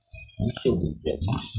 就里边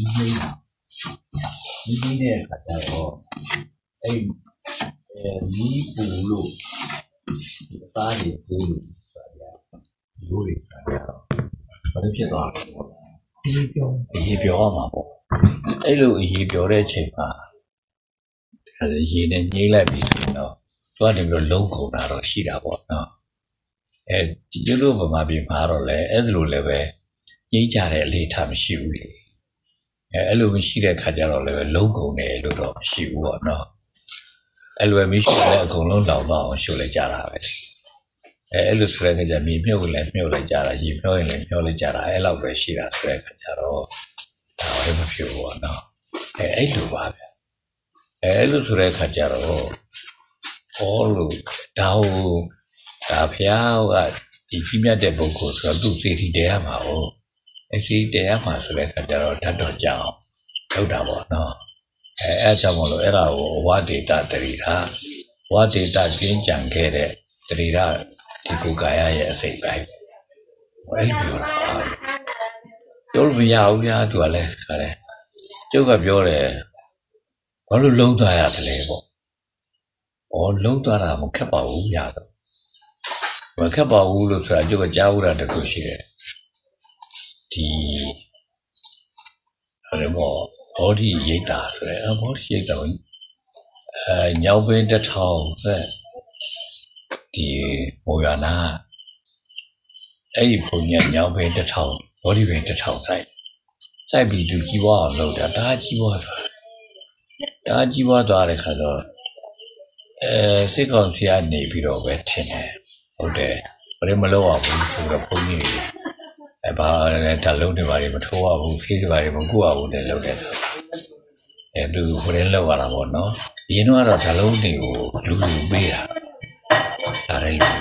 你呢看到哦，哎，尼布鲁打的可以啥呀？有的啥呀？我都知道，仪表嘛不，哎，路仪表的情况，还是以前你来比赛呢，昨天不是logo拿到西达不啊？哎，这路不嘛比马路嘞，哎，路嘞呗，人家嘞离他们修嘞。哎，路们现在看见了那个 logo 呢，路到修啊，喏，哎，路没修嘞，公路老道修来加了呗。哎，路出来个叫米票来加了，一票来加了，哎，老百姓啦出来看见了，我也不修啊，喏，哎，路吧呗，哎，路出来看见了，路大票啊，一几面的不过是路水的这样嘛哦。是这样嘛，是来看到他都讲，都打我喏，讲我了，那我对他对他，我对他跟讲开的，对他这个家也是白，我也不了啊，有不要呀，多嘞，看嘞，这个表嘞，我都老多呀，这嘞不，我老多了，我看保护呀的，我看保护了出来，这个家务了这个是嘞。我的也打出来，我是一个鸟边的草在牧原那，鸟边的草，我的边的草在比住几瓦楼的大几瓦多的看到，这个是按那边的白天呢，我的没楼啊，不是说碰你。把他楼的嘛，你们抽啊，不飞的嘛，你们过啊，我的楼的，都后来楼完了不喏，因为他楼的有路背啊，哪来路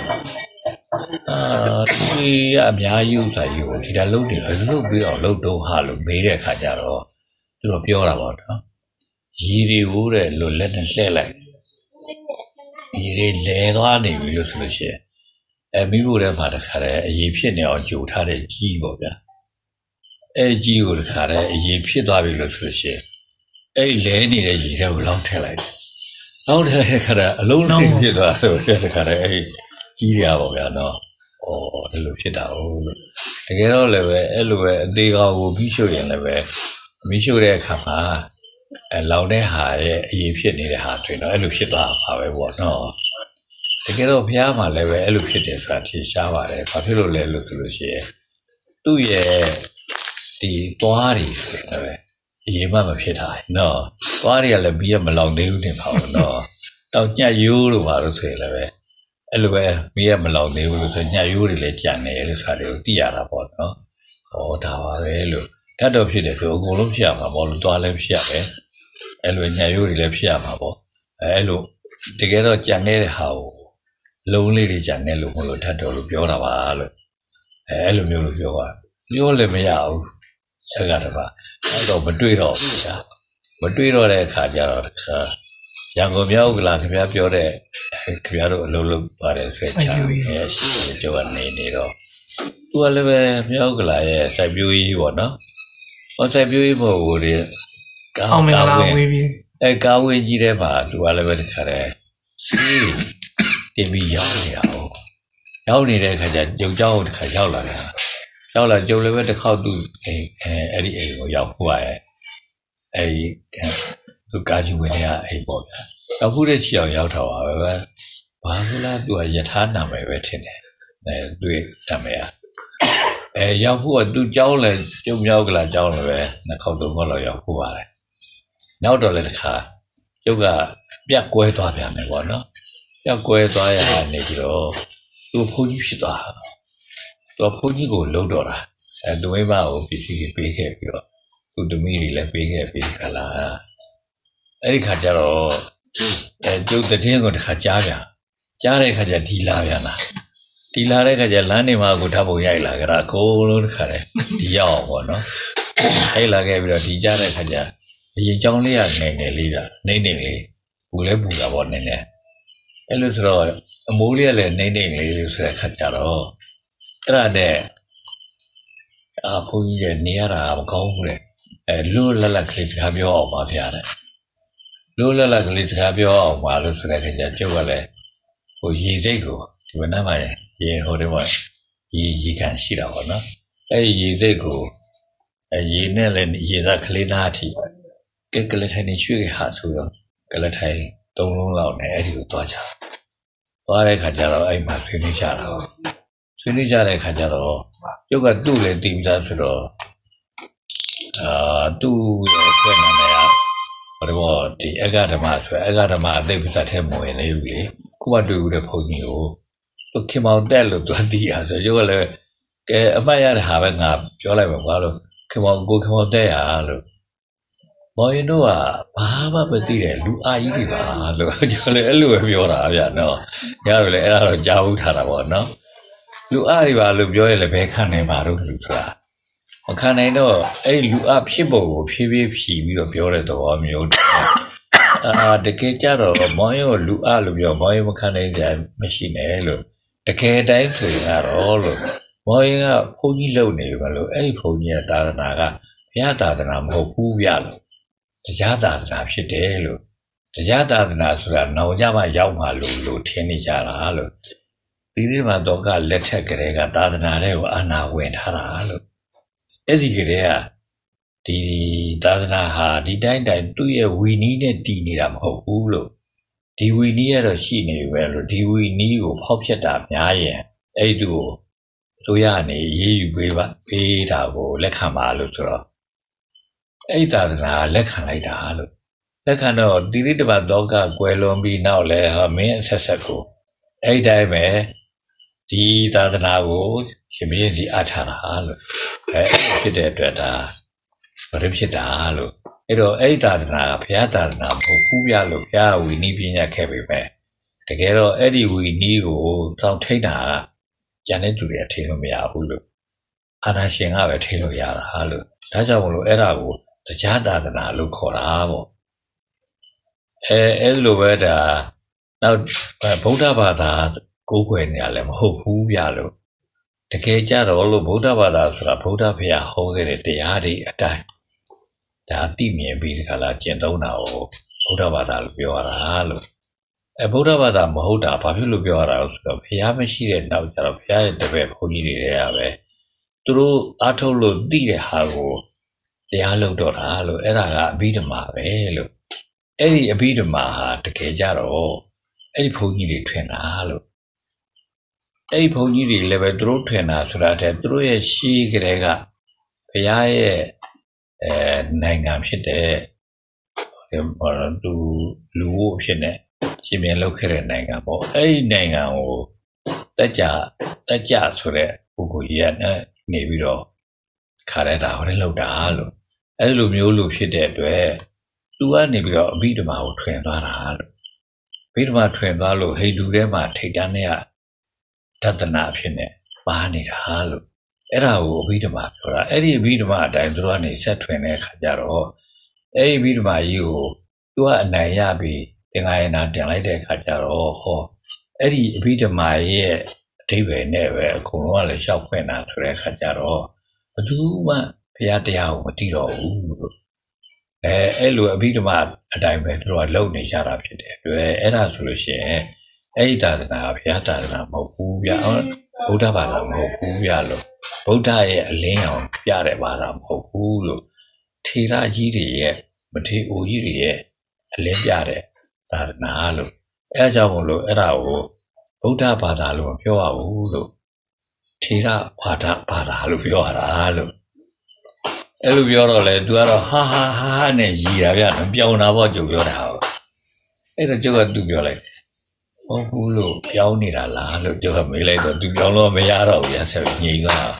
这呀，面有啥有？他楼的路背啊，路都下路背的看见了，这个标了不喏，一的有的路来的下来，一的来到那边就是些。美国人把它看来一片鸟就它的鸡包边，鸡肉的看来一片大饼的出些，来年的一条老太来的，老太来看来老人片多，是不是？看来鸡的包边喏，这路片大哦，这个老那边路边这个我没修人那边，没修的看嘛，老年下的一片的下对了，路片大把位我喏。这个老片嘛，那边路片的算挺下吧的，把片路来路是路些，都也的多的是那边，也慢慢片它，喏，多的那边嘛老牛的跑喏，到家有了嘛都出来呗，那边边嘛老牛了，说家有的来讲呢，就啥的底下了跑喏，他话呗路，他都片的说公路片嘛，跑路多来片呗，那路家有的来片嘛跑，路这个都讲的好。楼里的讲的路路他都标了吧了，路没有标啊，标了没有，这个的吧，那都不对了，不对了嘞，看见了，像个苗个啦，个苗标的，个苗路把的水抢，就往内了，多了呗，苗个啦也在标一我呢，我在标一波我的，高位机的吧，多了呗，看来，是。这边要你的看见就叫的看要了就那边的靠度我要过来都感觉问题啊包要不的需要头啊完了都也他那没问题呢对他们呀要不都交了就苗个了交了呗那靠度我了要过来然后到了看有个别过多边的我呢要过多呀，那个都跑你去多，都跑你个老多了，都没把我必须背开了，都没人来背开了，你看见了，就这天我看家里看见地拉边了，地拉来看见蓝的嘛，我他不要了，给他高了看嘞，地要我呢，还那个边地家来看见，一江里啊，内里边，内里，不来我内。就是说，某年来内里就是看见了，这样的， ဘုန်းကြီးရဲ့နေရတာမကောင်းဘူးလေလို့လက်လက်ကလေးစကားပြောအောင်ပါဗျာတဲ့လို့လက်လက်ကလေးစကားပြောအောင်ပါလို့ဆိုတဲ့ခင်ဗျာကျုပ်ကလည်းဟိုရေစိတ်ကိုဒီမနက်မှရေဟိုတယ်မှာရေကန်ရှိတာပေါ့နော်ရေစိတ်ကိုရေနဲ့လည်းရေစားကလေးနာအထိကလထိုင်နေရွှေ့ဟာဆိုတော့ကလထိုင်3လုံးလောက်နဲ့အဲ့ဒီကိုသွားကြသွားတဲ့ခါကျတော့အဲ့မှာဆွေးနွေးကြတာပေါ့ဆွေးနွေးကြတဲ့ခါကျတော့ကျုပ်ကသူ့လည်းတည်ပြီးသားဆိုတော့သူ့ရဲ့ခွင့်နာမည်ဟိုတော့ဒီအဂဓမ္မဆိုအဂဓမ္မအသိပ္ပစတ်ထဲမဝင်နေဘူးလေခုမှတွေ့ဘူးတဲ့ဘုန်းကြီးကိုသူခင်မောင်တက်လို့သူတည်ရဆိုကျုပ်ကလည်းကဲအမှတ်ရတဲ့ဟာပဲငါပြောလိုက်မှာကွာလို့ခင်မောင်တက်ရလို့မောင်ရင်တို့ကဘာမှမသိတဲ့လူအာကြီးတွေပါလို့ကျွန်တော်လည်းအဲ့လိုပဲပြောတာဗျာနော်ရတယ်လေအဲ့ဒါတော့ကြားဘူးထားတာပေါ့နော်လူအားတွေပါလို့ပြောရလဲဘယ်ခံနိုင်ပါတော့လူဆိုတာမခံနိုင်တော့အဲ့လူအားဖြစ်ပုံကိုဖြည်းဖြည်းဖြီးပြီးတော့ပြောတဲ့သဘောမျိုးတကယ်ကြတော့မောင်ရောလူအားလို့ပြောမောင်ရောမခံနိုင်ကြမရှိနဲ့လို့တကယ်တိုင်းဆိုရင်တော့လို့မောင်ရောကဘုန်းကြီးလုံနေပြီလို့အဲ့ဒီဘုန်းကြီးရဲ့သာသနာကဘုရားသာသနာမဟုတ်ဘူးဗျာလို့တရားသာသနာဖြစ်တယ်လို့တရားသာသနာဆိုတာနောင်ကြမှရောက်မှလို့ထင်နေကြတာလို့ဒီနေ့မှာတော့ကလက်ထက်ကလေးကသာသနာတွေကိုအာနာဝင်ထားတာလို့အဲ့ဒီကလေးကဒီသာသနာဟာဒီတိုင်းသူ့ရဲ့ဝီနီးနဲ့တည်နေတာမဟုတ်ဘူးလို့ဒီဝီနီးကတော့ရှိနေပဲလို့ဒီဝီနီးကိုဖောက်ဖြတ်တာများရင်အဲ့ဒီကိုဆိုရနေရေးယူပေးတာကိုလက်ခံပါလို့ဆိုတော့အဲ့သာသနာလက်ခံလိုက်တာလို့လက်ခံတော့တိရိတပတ်တော့ကကွယ်လွန်ပြီးနောက်လဲမင်းအဆက်ကိုအဲ့တိုင်းပဲဒီသာသနာကိုရှင်မင်းစီအထားတာလို့ဖြစ်တဲ့အတွက်ဒါဘာဖြစ်တာလို့အဲ့တော့အဲ့သာသနာကဘုရားသာသနာမဟုတ်ဘူးပြလို့ဘုရားဝီနီးပညာခဲ့ပြီပဲတကယ်တော့အဲ့ဒီဝီနီးကိုစောင့်ထိတ်တာကကျန်တဲ့သူတွေထိလို့မရဘူးလို့အာနာရှင်ကပဲထိလို့ရတာလို့ဒါကြောင့်မလို့အဲ့ဒါကိုတရားသာသနာလို့ခေါ်တာပေါ့အဲ့လိုပဲဒါနောက်ဗုဒ္ဓဘာသာကိုးကွယ်နေရလဲမဟုတ်ဘူးပြလို့တကယ်ကြတော့လို့ဗုဒ္ဓဘာသာဆိုတာဗုဒ္ဓဘုရားဟောခဲ့တဲ့တရားတွေအတိုင်းဒါသိမြင်ပြီးဒီကလာကျင့်သုံးတာကိုဗုဒ္ဓဘာသာလို့ပြောရတာလို့ဗုဒ္ဓဘာသာမဟုတ်တာဘာဖြစ်လို့ပြောရတာလဲဆိုတော့ဘုရားမရှိတဲ့နောက်ကျတော့ဘုရားရဲ့တပည့်ဘုန်းကြီးတွေတွေကပဲသူတို့အားထုတ်လို့သိတဲ့ဟာကိုတရားလုပ်တော့တာလို့အဲ့ဒါကအဘိဓမ္မာပဲလို့အဲ့ဒီအဘိဓမ္မာဟာတကယ်ကြတော့အဲ့ဒီဘုန်းကြီးတွေထွင်တာလို့အဲ့ဒီဘုန်းကြီးတွေလည်းပဲသူတို့ထွင်တာဆိုတာတဲ့သူတို့ရဲ့ရှိကြတဲ့ကဘုရားရဲ့နိုင်ငံဖြစ်တဲ့သူလူဝဖြစ်နေရှင်ပြန်လုပ်ခဲ့တဲ့နိုင်ငံပေါ့အဲ့ဒီနိုင်ငံကိုတက်ကြဆိုတဲ့ပုဂ္ဂိုလ်ကြီးကနေပြီးတော့ခါရတာဟောလောက်တာလို့အဲ့လိုမျိုးလို့ဖြစ်တဲ့အတွက်သူကနေပြီးတော့အဘိဓမ္မာကိုထွင်သွားတာလို့အဘိဓမ္မာထွင်သွားလို့ဟိန္ဒူထဲမှာထိတ်တန်းတဲ့တသနာဖြစ်နေပါနေတာလို့အဲ့ဒါကိုအဘိဓမ္မာပြောတာအဲ့ဒီအဘိဓမ္မာအတိုင်းသူကနေဆက်ထွင်တဲ့အခါကျတော့အဲ့ဒီအဘိဓမ္မာကြီးကိုသူကအနိုင်ရပြီးသင်္ဃာယနာတင်လိုက်တဲ့အခါကျတော့ဟောအဲ့ဒီအဘိဓမ္မာရဲ့အဓိပ္ပာယ်နဲ့ပဲအကုန်လုံးကလည်းရှောက်ဖွင့်တာဆိုတဲ့အခါကျတော့ဘယ်သူမှဘုရားတရားကိုမသိတော့ဘူးလို့အဲ့လိုအဘိဓမ္မာအတိုင်းပဲသူတို့ကလုံနေကြတာဖြစ်တဲ့အတွက်အဲ့ဒါဆိုလို့ရှိရင်အဲ့ဒီသာသနာဘုရားသာသနာမဟုတ်ဘူးဗျာဗုဒ္ဓဘာသာမဟုတ်ဘူးဗျာလို့ဗုဒ္ဓရဲ့အလင်းရောင်ပြတဲ့ဘာသာမဟုတ်ဘူးလို့ထေရကြီးတွေရဲ့မထေအိုကြီးတွေရဲ့အလင်းပြတဲ့သာသနာလို့အဲအကြောင်းလို့အဲ့ဒါကိုဗုဒ္ဓဘာသာလို့မပြောရဘူးလို့ထေရဘာသာလို့ပြောရတာလို့အဲ့လိုပြောတော့လေသူကတော့ဟာနဲ့ရည်ရဗျာပြောင်းတာပေါ့ကျုပ်ပြောတာဟုတ်အဲ့တော့ကျုပ်ကသူပြောလိုက်ဟုတ်ဘူးလို့ပြောင်းနေတာလားလို့ကျုပ်ကမေးလိုက်တော့သူပြောင်းလို့မရတော့ဘူးရဆက်ငြိမ်သွား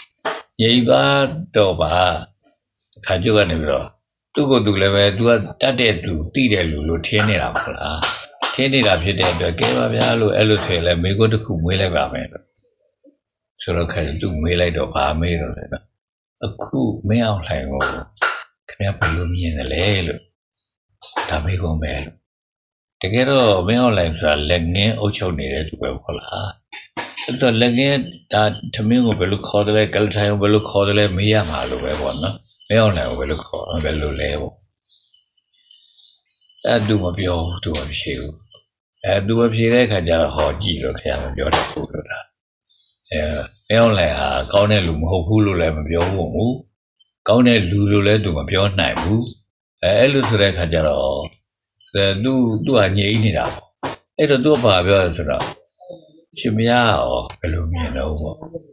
တော့ပါခါကျုပ်ကနေပြီးတော့သူ့ကိုယ်သူလည်းပဲသူကတတ်တဲ့သူတိတဲ့လူလို့ထင်းနေတာမဟုတ်လားထင်းနေတာဖြစ်တဲ့အတွက်ကဲပါဗျာလို့အဲ့လိုဆိုရင်လည်းမိကိုတစ်ခုမွေးလိုက်ပါမယ်လို့ဆိုတော့ခါကျသူမေးလိုက်တော့ဗာမေးတော့လေအခုမင်းအောင်လှိုင်ကိုခင်ဗျားဘယ်လိုမြင်တယ်လဲလို့ဒါမေးကုန်ပဲလို့တကယ်တော့မင်းအောင်လှိုင်ဆိုတာလက်ငင်းအုပ်ချုပ်နေတဲ့သူပဲဟုတ်လား तो लगे ठमिंग को बेलु खोद ले कल चाहे बेलु खोद ले मिया मालू है वो ना मैं और नहीं बेलु खोद बेलु ले वो दूँ अभी हो दूँ अभी शेव दूँ अभी शेव खाजा हो जी लो क्या मैं बिया तो पूरा था मैं और नहीं कौन है लूम हो फूलो ले मैं बिया वो मु कौन है लूलो ले दूँ बिया नहीं मु एलु सुरे खाजा लो दूँ आने ही नहीं रहा तो दूँ बाबा सुरा चिमयाओ बेलु में ना वो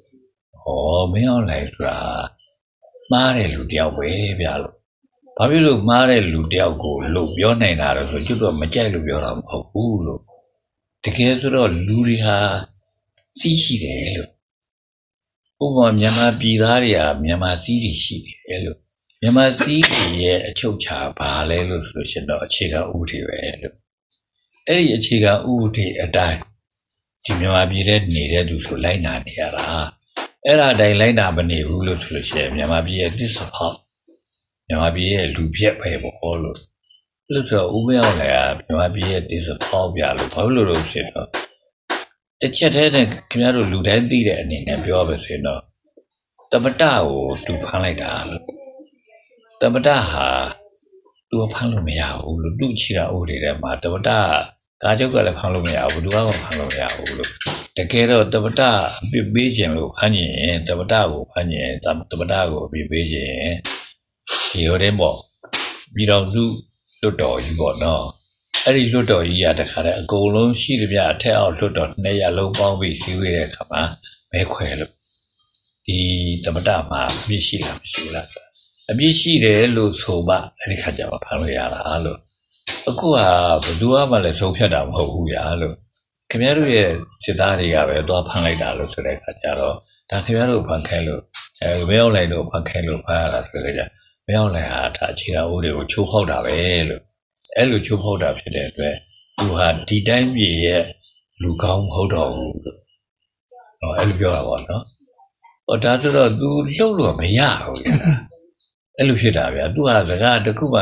मैं और नहीं सुरा मारे लुटिया वे बिया लो भाभी लोग मारे लुटिया को लोग बिया नहीं ना रहे तो जो मचाए लोग बिया रहा हो लो देखिए सुरा लुरिया सीशी दे लो वो म्यामा बिदारिया म्यामा सीरी शी दे लो म्यामा सीरी ये चौचा बाले लो सुशेनो अच्छी का ऊटी वे लो ऐ अच्छी का ऊटी अटाई म्यामा बिरे नीरे दूसरो लाइन आने यारा ऐरा डाई लाइन आ बने हुलो सुशे म्यामा बिरे दिसपा म्यामा बिरे लुबिया पे वो लो लो सो उबे और ले म्यामा बिरे दिसपा बिया लो भावलो रो से तो तच्चा थे किनारो लुटाई दी रहे नहीं ने बिया बसे ना तबटा वो तू फाले डाल तबटा हा तू फालो में या वो लुटू चिरा वो रे मा तबटा काजो का ले फालो में या वो दुआ को फालो में या वो तकेरो तबटा बीजें वो फानी तबटा वो फानी तबटा को बीजें ये हो रहे मो बिरांजू लुटो ही बोना अरे लुटो ही या तकारे गोलों शीर बिया थे और लुटो ने या लोग बांग भी सीवे रे कमा मैं खोए लो ये तबटा मा बीशीला बीशीला अभी शीरे लो सोबा अरे खाजा फालो यारा लो अकुआ बदुआ वाले सोफिया डाम हो हुआ लो कम्यारो ये सितारे का वे तो फांग लाइट डालो सुरे खाजा लो ताकम्यारो फांग लो मैं और लाइट लो फांग लो फारा सुरे खाजा मैं और लाइट आता चिरा उड़े वो चुप हो डाले लो एलो चुप हो डाल फिर ले तू हाँ टी टाइम ये लुकाऊं हो डालो एलो बिया वाला ना और ताकि तो तू लो में या हो गया एलो फिर डाल या तू हाँ जगह देखो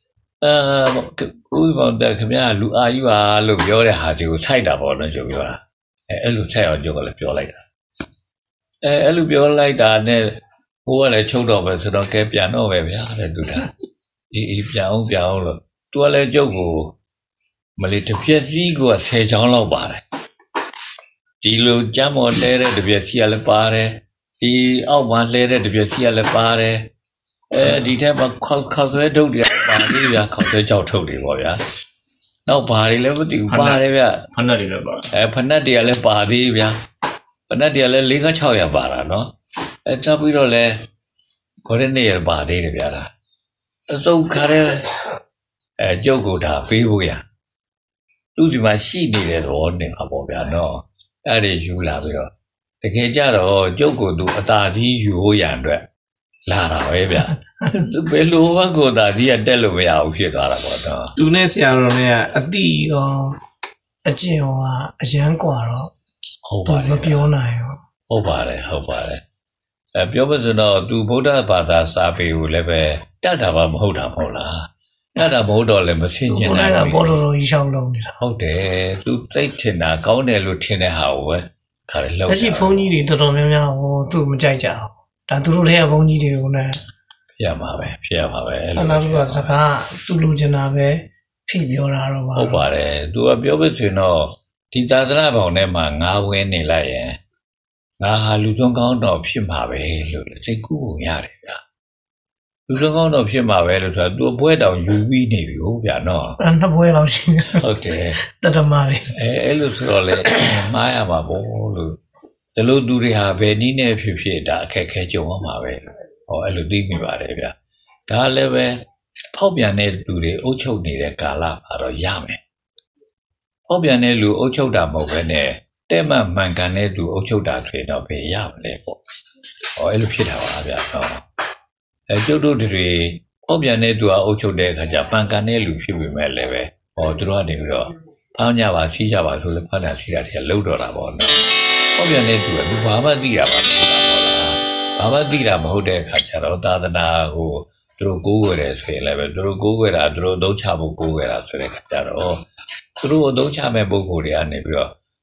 कोई बात है कि मैं आयु आलू बिया रे हाथी को साइड आप और ना जो बिया एलो साइड और जो वाले बिया लाइटा एलो बिया लाइटा ने वो वाले छोटा बस तो क्या पियानो में बिया है दूधा ये पियानो लो तू वाले जो को मले तो पियाजी को अच्छे जानो बारे तीलो जामो ले रहे तो पियाजी वाले पारे ती आओ मान ले रहे तो पियाजी वाले पारे डिटेल में खाल से दो दिया बारी या खाल से जाओ दो दिया वो या ना बारी ले वो ती बारी या फन्ना दिया ले बारी या फन्ना दिया ले लिंगा चाव या बारा नो तब भी तो ले कोरे ने यार बारी ले यारा तो करे जो को था पी हो गया तू जी में सी नहीं ले तो और नहीं खाओ या नो अरे यूला भी तो देखे जा रहा हो जो को तू अताजी यू या रे ला रहा है क्या तो पहले हुआ को दादी अड्डे लो में आओ फिर आ रहा था तूने से आ रहा है अति अच्छे हुआ अचानक को आ रहा हो पा रहे हो पा रहे प्योर बस ना तू बोला बाता सापे वो ले पे टाटा बाम होता मोला टाटा बोला ले मशीन ये ना बोलो रो इशाव लो नहीं होते तू सही थे ना कौन है लो थे ने हाउ है खाली लो ऐसी फोनी री तो मैं वो तू मचाई जाओ तातुरु रे फोनी री वो ना फिर मावे अनाज का सका तू लो जनाबे फिर बियोरा रो हो पा रहे तू अब प्योर बस ना ती तादरा भावने मांगा हुए नहीं लाये ना हालुजों का उन ऑप्शन मावे लो से कुछ यार है लुजों का उन ऑप्शन मावे लो तो तू बोले तो यूवी नहीं भी हो क्या ना अन्ना बोले लाउशी ओके तब मावे लो सुरोले माया मावो लो चलो दूरी हाँ बेनी ने फिर दा के जो मावे और एलो दी में बारे क्या डाले वे फोबिया ने दूरी ओछो नहीं रहे काला आरो यामे फोबिया ने लू ओछो डा मोगे ने तेमा मंगा ने दू ओछो डा थे ना पे यामे को और एलो फिर हवा क्या ना जो दो दूरी फोबिया ने दू ओछो डे खजा मंगा ने लू फिर भी मैं ले वे और दूरा नहीं रो फाउन्या वासी जा वासु ले फाना सीरा थे लो डोरा बोलना फोबिया ने दू बाबा दिया बाबा दिया बहुत है खचा रो दादा हो तो गोवरे से लेवे तो गोवरा तो दो छाबो गोवरा से खचा रो तो दो छा में बोगोरिया ने भी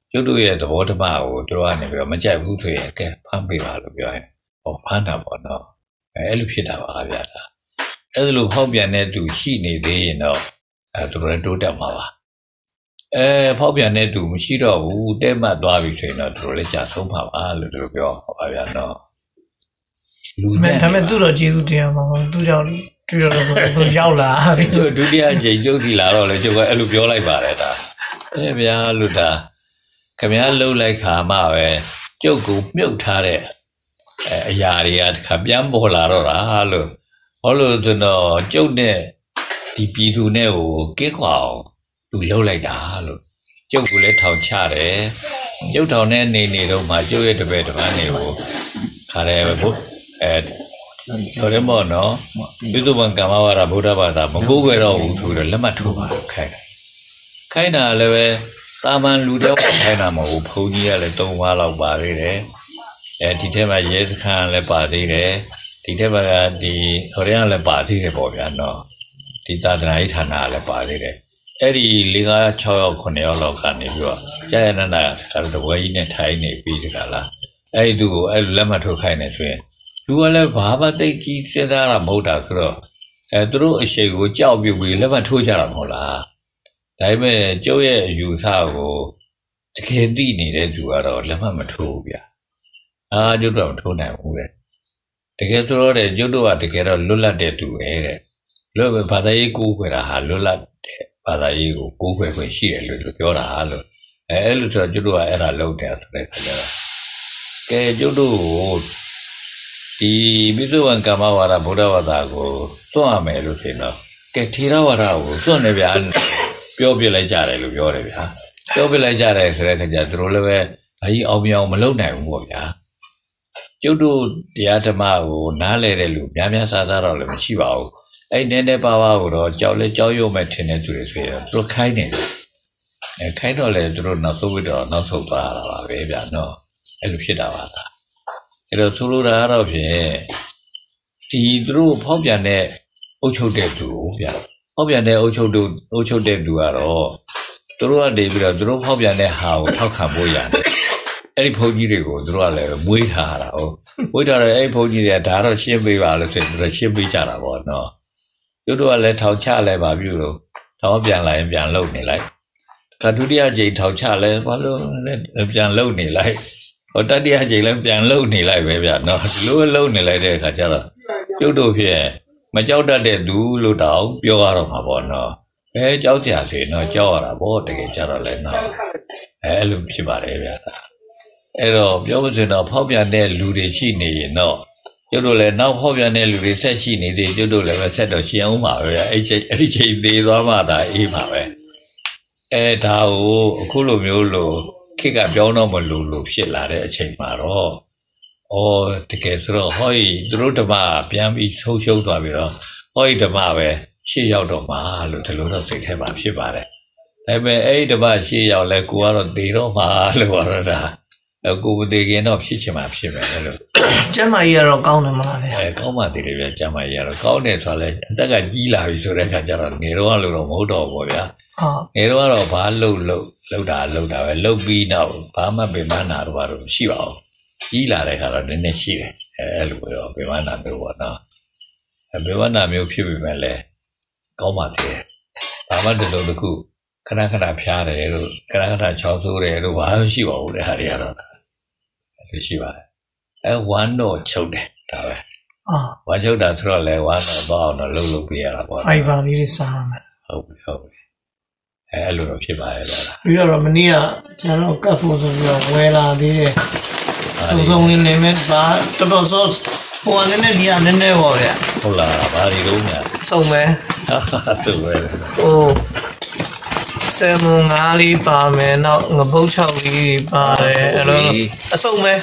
ကျုပ်တို့ရဲ့သဘောတမကိုတို့ကနေပြီးတော့မကြိုက်ဘူးဆိုရင်ကဲဖမ်းပေးပါလို့ပြောရင်ဟောဖမ်းတာပေါ့နော်အဲ့လိုဖြစ်တာပါဗျာဒါအဲ့လိုဖောက်ပြန်တဲ့သူရှိနေသေးရင်တော့သူတို့လည်းတိုးတက်မှာပါဖောက်ပြန်တဲ့သူမရှိတော့ဘူးတဲ့မှတ်သွားပြီဆိုရင်တော့သူတို့လည်းကြာဆုံးပါပါလို့သူတို့ပြောပါဗျာနော်လူနဲ့ဒါပေမဲ့သူ့တော့ကျေးဇူးတင်ရမှာပေါ့သူကြောင့်တွေ့တော့သူရောက်လာသူဒုတိယအကြိမ်ကျုပ်စီလာတော့လေကျုပ်ကအဲ့လိုပြောလိုက်ပါတယ်ဒါဗျာလို့ဒါခင်ဗျားလှုပ်လိုက်ခါမှပဲကျုပ်ကိုမြုပ်ထားတဲ့အရာတွေကတခါပြန်ပေါ်လာတော့တာလို့ဟောလို့ဆိုတော့ကျုပ်နဲ့ဒီပြည်သူနဲ့ကိုကဲခွာအောင်သူလှုပ်လိုက်တာလို့ကျုပ်ကလည်းထောင်ချတယ်ကျုပ်ထောင်နဲ့နေတော့မှကျုပ်ရဲ့တပည့်တစ်ပန်းနေကိုခါတယ်ဘုဆိုရမောနော်ပြုစုံကမ္မဝါဒဗုဒ္ဓဘာသာမကိုးကွယ်တော့ဘူးဆိုတော့လက်မှတ်ထိုးပါခိုင်းတာလည်းပဲတာမန်လူတယောက်ခိုင်းတာမဟုတ်ဘူးဘုန်းကြီးကလည်း3ပါးလောက်ပါသေးတယ်ဒီထဲမှာရဲစခန်းလည်းပါသေးတယ်ဒီထဲမှာဒီဟိုရင်းလည်းပါသေးတယ်ပေါ့ဗျာနော်ဒီသာသနာ့ဌာနလည်းပါသေးတယ်အဲ့ဒီ4 5 6ယောက်9ယောက်လောက်ကနေပြီးတော့ကြာရနန္ဒကတဝဲကြီးနဲ့ထိုင်နေပြီးကြလားအဲ့ဒီသူကိုအဲ့လိုလက်မှတ်ထိုးခိုင်းနေဆိုရင်လူကလည်းဘာမှတိတ်ကြီးစဉ်းစားတာမဟုတ်တာဆိုတော့သူတို့အရှိန်ကိုကြောက်ပြုတ်ပြီးလက်မှတ်ထိုးကြတာမဟုတ်လားဒါပေမဲ့ကျုပ်ရဲ့အယူဆကိုတကယ်သိနေတဲ့သူကတော့လက်မှတ်မထိုးဘူးဗျာကျုပ်တို့မထိုးနိုင်ဘူးတဲ့တကယ်ဆိုတော့ကျုပ်တို့ကတကယ်တော့လွတ်လပ်တဲ့သူပဲတဲ့လွတ်ပဲဘာသာရေးကိုးခွဲတာဟာလွတ်လပ်တဲ့ဘာသာရေးကိုကိုးခွဲခွင့်ရှိတယ်လို့ပြောတာလို့အဲ့လိုဆိုတော့ကျုပ်တို့ကအဲ့ဒါလုပ်တယ်ဆိုတဲ့ခါကျတော့ကဲကျုပ်တို့ဒီပိစုဝံကမ္မဝါဒဗုဒ္ဓဘာသာကိုစွန့်ရမယ်လို့ဆိုတော့ကဲထေရဝါဒကိုစွန့်နေဗျာပြောပြလိုက်ကြတယ်လို့ပြောတယ်ဗျာပြောပြလိုက်ကြတယ်ဆိုတဲ့ခါကျသူတို့လည်းပဲအကြီးအောင်မြောင်မလုပ်နိုင်ဘူးပေါ့ဗျာကျုပ်တို့တရားဓမ္မကိုနားလဲတဲ့လူများများစားစားတော့လည်းမရှိပါဘူးအဲ့နည်းနည်းပါးပါးကိုတော့ကြောက်လဲကြောက်ရွံ့မဲ့ထင်တဲ့သူတွေဆိုရင်သူတို့ခိုင်းနေတယ်ခိုင်းတော့လေသူတို့နောက်ဆုံးပြီးတော့နောက်ဆုံးသွားတာပါပဲဗျာနော်အဲ့လိုဖြစ်တာပါလားအဲ့တော့ဆိုလိုတာကတော့ဖြင့်ဒီသူတို့ဖောက်ပြန်တဲ့အုပ်ချုပ်တဲ့သူဗျာဖောက်ပြန်တဲ့အုပ်ချုပ်တဲ့သူကတော့သူတို့ကနေပြီးတော့သူတို့ဖောက်ပြန်တဲ့ဟာကိုထောက်ခံဖို့ရတယ်အဲ့ဒီဘုန်းကြီးတွေကိုသူတို့ကလည်းမွေးထားတာဟုတ်မွေးထားတယ်အဲ့ဒီဘုန်းကြီးတွေကဒါတော့ရှင်းပေးပါလို့ဆိုသူတို့ရှင်းပေးကြတာပေါ့နော်သူတို့ကလည်းထောက်ချလဲပါပြီလို့ထောက်ပြန်လာရင်ပြန်လုံနေလိုက်ဒုတိယကြိမ်ထောက်ချလဲဘာလို့ပြန်လုံနေလိုက်တတိယကြိမ်လည်းပြန်လုံနေလိုက်ပဲဗျာနော်ဒီလိုလုံနေလိုက်တဲ့အခါကျတော့ကျုပ်တို့ဖြစ်မကြောက်တတ်တဲ့သူလို့တောင်ပြောရတော့မှာပေါ့နော်ကြောက်ကြစေနော်ကြောက်ရတာပေါ့တကယ်ကြတော့လည်းနော်အဲ့လိုဖြစ်ပါတယ်ဗျာအဲ့တော့ပြောမစင်တော့ဖောက်ပြန်တဲ့လူတွေရှိနေရင်တော့ကျုပ်တို့လည်းနောက်ဖောက်ပြန်တဲ့လူတွေဆက်ရှိနေသေးကျုပ်တို့လည်းပဲဆက်တော့ရှင်းအောင်ပါပဲဗျာအဲ့ဒီချိန်သေးသွားမှသာအေးပါပဲဒါကိုအခုလိုမျိုးလို့ခေတ်ကပြောင်းတော့မလို့ဖြစ်လာတဲ့အချိန်မှာတော့တကယ်ဆိုတော့ဟောဒီသူတို့ဓမ္မပြန်ပြီးဆုံးရှုံးသွားပြီးတော့ဟောဒီဓမ္မပဲရှေ့ရောက်တော့မှာလို့ဒီလိုတော့စိတ်ထဲမှာဖြစ်ပါတယ်ဒါပေမဲ့အဲ့ဒီဓမ္မရှေ့ရောက်လဲကိုကတော့သေတော့မှာလို့ပြောတာကိုမသေးခင်တော့ဖြစ်ချင်မှဖြစ်မယ်လို့ကျမ်းမာကြီးကတော့ကောင်းတယ်မလားဗျာကောင်းပါသေးတယ်ဗျာကျမ်းမာကြီးကတော့ကောင်းတယ်ဆိုတော့လဲအသက်ကကြီးလာပြီဆိုတဲ့အခါကျတော့ငယ်တော့လို့တော့မဟုတ်တော့ဘူးဗျာငယ်တော့ဘာလှုပ်တာပဲလှုပ်ပြီးတော့ဘာမှပင်မနာတော့ဘာလို့ရှိပါဘူးကြီးလာတဲ့ခါတော့နည်းနည်းရှိတယ်အဲ့လိုတော့ပင်မနာမျိုးပေါ့နော်ပင်မနာမျိုးဖြစ်ပြီမဲ့လဲကောင်းပါသေးတယ်ဘာမှတလုံးတစ်ခုခဏဖျားတယ်လို့ခဏချောင်းဆိုးတယ်လို့ဘာမှရှိပါဘူးတဲ့ဟာတွေကတော့အဲ့ရှိပါတယ်ဝမ်းတော့ချုပ်တယ်ဒါပဲဝမ်းချုပ်တာဆိုတော့လဲဝမ်းတော့တော့အောင်တော့လှုပ်ပေးရတာပေါ့ဖိုင်ဘာလေးတွေစားမယ်ဟုတ်ပြီအဲ့လိုတော့ဖြစ်ပါရဲ့လားပြီးတော့မနေ့ကကျွန်တော်ကတ်ဖို့ဆိုပြီးတော့ဝယ်လာသေးတယ်စုံလေးနေမဲ့ဘာတော်တော်ဆိုဟိုအနေနဲ့ဒီကနည်းနည်းပေါ့ဗျာဟုတ်လားဘာတွေလုံးများစုံပဲစုံပဲဟိုဆယ်မုံ5လေးပါမယ်နောက်ငပုတ်6လေးပါတယ်အဲ့လိုအစုံပဲ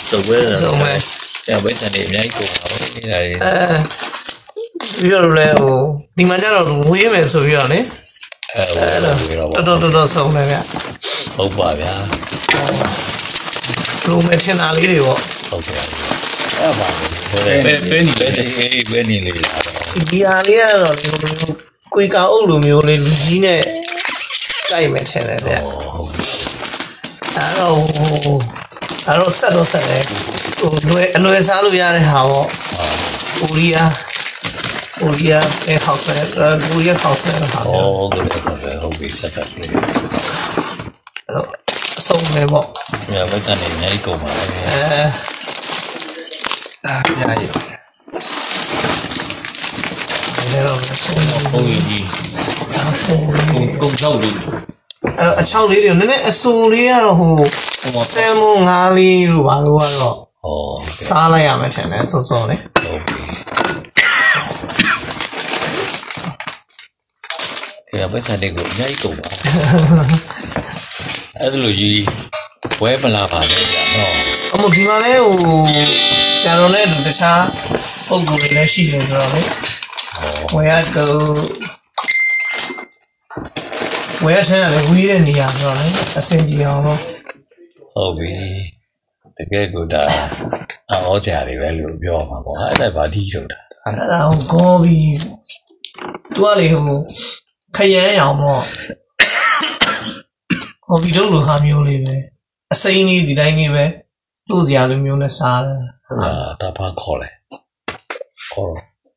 ဘယ်တန်နေအများကြီးကုန်တာပေါ့နေတာတွေပြီးတော့လည်းဟိုဒီမှာကျတော့ဝေးမယ်ဆိုပြီးတော့လေတော်စုံတယ်ဗျဟုတ်ပါဗျာလိုမဲ့ထင်တာလေးတွေပေါ့ဟုတ်ကဲ့အဲ့ပါပဲနေလေးလာတော့ဒီဟာလေးကတော့ကွေကာအုပ်လိုမျိုးလေးလူကြီးနဲ့ကြိုက်မယ်ထင်တယ်ဗျတော့ဆက်တယ်ဟိုအလွယ်စားလို့ရတဲ့ဟာပေါ့ကိုရီးယားခောက်ဆဲကိုရီးယားခောက်ဆဲဟာဟုတ်ကဲ့ဟုတ်ပြီဆက်တယ်လေတော့အဆုံးပဲပေါ့ညဘက်ကနေညအိကုန်ပါလေပြရည်တော့ဟုတ်ပြီကုန်ချောက်လေးအချောက်လေးတွေနည်းနည်းအစုံလေးကတော့ဟိုဆယ်မွန်ငါးလေးလို့ပါလို့ကတော့စားလိုက်ရမယ်ထင်တယ်စောစောလေးဟုတ်ပြီဒီဘက်ကနေကိုညအိကုန်ပါအဲ့လိုကြီးဝဲမလာပါနဲ့ကြာနော်အမဒီမှာလဲဟိုဆရာတော်နဲ့တခြားပုံကိုယ်တွေလည်းရှိနေဆိုတော့လေဝဲရဆန်းရတယ်ဝီးတဲ့နေရာဆိုတော့လေအဆင်ပြေအောင်လို့ဟုတ်ပြီတကယ်ကိုဒါအော်ကြရတယ်ပဲလို့ပြောမှာပေါ့အဲ့ဒါဗာဒီထုတ်တာအဲ့ဒါကိုဂေါ်ဘီသူကလေဟိုခရမ်းရောင်ပေါ့ဟိုဗီဒီယိုလိုဟာမျိုးလေးပဲအစိမ်းလေးဒီတိုင်းလေးပဲတို့စရာလိုမျိုးနဲ့စားတယ်ဒါဘာခေါ်လဲခေါ်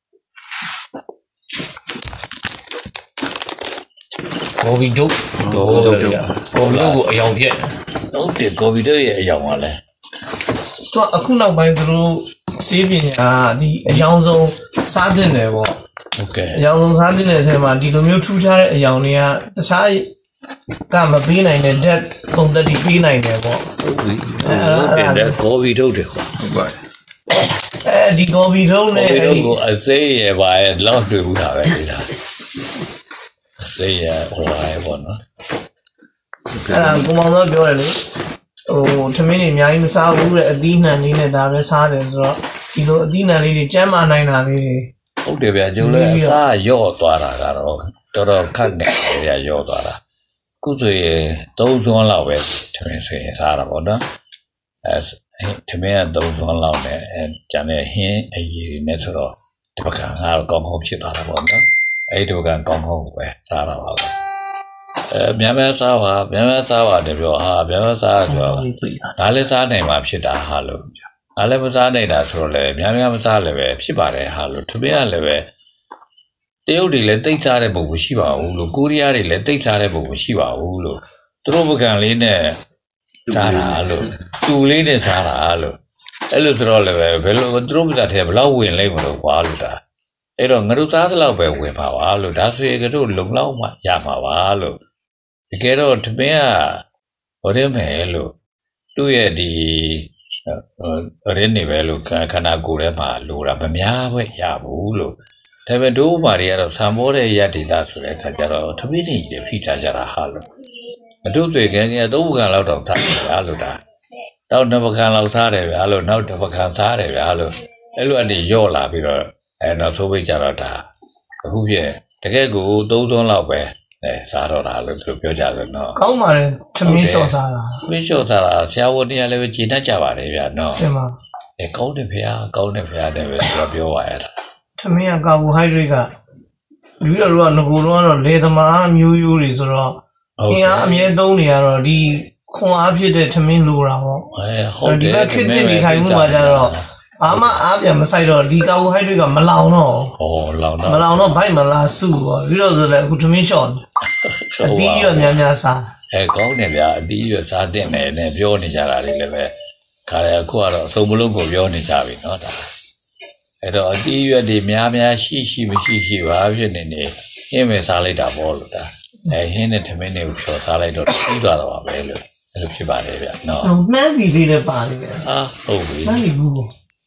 ကော်ဗီဒုတ်ကိုအယောင်ဖြစ်ဟုတ်တယ်ကော်ဗီဒုတ်ရဲ့အယောင်ပါလဲသူအခုနောက်ပိုင်းသူတို့စေးပညာဒီအယောင်ဆုံးစားတင်တယ်ပေါ့ဟုတ်ကဲ့အယောင်ဆုံးစားတင်တဲ့အချိန်မှာဒီလိုမျိုးထူးခြားတဲ့အယောင်တွေကတခြားကမပေးနိုင်တဲ့ dead ပုံသက်တီပေးနိုင်တယ်ပေါ့ဟုတ်ပြီအဲ့ဒါကော်ဗီဒုတ်တယ်ဟုတ်ပါဒီကော်ဗီဒုတ်နဲ့အဲ့ဒီကိုအစိမ်းရပါရဲ့လောက်တွေ့ဘူးတာပဲဒီလားစေးရဟိုရဲပေါ့နော်အဲ့ဒါကိုမောင်တော့ပြောတယ်လေဟိုသမင်းတွေအများကြီးမစားဘူးတဲ့အသီးနှံလေးနဲ့ဒါပဲစားတယ်ဆိုတော့ဒီလိုအသီးနှံလေးတွေကျန်းမာနိုင်တာလေးတွေဟုတ်တယ်ဗျာကျုပ်လည်းအစားရော့သွားတာကတော့တော်တော်ခက်နေတယ်ဗျာရော့သွားတာခုဆိုရင်3စွန်းလောက်ပဲသမင်းဆိုရင်စားတာပေါ့နော်သမင်းက3စွန်းလောက်နဲ့ကျန်တဲ့ဟင်းအရည်နဲ့ဆိုတော့ဒီပကံကတော့ကောင်းကောင်းဖြစ်သွားတာပေါ့နော်အဲ့ဒီကကောင်းကောင်းပဲစားတာပါပဲများစားပါတယ်ပြောများစားဆိုတော့ငါလည်းစားနိုင်မှာဖြစ်တာဟာလို့ငါလည်းမစားနိုင်တာဆိုတော့လည်းများမစားလည်းပဲဖြစ်ပါတယ်ဟာလို့သူပြရလည်းပဲတရုတ်တွေလည်းတိတ်စားတဲ့ပုံမရှိပါဘူးလို့ကိုရီးယားတွေလည်းတိတ်စားတဲ့ပုံမရှိပါဘူးလို့သူတို့ပကံလေးနဲ့စားတာလို့တူလေးနဲ့စားတာလို့အဲ့လိုဆိုတော့လည်းပဲဘယ်လိုသူတို့မစားတဲ့ဘလောက်ဝင်လိမ့်မလို့ကွာလို့ဒါအဲ့တော့ငါတို့သားသလောက်ပဲဝင်ပါပါလို့ဒါဆိုရင်တို့လုံလောက်မှရမှာပါလို့တကယ်တော့တပင်းကဟိုတယ်မယ်လို့သူ့ရဲ့ဒီရင်းနေပဲလို့ခန္ဓာကိုယ်ထဲမှာလိုတာမများပဲရဘူးလို့ဒါပေမဲ့တို့ဥမာတွေကတော့ဆံမောတဲ့ရတ္တိတာဆိုတဲ့အခါကျတော့တပင်းကြီးတွေဖိချကြတာဟာလို့အတို့တွေကနေ3ပကံလောက်တော့ထားတယ်ဗျာလို့ဒါတော့2ပကံလောက်စားတယ်ဗျာလို့နောက်2ပကံစားတယ်ဗျာလို့အဲ့လိုအနေရော့လာပြီးတော့နောက်ဆုံးပိတ်ကြတော့ဒါအခုပြည့်တကယ်ကို3စွန်းလောက်ပဲစားတော့တာလို့ပြောကြတယ်နော်ကောင်းပါတယ်သမင်းလျှော့စားတာသမင်းလျှော့စားတာဆရာဝန်တရားလည်းပဲကျေနပ်ကြပါတယ်ဗျာနော်တင်ပါကောင်းတယ်ဖေ။ကောင်းတယ်ဖေတဲ့ပဲပြောပါရတာသမင်းကကာဘိုဟိုက်ဒရိတ်ကလူတို့ကငကိုတော့လေသမားမျိုးရိုးတွေဆိုတော့အင်းအားအမြဲသုံးနေရတော့ဒီခွန်အားဖြစ်တဲ့သမင်းလိုတာပေါ့ဟုတ်တယ်ဒီဘက်ခစ်တင်နေခိုင်းမှုမှာကြတော့အာမအားပြန်မဆိုင်တော့ဒီကာဘိုဟိုက်ဒရိတ်ကမလောင်တော့မလောင်တော့ဘိုက်မလာစုပေါ့ပြီးတော့ဆိုလည်းအခုသမင်းလျှော့အတီးရများစားကောင်းတယ်ဗျာအတီးရစားတင်တယ်နဲ့ပြောနေကြတာတွေလည်းပဲခါရအခုကတော့အစုံမလုံးကိုပြောနေကြပြီเนาะဒါအဲ့တော့အတီးရတွေများရှိမရှိပါဖြစ်နေဟင်းပဲစားလိုက်တာပေါ့လို့ဒါဟင်းနဲ့သမင်းတွေကိုဖြောစားလိုက်တော့ပြီးသွားတော့ပါပဲလို့အဲ့လိုဖြစ်ပါတယ်ဗျာเนาะနှမ်းစီလေးလည်းပါနေတယ်ဟုတ်ပြီနှမ်းစီဘူး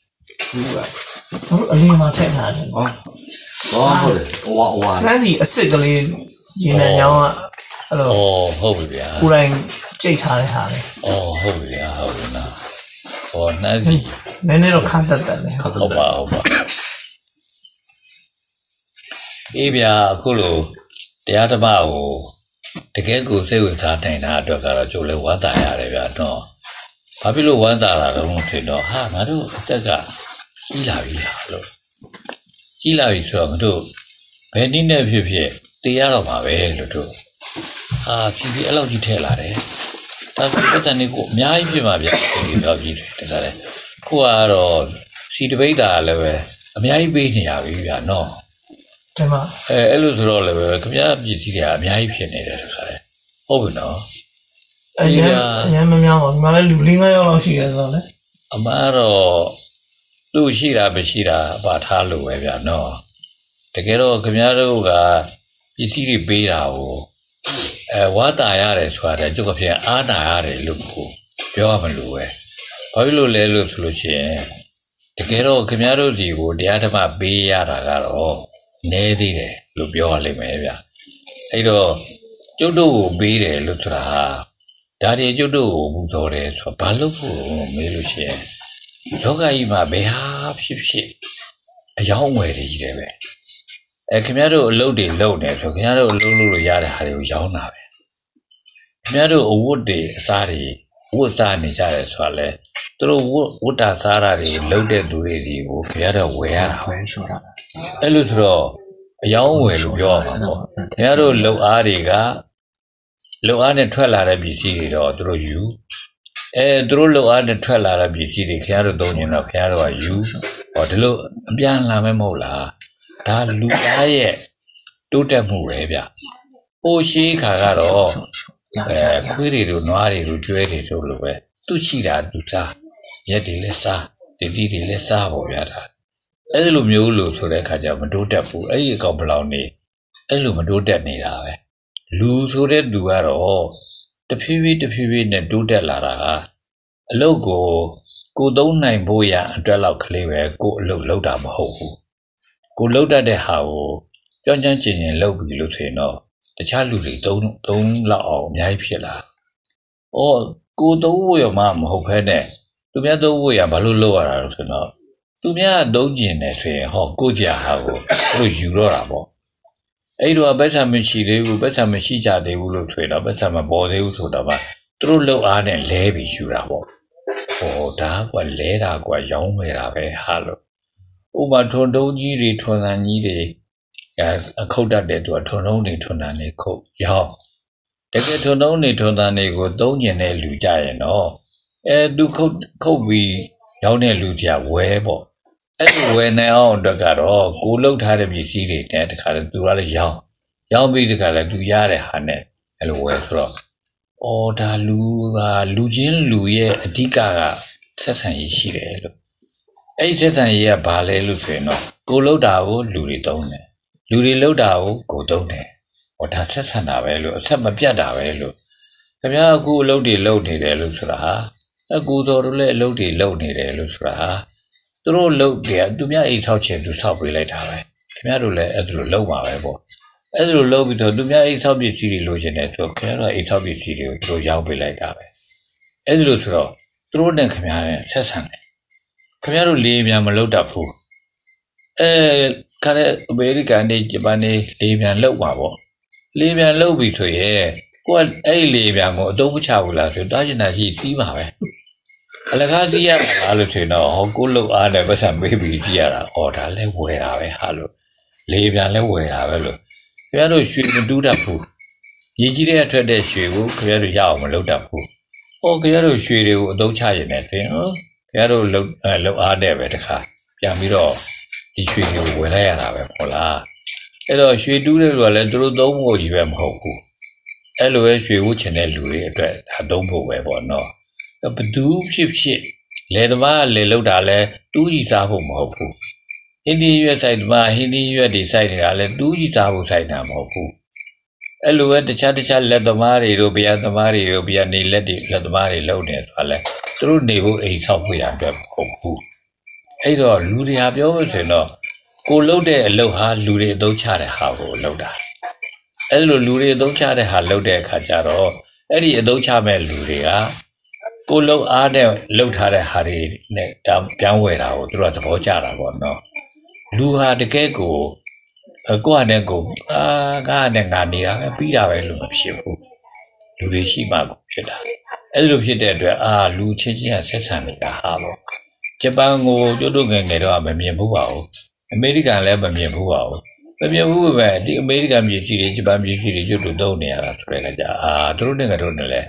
အလေးမှထည့်ထားတယ်ဟုတ်တယ်ဝါနှမ်းစီအစ်စ်ကလေးရေနံညောင်းကအဲ့လိုဟုတ်ပြီဗျာကိုယ်တိုင်ကြိတ်ထားတဲ့ဟာလေဟုတ်ပြီဗျာဟုတ်ပြီနော်နှမ်းစီနည်းနည်းတော့ခါတတ်တယ်ဟုတ်ပါအေးဗျာအခုလိုတရားဓမ္မကိုတကယ်ကိုစိတ်ဝင်စားနိုင်တာအတွက်ကတော့ကြိုးလဲဝမ်းသာရတယ်ဗျာတော့ဘာဖြစ်လို့ဝမ်းသာလာတော့ဖြစ်တော့ငါတို့အသက်ကကြီးလာပြီလားလို့ကြီးလာပြီဆိုတော့ငါတို့ဘယ်နည်းနဲ့ဖြစ်ဖြစ်တေးရတော့မှာပဲလို့တို့ဖြည်းဖြည်းအဲ့လောက်ကြီးထဲလာတယ်ဒါဒါဆိုပတ်စံတွေကိုအများကြီးဖြစ်မှာဗျဒီတော့ကြီးတယ်တခါလေကိုကတော့စီတပိတ်တာလည်းပဲအများကြီးပေးနေရပြီဗျနော်ဒီမှာအဲ့လိုဆိုတော့လည်းပဲခင်ဗျားပစ္စည်းတွေကအများကြီးဖြစ်နေတယ်တခါလေဟုတ်ပြီနော်အရင်မများပါဘူးဒီမှာလည်းလူ၄-၅ယောက်လောက်ရှိတယ်ဆိုတော့လေအမှန်တော့သူ့ရှိတာမရှိတာပါထားလို့ပဲဗျနော်တကယ်တော့ခင်ဗျားတို့ကပစ္စည်းတွေပေးတာကိုဝါတာရတယ်ဆိုတာကျုပ်ကပြန်အားနာရတယ်လို့ပြောရမလို့ပဲဘာဖြစ်လို့လဲလို့ဆိုလို့ရှိရင်တကယ်တော့ခင်ဗျားတို့ဒီကိုတရားဓမ္မပေးရတာကတော့နည်းသေးတယ်လို့ပြောရလိမ့်မယ်ဗျအဲ့တော့ကျုပ်တို့ကိုပေးတယ်လို့ဆိုတာဒါတွေကျုပ်တို့ကိုပူဇော်တယ်ဆိုတော့ဘာလို့ဖို့မေးလို့ရှိရင်လောကကြီးမှာဘယ်ဟာဖြစ်အယောင်းဝယ်တွေကြီးတယ်ပဲခင်ဗျားတို့အလုပ်တွေလုပ်နေဆိုခင်ဗျားတို့အလုပ်လုပ်လို့ရတဲ့ဟာတွေကိုရောင်းတာပဲခင်ဗျားတို့အဝတ်တွေအစားတွေဝတ်စားနေကြတယ်ဆိုတာလေသူတို့ဝတ်တာစားတာတွေလုပ်တဲ့သူတွေဒီကိုခင်ဗျားတို့ဝယ်ရတာပဲဆိုတော့အဲ့လိုဆိုတော့အယောင်းဝယ်လို့ပြောရမှာပေါ့ခင်ဗျားတို့လုပ်အားတွေကလုပ်အားနဲ့ထွက်လာတဲ့ပစ္စည်းတွေတော့သူတို့ယူသူတို့လုပ်အားနဲ့ထွက်လာတဲ့ပစ္စည်းတွေခင်ဗျားတို့သုံးရင်တော့ခင်ဗျားတို့ကယူဟောဒီလိုအပြန်လာမဲမဟုတ်လားဒါလူသားရဲ့တိုးတက်မှုပဲဗျ။ပိုရှိခါကတော့ခွေးတွေတို့နွားတွေတို့ကျွဲတွေတို့လိုပဲသူရှိတာသူစားရက်တွေလည်းစားတတိတွေလည်းစားပေါ့ဗျာဒါအဲ့လိုမျိုးလို့ဆိုတဲ့အခါကျမတိုးတက်ဘူးအဲ့ဒီအကောင်ဘလောင်နေအဲ့လိုမတိုးတက်နေတာပဲလူဆိုတဲ့လူကတော့တဖြည်းဖြည်းနဲ့တိုးတက်လာတာအလုပ်ကိုသုံးနိုင်ဖို့ရအတွက်လောက်ကလေးပဲကိုအလုပ်လုပ်တာမဟုတ်ဘူးကိုလှုပ်တတ်တဲ့ဟာကိုကြောင်းကျန်းကျင်ကျင်လှုပ်ပြီးလို့ဆိုရင်တော့တခြားလူတွေသုံးလောက်အောင်အများကြီးဖြစ်လာ။ကိုသုံးဖို့ရမှမဟုတ်ဖဲနဲ့သူများသုံးဖို့ရဘာလို့လုပ်ရတာလို့ဆိုတော့သူများသုံးကျင်တယ်ဆိုရင်ကိုကြဟာကိုသူယူတော့တာပေါ့။အဲ့တော့ပတ်စံမရှိသေးဘူးပတ်စံမရှိကြသေးဘူးလို့ဆိုတော့ပတ်စံမပေါ်သေးဘူးဆိုတော့မှသူတို့လှုပ်အားနဲ့လဲပြီးယူတာပေါ့။ဒါကလဲတာကရောင်းမယ်တာပဲဟာလို့ဥပမာထွန်တုံးကြီးတွေထွန်တန်ကြီးတွေအခုတ်တတ်တဲ့သူကထွန်တုံးတွေထွန်တန်တွေခုတ်ရောင်းတကယ်ထွန်တုံးတွေထွန်တန်တွေကိုသုံးကျင်တဲ့လူကြရင်တော့သူခုတ်ပြီးရောင်းတဲ့လူကြဝဲပေါ့အဲ့လိုဝဲနိုင်အောင်အတွက်ကတော့ကိုလှုပ်ထားတဲ့ပစ္စည်းတွေနဲ့တခါတည်းသူကလည်းရောင်းပြီးတခါလည်းသူရတဲ့ဟာနဲ့အဲ့လိုဝဲဆိုတော့ဒါလူချင်းလူရဲ့အဓိကဆက်ဆံရေးရှိတယ်လို့အဲ့ဆက်ဆံရေးကဘာလဲလို့ဆိုရင်တော့ကိုလှုပ်တာကိုလူတွေသုံးတယ်လူတွေလှုပ်တာကိုသုံးတယ်ဒါဆက်ဆံတာပဲလို့အဆက်မပြတ်တာပဲလို့ခင်ဗျားအခုအလုပ်တွေလုပ်နေတယ်လို့ဆိုတာအကူတော်တို့လည်းအလုပ်တွေလုပ်နေတယ်လို့ဆိုတာသူတို့လုပ်တယ်သူများအိမ်ဆောက်ချင်သူဆောက်ပေးလိုက်တာပဲခင်ဗျားတို့လည်းအဲ့လိုလုပ်ပါပဲပေါ့အဲ့လိုလုပ်ပြီးတော့သူများအိမ်ဆောက်ပစ္စည်းတွေလိုချင်တယ်သူခင်ဗျားတို့အိမ်ဆောက်ပစ္စည်းတွေကိုသူတို့ရောက်ပေးလိုက်တာပဲအဲ့လိုဆိုတော့သူတို့နဲ့ခင်ဗျားနဲ့ဆက်ဆံတယ်ခင်ဗျားတို့လေးမြန်မလုပ်တတ်ဘူးခါတဲ့အမေရိကန်နေဂျပန်နေလေးမြန်လောက်ပါပေါ့လေးမြန်လောက်ပြီဆိုရင်ကိုကအဲ့လေးမြန်ကိုအသုံးမချဘူးလားဆိုတော့တာကျင်တာရှိစီးပါပဲအလကားစီးရမှာလားလို့ဆိုရင်တော့ကိုလုတ်အားနဲ့ပတ်စံမေးပြီးစီးရတာဒါလည်းဝယ်တာပဲဟာလို့လေးမြန်လည်းဝယ်တာပဲလို့ခင်ဗျားတို့ရွှေမတူးတတ်ဘူးရည်ကြီးတဲ့ထွက်တဲ့ရွှေကိုခင်ဗျားတို့ရအောင်မလုပ်တတ်ဘူးခင်ဗျားတို့ရွှေတွေကိုအသုံးချရင်လည်းခင်ဗျားတို့လုတ်အားနဲ့ပဲတခါပြန်ပြီးတော့ဒီရွှေကိုဝယ်လိုက်ရတာပဲဟုတ်လားအဲ့တော့ရွှေတူးတဲ့လူကလည်းသူတို့သုံးဖို့ကြီးပဲမဟုတ်ဘူးအဲ့လိုပဲရွှေဝတ်ချင်တဲ့လူတွေအတွက်ဒါသုံးဖို့ပဲပေါ့နော်ဘသူဖြစ်လယ်သမားလယ်လုပ်တာလဲတူးကြီးစားဖို့မဟုတ်ဘူးဟင်းဒီရွက်ဆိုင်သမားဟင်းဒီရွက်တွေစိုက်နေတာလဲတူးကြီးစားဖို့စိုက်တာမဟုတ်ဘူးအဲ့လိုပဲတခြားလက်သမားတွေတို့ဗျာသမားတွေတို့ဗျာနေလက်သမားတွေလုပ်နေဆိုတာလဲသူတို့နေဖို့အိမ်ဆောက်ဖို့ရအတွက်မဟုတ်ဘူးအဲ့တော့လူတွေဟာပြောလို့ဆိုရင်တော့ကိုလှုပ်တဲ့အလုပ်ဟာလူတွေအသုံးချတဲ့ဟာကိုလှုပ်တာအဲ့လိုလူတွေအသုံးချတဲ့ဟာလှုပ်တဲ့အခါကျတော့အဲ့ဒီအသုံးချမဲ့လူတွေကကိုလှုပ်အားနဲ့လှုပ်ထားတဲ့ဟာတွေနဲ့ပြောင်းဝယ်တာကိုသူတို့ကသဘောကျတာပေါ့နော်လူဟာတကယ်ကိုကိုယ့်ဟာနဲ့ကိုငါနဲ့ငါနေတာပဲပြီးတာပဲလို့မဖြစ်ဘူးလူတွေရှိမှကိုဖြစ်တာအဲ့လိုဖြစ်တဲ့အတွက်လူချင်းချင်းကဆက်ဆံနေတာဟာပေါ့ဂျပန်ကိုကျတို့ငယ်တော့မမြင်ဘူးပါဘူးအမေရိကန်လည်းမမြင်ဘူးပါဘူးမမြင်ဘူးပဲဒီအမေရိကန်ပြည်စီတွေဂျပန်ပြည်စီတွေကျတို့သုံးနေရတာဆိုတဲ့ကကြတို့နဲ့လည်း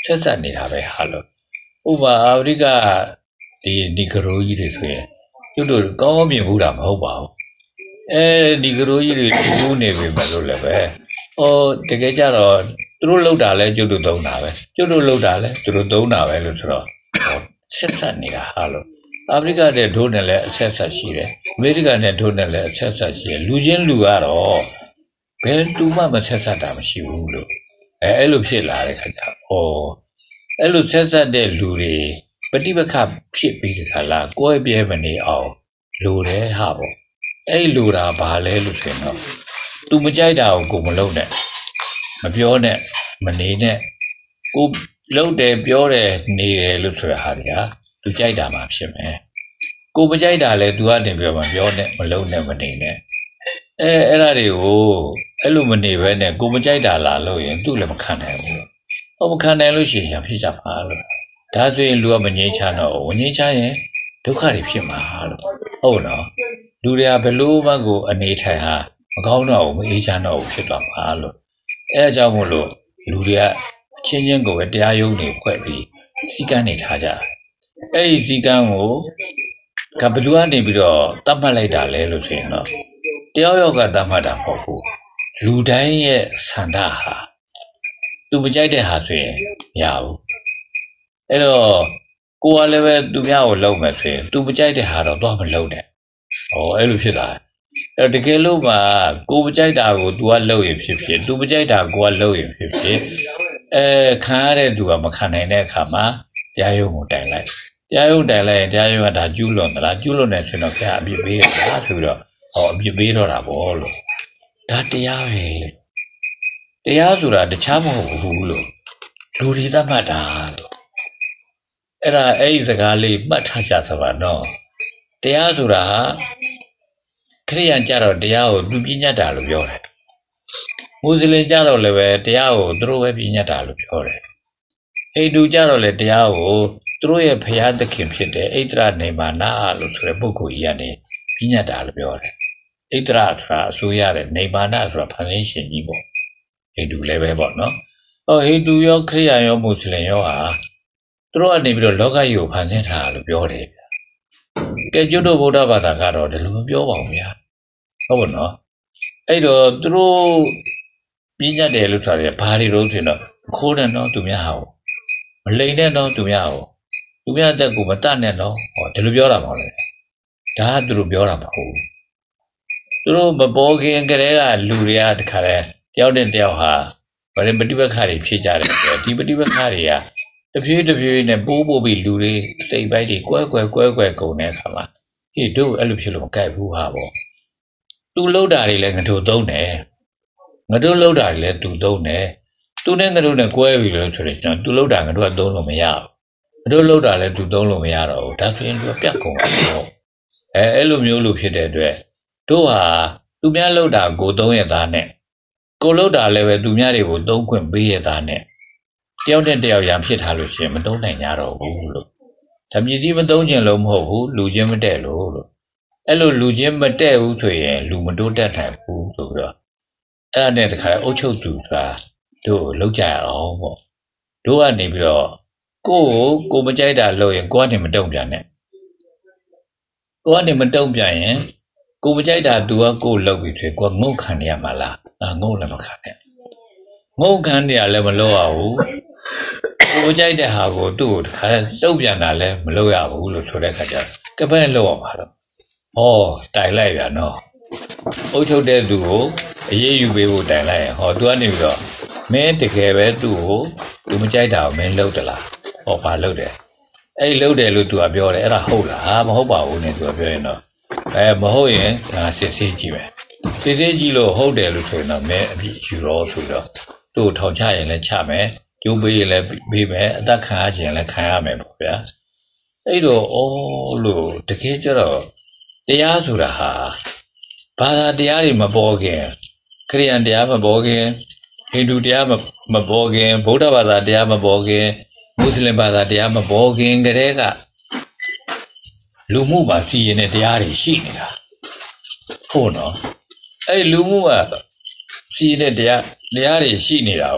ဆက်ဆက်နေတာပဲဟာလို့ဥပမာအာဖရိကဒီနီဂရိုကြီးတွေဆိုရင်ကျုပ်တို့ကောင်းမြင်ဘူးတာမဟုတ်ပါဘူးဒီဂရိုကြီးတွေလူနေပြီမလို့လည်းပဲတကယ်ကြတော့သူတို့လောက်တာလဲကျုပ်တို့သုံးတာပဲကျုပ်တို့လောက်တာလဲသူတို့သုံးတာပဲလို့ဆိုတော့ဆက်ဆက်နေတာဟာလို့အာဖရိကတဲ့ဒိုးနဲ့လည်းအဆက်ဆက်ရှိတယ်အမေရိကန်နဲ့ဒိုးနဲ့လည်းအဆက်ဆက်ရှိတယ်လူချင်းလူကတော့ဘယ်တူမှမဆက်ဆက်တာမရှိဘူးလို့အဲ့လိုဖြစ်လာတဲ့ခါကျအဲ့လိုဆက်ဆက်တဲ့လူတွေပฏิပက္ခဖြစ်ပြီးတဲ့ခါလာကိုယ်ပြဲမနေအောင်လိုတယ်ဟာပေါ့အဲ့လိုတာဘာလဲလို့ဆိုရင်တော့သူမကြိုက်တာကိုမလုပ်နဲ့မပြောနဲ့မနေနဲ့ကိုလုပ်တယ်ပြောတယ်နေတယ်လို့ဆိုရဟာဗျာသူကြိုက်တာမှဖြစ်မယ်ကိုမကြိုက်တာလဲသူကနေပြောမပြောနဲ့မလုပ်နဲ့မနေနဲ့အဲ့ဒါတွေကိုအဲ့လိုမနေဘဲနဲ့ကိုမကြိုက်တာလာလို့ရင်သူ့လည်းမခံနိုင်ဘူးမခံနိုင်လို့ရှိရင်ဖြစ်ကြပါလို့ဒါဆိုရင်လူကမငြိမ်းချမ်းတော့ဝင်ငြိမ်းချမ်းရင်ဒုက္ခတွေဖြစ်မှာလို့ဟုတ်နော်လူတွေကဘယ်လိုမှကိုအနေထိုင်ဟာမကောင်းတော့ဘူးမအေးချမ်းတော့ဘူးဖြစ်သွားမှာလို့အဲအကြောင်းမို့လို့လူတွေကအချင်းချင်းကိုပဲတရားရုံးတွေဖွဲ့ပြီးစီကံနေထားကြအဲ့ဒီစီကံကိုကဘယ်သူကနေပြီးတော့တတ်မှတ်လိုက်တာလဲလို့ဆိုရင်တော့တယောက်ယောက်ကတတ်မှတ်တာမဟုတ်ဘူးလူတိုင်းရဲ့ဆန္ဒဟာသူမကြိုက်တဲ့ဟာဆိုရင်မရဘူးအဲ့တော့ကိုယ်ကလည်းပဲသူများကိုလုပ်မယ်ဆိုရင်သူမကြိုက်တဲ့ဟာတော့တော့မလုပ်နဲ့အဲ့လိုဖြစ်လာအဲ့တကယ်လို့မှကိုမကြိုက်တာကို तू ကလုပ်ရင်ဖြစ်ဖြစ် तू မကြိုက်တာကိုကလုပ်ရင်ဖြစ်ဖြစ်ခံရတဲ့သူကမခံနိုင်တဲ့အခါမှာတရားရုံးကိုတိုင်လိုက်တရားရုံးတိုင်လိုက်ရင်တရားရုံးကဒါကျူးလွန်သလားကျူးလွန်နေဆိုတော့ခင်ဗျာအပြစ်ပေးတာဆိုပြီးတော့အပြစ်ပေးတော့တာပေါ့လို့ဒါတရားပဲတရားဆိုတာတခြားမဟုတ်ဘူးလို့လူတွေသတ်မှတ်တာလို့အဲ့ဒီစကားလေးမှတ်ထားကြစပါတော့တရားဆိုတာခရိယန်ကြတော့တရားကိုသူပြညတ်တာလို့ပြောတယ်မွတ်စလင်ကြတော့လည်းပဲတရားကိုသူတို့ပဲပြညတ်တာလို့ပြောတယ်ဟိန္ဒူကြတော့လည်းတရားကိုသူတို့ရဲ့ဘုရားသခင်ဖြစ်တဲ့ဣတရနေမာနာလို့ဆိုတဲ့ပုဂ္ဂိုလ်ကြီးကနေပြညတ်တာလို့ပြောတယ်ဣတရဆိုတာအစိုးရတဲ့နေမာနာဆိုတာဖန်ဆင်းရှင်ကြီးပေါ့ဟိန္ဒူလည်းပဲပေါ့နော်ဟိန္ဒူရောခရိယန်ရောမွတ်စလင်ရောဟာသူတို့ကနေပြီးတော့လောကကြီးကိုဖန်ဆင်းထားတာလို့ပြောတယ်ကဲကျွတ်တို့ဗုဒ္ဓဘာသာကတော့ဒီလိုမပြောပါဘူးဗျာဟုတ်ပါနော်အဲ့တော့သူတို့ပြညတ်တယ်လို့ဆိုတယ်ဘာတွေတော့ဆိုတော့ခိုးတယ်နော်သူများဟာမလိန်တဲ့နော်သူများဟာသူများအသက်ကိုမတတ်နဲ့နော်ဒီလိုပြောတာမဟုတ်လေဒါကသူတို့ပြောတာမဟုတ်ဘူးသူတို့မပေါ်ခင်ကတည်းကလူတွေကတခါလဲတယောက်နဲ့တယောက်ဟာဗရမပฏิပက္ခတွေဖြစ်ကြတယ်ဆိုဒီပฏิပက္ခတွေကတဖြည်းဖြည်းနဲ့ပိုးပြီးလူတွေစိတ်ပိုင်းတွေကွဲကုန်တဲ့အခါမှာဟေ့တို့အဲ့လိုဖြစ်လို့မကြိုက်ဘူးဟာပေါ့သူလှုပ်တာတွေလည်းငါတို့သုံးတယ်ငါတို့လှုပ်တာတွေလည်းသူသုံးတယ်သူနဲ့ငါတို့နဲ့ကွဲပြီလို့ဆိုရင်ကျွန်တော်သူလှုပ်တာငါတို့ကသုံးလို့မရဘူးငါတို့လှုပ်တာလည်းသူသုံးလို့မရတော့ဘူးဒါဆိုရင်သူကပြတ်ကုန်တော့အဲ့လိုမျိုးလို့ဖြစ်တဲ့အတွက်တို့ဟာသူများလှုပ်တာကိုသုံးရသားနဲ့ကိုလှုပ်တာလည်းပဲသူများတွေကိုသုံးခွင့်ပေးရသားနဲ့တယောက်နဲ့တယောက်ရံဖြစ်ထားလို့ရှိရင်မသုံးနိုင်ကြတော့ဘူးလို့ဒါမြည်စည်းမသုံးခြင်းလို့မဟုတ်ဘူးလူချင်းမတည့်လို့အဲ့လိုလူချင်းမတည့်ဘူးဆိုရင်လူမတိုးတက်နိုင်ဘူးဆိုပြီးတော့အဲ့ဒါနဲ့တခါအုတ်ချုပ်သူဆိုတာတို့လောက်ကြရအောင်ပေါ့တို့ကနေပြီးတော့ကိုမကြိုက်တာလို့ရင်ကိုကနေမတုံ့ပြန်နဲ့ကိုကနေမတုံ့ပြန်ရင်ကိုမကြိုက်တာသူကကိုလောက်ပြီးဆိုကိုငုတ်ခံရမှာလားငုတ်လည်းမခံနဲ့ငုတ်ခံရလည်းမလုပ်ရဘူးကိုကြိုက်တဲ့ဟာကိုသူ့ကိုတခါတုံ့ပြန်တာလည်းမလုပ်ရဘူးလို့ဆိုတဲ့အခါကျကပန်းလောက်ရမှာတော့တိုင်လိုက်ပြန်တော့အုတ်ချုပ်တဲ့သူကိုအေးအေးယူပေးဖို့တိုင်လိုက်ရင်သူကနေပြီးတော့မင်းတကယ်ပဲသူ့ကိုသူမကြိုက်တာကိုမင်းလုပ်တလားဘာလုပ်တယ်အဲ့လုပ်တယ်လို့သူကပြောတယ်အဲ့ဒါဟုတ်လားမဟုတ်ပါဘူးနဲ့သူကပြောရင်တော့မဟုတ်ရင်ငါစစ်ဆေးကြည့်မယ်စစ်ဆေးကြည့်လို့ဟုတ်တယ်လို့ဆိုရင်တော့မင်းအပြည့်ယူတော့ဆိုတော့သူ့ကိုထောင်ချရင်လည်းချမယ်ကျိုးပေးရင်လည်းပေးမယ်အသက်ခံရခြင်းလည်းခံရမယ်ပေါ့ဗျာအဲ့တော့လို့တကယ်ကြတော့တရားဆိုတာဟာဘာသာတရားတွေမပေါ်ခင်ခရိယန်တရားမပေါ်ခင်ဟိန္ဒူတရားမပေါ်ခင်ဗုဒ္ဓဘာသာတရားမပေါ်ခင်မွတ်စလင်ဘာသာတရားမပေါ်ခင်ကတည်းကလူမှုမှာစီရင်တဲ့တရားတွေရှိနေတာဟုတ်နော်အဲ့လူမှုကစီရင်တဲ့တရားတွေရှိနေတာကို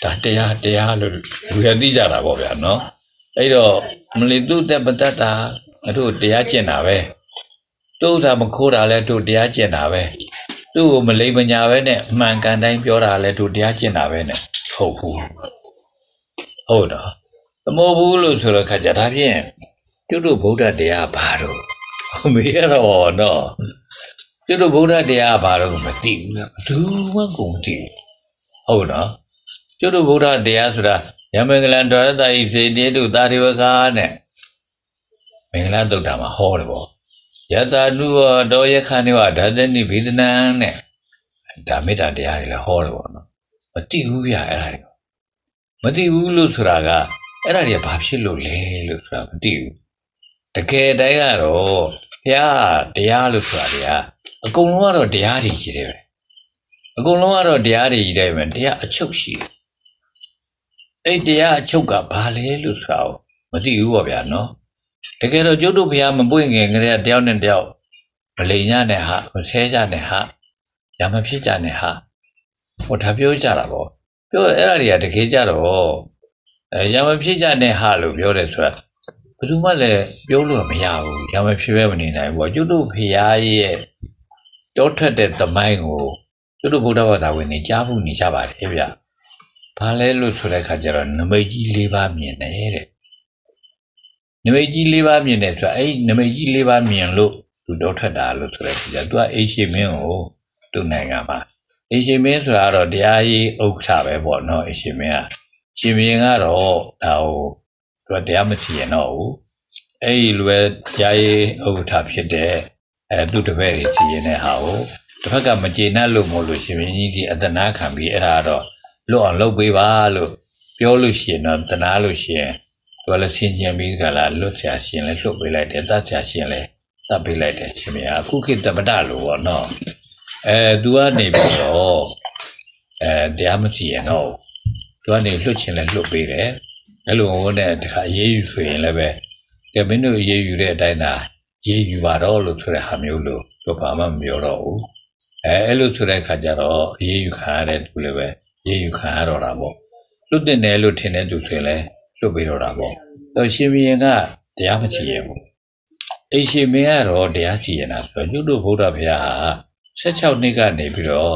ဒါတရားလို့လူရသိကြတာပေါ့ဗျာနော်အဲ့တော့မလီသူ့တက်ပတ္တာတို့တရားကျင့်တာပဲတို့သာမခိုးတာလဲတို့တရားကျင့်တာပဲသူ့ကိုမလိမ်မညာပဲနဲ့အမှန်ကန်တိုင်းပြောတာလဲတို့တရားကျင့်တာပဲနဲ့ဟုတ်ဘူးဟုတ်တော့မဟုတ်ဘူးလို့ဆိုတော့ခါကြဒါဖြင့်တို့ဗုဒ္ဓတရားဘာတော့မေးရတော့နော်တို့ဗုဒ္ဓတရားဘာတော့မသိဘူးလားဘူးမှကုန်သိဟုတ်နော်တို့ဗုဒ္ဓတရားဆိုတာယမင်္ဂလံတော်ရတ္တဤစေတေတုသာရိဝကနဲ့မင်္ဂလာတုတ်တာမှာဟောတယ်ပေါ့ယတနုတော်ယခဏိဝဓာတနိဗေဒနံနဲ့ဒါမေတ္တာတရားတွေလည်းဟောတယ်ပေါ့နော်မသိဘူးဗျအဲ့ဒါတွေမသိဘူးလို့ဆိုတာကအဲ့ဒါတွေဘာဖြစ်လို့လဲလို့ဆိုတာမသိဘူးတကယ်တည်းကတော့ဘုရားတရားလို့ဆိုတာတွေကအကုန်လုံးကတော့တရားတွေကြီးတယ်ပဲအကုန်လုံးကတော့တရားတွေကြီးတယ်ပဲတရားအချုပ်ရှိတယ်အဲ့တရားအချုပ်ကဘာလဲလို့ဆိုတာကိုမသိဘူးပေါ့ဗျာနော်တကယ်တော့ကျုပ်တို့ဘုရားမပွင့်ခင်ကလေးကတယောက်နဲ့တယောက်မလိမ်ကြနဲ့ဟာမဆဲကြနဲ့ဟာရမဖြစ်ကြနဲ့ဟာဟောဒါပြောကြတာပေါ့ပြောအဲ့ဒါတွေကတကယ်ကြတော့ရမဖြစ်ကြနဲ့ဟာလို့ပြောတယ်ဆိုတာဘယ်သူမှလည်းပြောလို့မရဘူးရမဖြစ်ပဲမနေနိုင်ဘူးပေါ့ကျုပ်တို့ဘုရားရဲ့တောထွက်တဲ့သမိုင်းကိုကျုပ်တို့ဗုဒ္ဓဘာသာဝင်နေကြားဖို့နေကြပါတယ်ဗျဘာလဲလို့ဆိုတဲ့အခါကျတော့နမိတ်ကြီး၄ပါးမြင်တယ်တဲ့နမိတ်ကြီး၄ပါးမြင်တယ်ဆိုတာအဲ့နမိတ်ကြီး၄ပါးမြင်လို့သူတော့ထွက်တာလို့ဆိုတဲ့အခါကျသူကအိရှိမင်းကိုသူ့နိုင်ငံမှာအိရှိမင်းဆိုတာတော့တရားကြီးဥက္ကဋ္ဌပဲပေါ့နော်အိရှိမင်းကရှင်မင်းကတော့ဒါဟိုသူကတရားမစီရင်တော့ဘူးအဲ့ဒီလိုပဲတရားကြီးဥက္ကဋ္ဌဖြစ်တဲ့သူ့တပည့်တွေစီရင်တဲ့ဟာကိုတစ်ဖက်ကမကျေနပ်လို့မဟုတ်လို့ရှင်မင်းကြီးစီအတနာခံပြီးအဲ့ဒါတော့လွတ်အောင်လုပ်ပေးပါလို့ပြောလို့ရှိရင်တော့တနာလို့ရှိရင်သူကလည်းဆင်ခြင်ပြီးကြလားလွတ်ဆရာရှင်လည်းလွတ်ပေးလိုက်တယ်တတ်ဆရာရှင်လည်းတတ်ပေးလိုက်တယ်ရှင်မအခုခေတ်တပဒလို့ပေါ့နော်သူကနေပြီးတော့တရားမစီရင်တော့သူကနေလွတ်ချင်လည်းလွတ်ပေးတယ်အဲ့လိုဟိုနဲ့တခါအေးယူဆိုရင်လည်းပဲကဲမင်းတို့အေးယူတဲ့အတိုင်းသာအေးယူပါတော့လို့ဆိုတဲ့ဟာမျိုးလို့သူဘာမှမပြောတော့ဘူးအဲ့လိုဆိုတဲ့အခါကျတော့အေးယူခံရတဲ့သူလည်းပဲအေးယူခံရတော့တာပေါ့လွတ်တင်တယ်လို့ထင်တဲ့သူဆိုရင်လည်းလွတ်ပေးတော့တာပေါ့ရှင်ဘုရင်ကတရားမစီရင်ဘူးအိရှင်မင်းကတော့တရားစီရင်တာဆိုတော့ညွတ်တို့ဗုဒ္ဓဘုရားဟာ16နှစ်ကနေပြီးတော့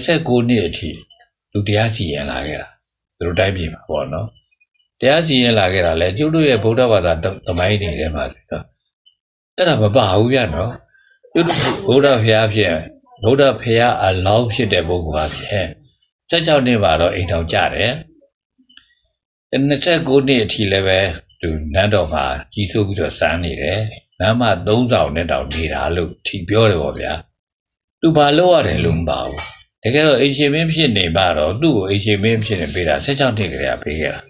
29နှစ်အထိသူတရားစီရင်လာခဲ့တာသူတို့တိုင်းပြည်မှာပေါ့နော်တရားစီရင်လာခဲ့တာလေညွတ်တို့ရဲ့ဗုဒ္ဓဘာသာသမိုင်းတွေထဲမှာဆိုတော့အဲ့ဒါမပါဘူးဗျနော်ညွတ်တို့ဗုဒ္ဓဘုရားဖြစ်ဗုဒ္ဓဘုရားအလောင်းဖြစ်တဲ့ပုဂ္ဂိုလ်ပါဖြစ်16နှစ်မှာတော့အိမ်တော်ကြတယ်29နှစ်အထိလည်းပဲသူနန်းတော်မှာကြီးစိုးပြီးတော့စမ်းနေတယ်နန်းမှာ3ဆောင်နဲ့တောင်နေတာလို့ထီပြောတယ်ပေါ့ဗျာသူဘာလို့ရတယ်လို့မပါဘူးတကယ်တော့အိမ်ရှင်မင်းဖြစ်နေမှတော့သူ့ကိုအိမ်ရှင်မင်းဖြစ်နေပေးတာ16နှစ်ကလေးကပေးခဲ့တာ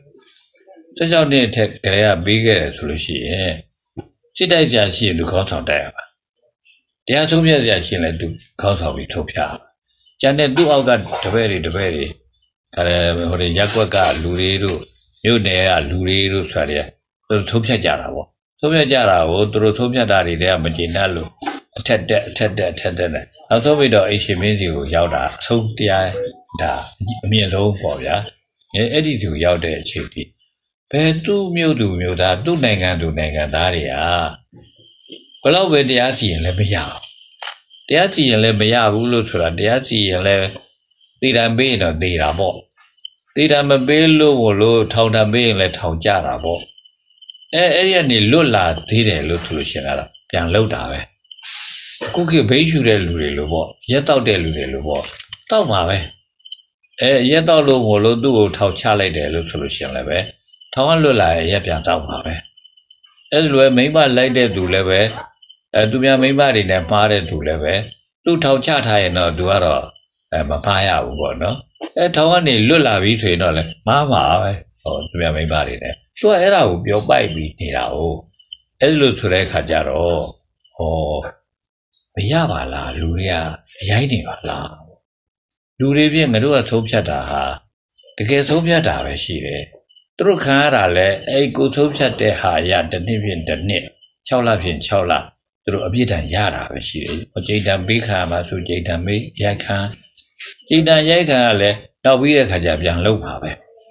16နှစ်ထက်ကလေးကပေးခဲ့တယ်ဆိုလို့ရှိရင်စစ်တိုက်ကြရှိရင်သူခေါင်းဆောင်တိုက်ရပါတရားဆုံးဖြတ်ကြရှိရင်လည်းသူခေါင်းဆောင်ပြီးထုတ်ပြကျန်တဲ့သူ့အောက်ကတပည့်တွေဒါလည်းဟိုရက်ကွက်ကလူတွေတို့မြို့နယ်ကလူတွေတို့ဆိုရတယ်သူသုံးဖြတ်ကြတာပေါ့သုံးဖြတ်ကြတာကိုသူတို့သုံးဖြတ်တာတွေတည်းကမကျေနပ်လို့အထက်တက်နဲ့နောက်ဆုံးပြီးတော့အိရှင်မင်းစီကိုရောက်တာအဆုံးတရားဒါအမြင့်ဆုံးပေါ့ဗျာအဲ့ဒီစီကိုရောက်တဲ့အချိန်ဒီဘယ်သူ့မြို့သူမြို့သားသူ့နိုင်ငံသူနိုင်ငံသားတွေဟာဘယ်တော့ပဲတရားစီရင်လည်းမရဘူးတရားစီရင်လည်းမရဘူးလို့ဆိုတာတရားစီရင်လည်းတည်တံပေးရင်တော့တည်တာပေါ့တည်တံမပေးလို့ထောင်တံပေးရင်လည်းထောင်ကြတာပေါ့အဲ့ဒီကနေလွတ်လာသေးတယ်လို့ဆိုလို့ရှိရင်ကတော့ပြန်လှုပ်တာပဲအခုခေတ်ဘိန်းရှူတဲ့လူတွေလို့ပေါ့ရက်တောက်တဲ့လူတွေလို့ပေါ့တောက်မှာပဲရက်တောက်လို့မို့လို့သူ့ကိုထောင်ချလိုက်တယ်လို့ဆိုလို့ရှိရင်လည်းပဲထောင်ကလွတ်လာရက်ပြန်တောက်မှာပဲအဲ့ဒီလိုပဲမိမလိုက်တဲ့သူလည်းပဲသူများမိမတွေနဲ့မှားတဲ့သူလည်းပဲသူ့ထောင်ချထားရင်တော့သူကတော့မမှားရဘူးပေါ့နော်ထောင်ကနေလွတ်လာပြီဆိုရင်တော့လည်းမှားပါပဲဟောသူများမိမတွေနဲ့သူကအဲ့ဒါကိုပြောပိုက်ပြီးနေတာ哦အဲ့လိုဆိုတဲ့အခါကျတော့ဟောမရပါလားလူတွေကအရိုက်နေပါလားလူတွေပြည့်ငါတို့ကသုံးဖြတ်တာဟာတကယ်သုံးဖြတ်တာပဲရှိတယ်သူတို့ခံရတာလဲအဲ့ကိုသုံးဖြတ်တဲ့ဟာရတစ်နှစ်ဖြင့်တစ်နှစ်6လဖြင့်6လသူတို့အပြစ်ဒဏ်ရတာပဲရှိတယ်အကျိတံပေးခံမှာဆိုကျိတံမေးရိုက်ခံကျိတံရိုက်ခံကလည်းနောက်ပြီးတဲ့ခါကျပြန်လှုပ်ပါပဲ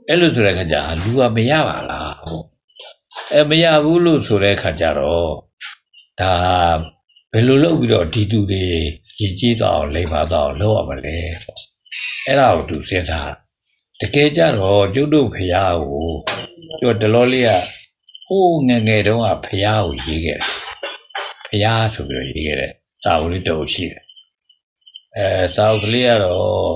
အဲ့လိုဆိုတဲ့ခါကျလူကမရပါလားဟုတ်မရဘူးလို့ဆိုတဲ့ခါကျတော့ဒါဘယ်လိုလုပ်ပြီးတော့ဒီသူတွေရည်ကြီးတော့လိမ္မာတော့လုပ်ရမလဲအဲ့ဒါကိုသူစဉ်းစားတကယ်ကြတော့ကျုပ်တို့ဖျားကိုကျတော့တလောလေးကဟိုးငယ်ငယ်တုန်းကဖျားကိုရေးခဲ့တယ်ဖျားဆိုပြီးရေးခဲ့တယ်စာအုပ်လေးတုပ်ရှိတယ်စာအုပ်ကလေးကတော့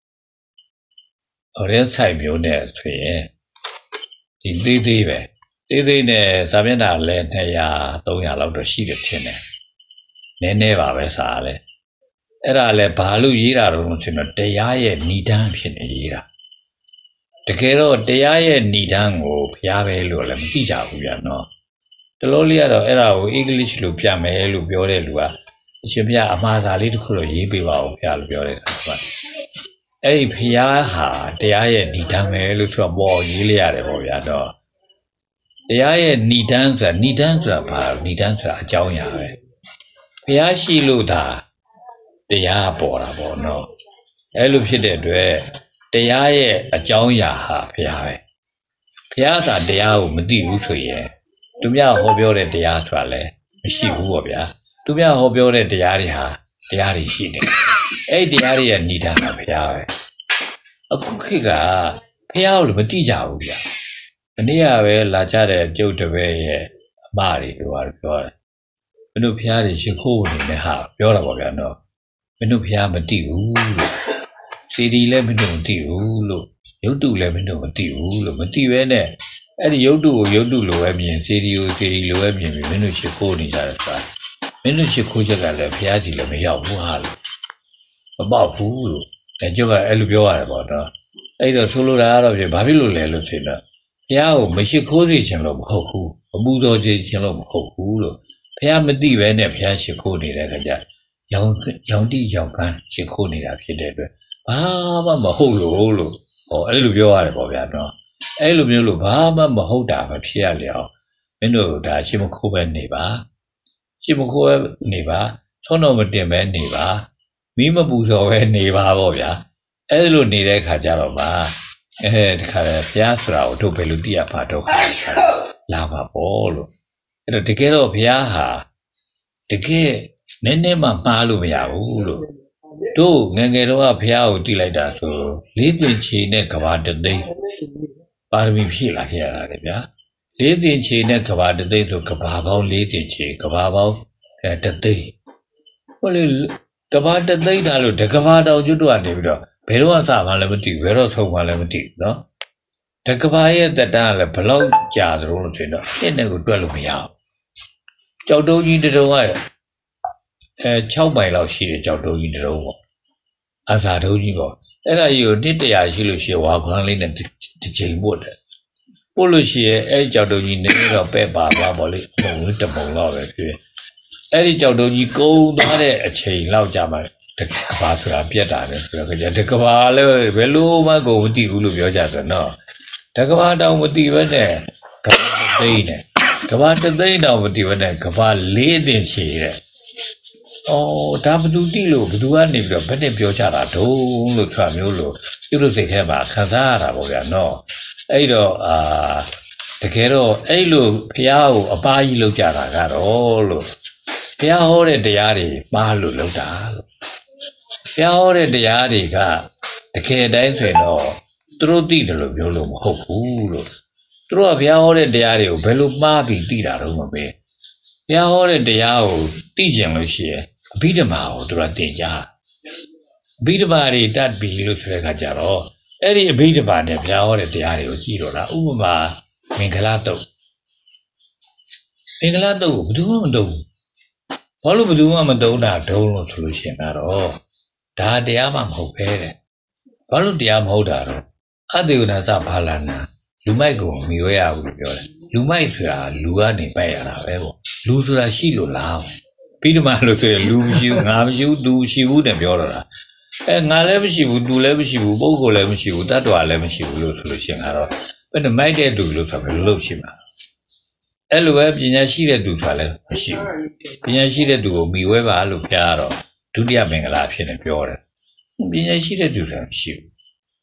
ရဲဆိုင်မျိုးနဲ့ဆိုရင်ဒီသေးသေးပဲသေးသေးနဲ့စာမျက်နှာလဲ200 300လောက်တော့ရှိတယ်ထင်တယ်နည်းနည်းပါပဲစာလဲအဲ့ဒါလဲဘာလို့ရေးတာတော့ဆိုတော့တရားရဲ့ဏိဒန်းဖြစ်နေရေးတာတကယ်တော့တရားရဲ့ဏိဒန်းကိုဖျားပဲလို့လည်းမသိကြဘူးဗျာနော်တလို့လေးကတော့အဲ့ဒါကိုအင်္ဂလိပ်လိုပြမယ်လို့ပြောတဲ့လူကအရှင်ဘုရားအမှားစာလေးတစ်ခုတော့ရေးပေးပါဦးဗျာလို့ပြောတဲ့အခါမှာအဲ့ဒီဖျားဟာတရားရဲ့ဏိဒန်းပဲလို့ဆိုတော့ပေါ်ရေးလိုက်ရတယ်ပေါ့ဗျာတော့တရားရဲ့ဏိဒန်းဆိုတာဘာဏိဒန်းဆိုတာအကြောင်းအရာပဲဖျားရှိလို့ဒါတရားပေါ်တာပေါ့နော်အဲ့လိုဖြစ်တဲ့အတွက်တရားရဲ့အကြောင်းအရာဟာဖျားပဲဖျားသာတရားကိုမသိဘူးဆိုရင်သူများဟောပြောတဲ့တရားဆိုတာလည်းမရှိဘူးပေါ့ဗျာသူများဟောပြောတဲ့တရားတွေဟာတရားတွေရှိနေအဲ့ဒီတရားတွေရဲ့ဏိဒန်းကဖျားပဲအခုခေတ်ကဖျားကိုလည်းမသိကြဘူးဗျာဒီနေ့ကပဲလာကြတဲ့ကျုပ်တပည့်ရဲ့အမတွေပြောတယ်မင်းတို့ဖျားတွေရှိခိုးနေတယ်ဟာပြောတာပေါ့ဗျာနော်မင်းတို့ဖျားမသိဘူးလို့စီဒီလည်းမင်းတို့မသိဘူးလို့ရုပ်တုလည်းမင်းတို့မသိဘူးလို့မသိပဲနဲ့အဲ့ဒီရုပ်တုကိုရုပ်တုလိုပဲမြင်စီဒီကိုစီဒီလိုပဲမြင်ပြီးမင်းတို့ရှိခိုးနေကြတယ်ဆိုတာမင်းတို့ရှိခိုးချက်ကလည်းဖျားစီလည်းမရောက်ဘူးဟာလို့မပေါ့ဘူးလို့ကျုပ်ကအဲ့လိုပြောရတယ်ပေါ့နော်အဲ့တော့ဆိုလိုတာကတော့ဘာဖြစ်လို့လဲလို့ဆိုတော့ဖျားကိုမရှိခိုးစေချင်လို့မဟုတ်ဘူးအပူဇော်စေချင်လို့မဟုတ်ဘူးလို့ဖျားမသိပဲနဲ့ဖျားရှိခိုးနေတဲ့ခါကျရောင်တိရောင်ကန်းရှိခိုးနေတာဖြစ်တဲ့အတွက်ဘာမှမဟုတ်လို့ဟောအဲ့လိုပြောရတယ်ပေါ့ဗျာနော်အဲ့လိုမျိုးလို့ဘာမှမဟုတ်တာမဖြစ်ရလေအောင်မင်းတို့ဒါရှိမခိုးပဲနေပါရှိမခိုးပဲနေပါဆုံးတော့မတင်ပဲနေပါမိမပူဇော်ပဲနေပါပေါ့ဗျာအဲ့လိုနေတဲ့ခါကျတော့ပါဒီခါဘုရားဆိုတာကိုတို့ဘယ်လိုသိရပါတော့လာပါပေါ့လို့အဲ့တော့တကယ်တော့ဘုရားဟာတကယ်နည်းနည်းမှမှားလို့မရဘူးလို့တို့ငယ်ငယ်တော့ဘုရားကိုတည်လိုက်တာဆိုလေးတင်ချေနဲ့ကဘာတသိန်းပါရမီဖြည့်လာခဲ့ရတာလေဗျာလေးတင်ချေနဲ့ကဘာတသိန်းဆိုကဘာပေါင်းလေးတင်ချေကဘာပေါင်းတသိန်းဟိုလေကဘာတသိန်းတာလို့တကဘာတောင်ကျွတ်တော့နေပြီးတော့ဘယ်တော့အစမှလည်းမသိဘူးဘယ်တော့ဆုံးမှလည်းမသိဘူးနော်တကဘာရဲ့တက်တန်းကလည်းဘလောက်ကြာသလိုလို့ဆိုတော့တစ်နဲ့ကိုတွက်လို့မရဘူးကြောက်တုံးကြီးတတုံးက6မိုင်လောက်ရှိတယ်ကြောက်တုံးကြီးတတုံးပေါ့အစာတုံးကြီးပေါ့အဲ့ဒါကြီးကို100ရှိလို့ရှိရင်ဝါခွန်းလေးနဲ့တစ်ချိန်ပို့တယ်ပို့လို့ရှိရင်အဲ့ကြောက်တုံးကြီးနည်းနည်းတော့ပဲ့ပါသွားပေါ့လေပုံလေးတစ်ပုံလောက်ပဲဖြစ်အဲ့ဒီကြောက်တုံးကြီးကုန်းသွားတဲ့အချိန်လောက်ကြာမှတကဘာဆိုတာပြက်တာလေဆိုတော့တကဘာလည်းဘယ်လိုမှကိုမသိဘူးလို့ပြောကြတယ်နော်တကဘာတောင်မသိဘဲနဲ့ကဘာသိန်းနဲ့ကဘာတသိန်းတောင်မသိဘဲနဲ့ကဘာ၄တင်ချီတဲ့ဒါဘသူတိလို့ဘသူကနေပြီးတော့ဘယ်နဲ့ပြောကြတာတုံးလို့ဆိုတာမျိုးလို့ပြုလို့စိတ်ထဲမှာခံစားရတာပေါ့ဗျာနော်အဲ့တော့တကယ်တော့အဲ့လိုဖះကိုအပါကြီးလောက်ကြတာကတော့လို့ဖះဟောတဲ့တရားတွေမှားလို့လောက်တာလို့ဖះဟောတဲ့တရားတွေကတကယ်တိုင်းဆိုရင်တော့သူတို့သိတယ်လို့ပြောလို့မဟုတ်ဘူးလို့သူတို့ကဘုရားဟောတဲ့တရားတွေကိုဘယ်လိုမှားပြီးသိတာတော့မပဲဘုရားဟောတဲ့တရားကိုသိကြလို့ရှိရင်အဘိဓမ္မာကိုသူတို့သင်ကြားအဘိဓမ္မာတွေတတ်ပြီးလို့ဆိုတဲ့အခါကျတော့အဲ့ဒီအဘိဓမ္မာနဲ့ဘုရားဟောတဲ့တရားတွေကိုကြည့်တော့တာဥပမာမင်္ဂလာတုတ်ကိုဘယ်သူမှမတုံးဘာလို့ဘယ်သူမှမတုံးတာတုံးလို့ဆိုလို့ရှိရင်ကတော့ဒါတရားမှမဟုတ်ပဲတဲ့ဘာလို့တရားမဟုတ်တာတော့အတေဝနာသဘာလနာလူမိုက်ကိုမီဝဲရဘူးလို့ပြောတယ်လူမိုက်ဆိုတာလူကနေပိုက်ရတာပဲပေါ့လူဆိုတာရှိလို့လားပြီးတော့မှလို့ဆိုရင်လူမရှိဘူးငါမရှိဘူးသူရှိဘူးတဲ့ပြောတော့တာငါလည်းမရှိဘူးသူလည်းမရှိဘူးပုဂ္ဂိုလ်လည်းမရှိဘူးတတ္တဝါလည်းမရှိဘူးလို့ဆိုလို့ရှိရင်ကတော့ဘယ်နဲ့မိုက်တဲ့သူလို့ဆိုဘယ်လိုလုပ်ရှိမှာအဲ့လိုပဲပညာရှိတဲ့သူဆိုတာလည်းမရှိဘူးပညာရှိတဲ့သူကိုမီဝဲပါလို့ဖျားတော့ဒုတိယမင်္ဂလာဖြစ်နေပြောတယ်ပညာရှိတဲ့သူဆိုတာမရှိဘူး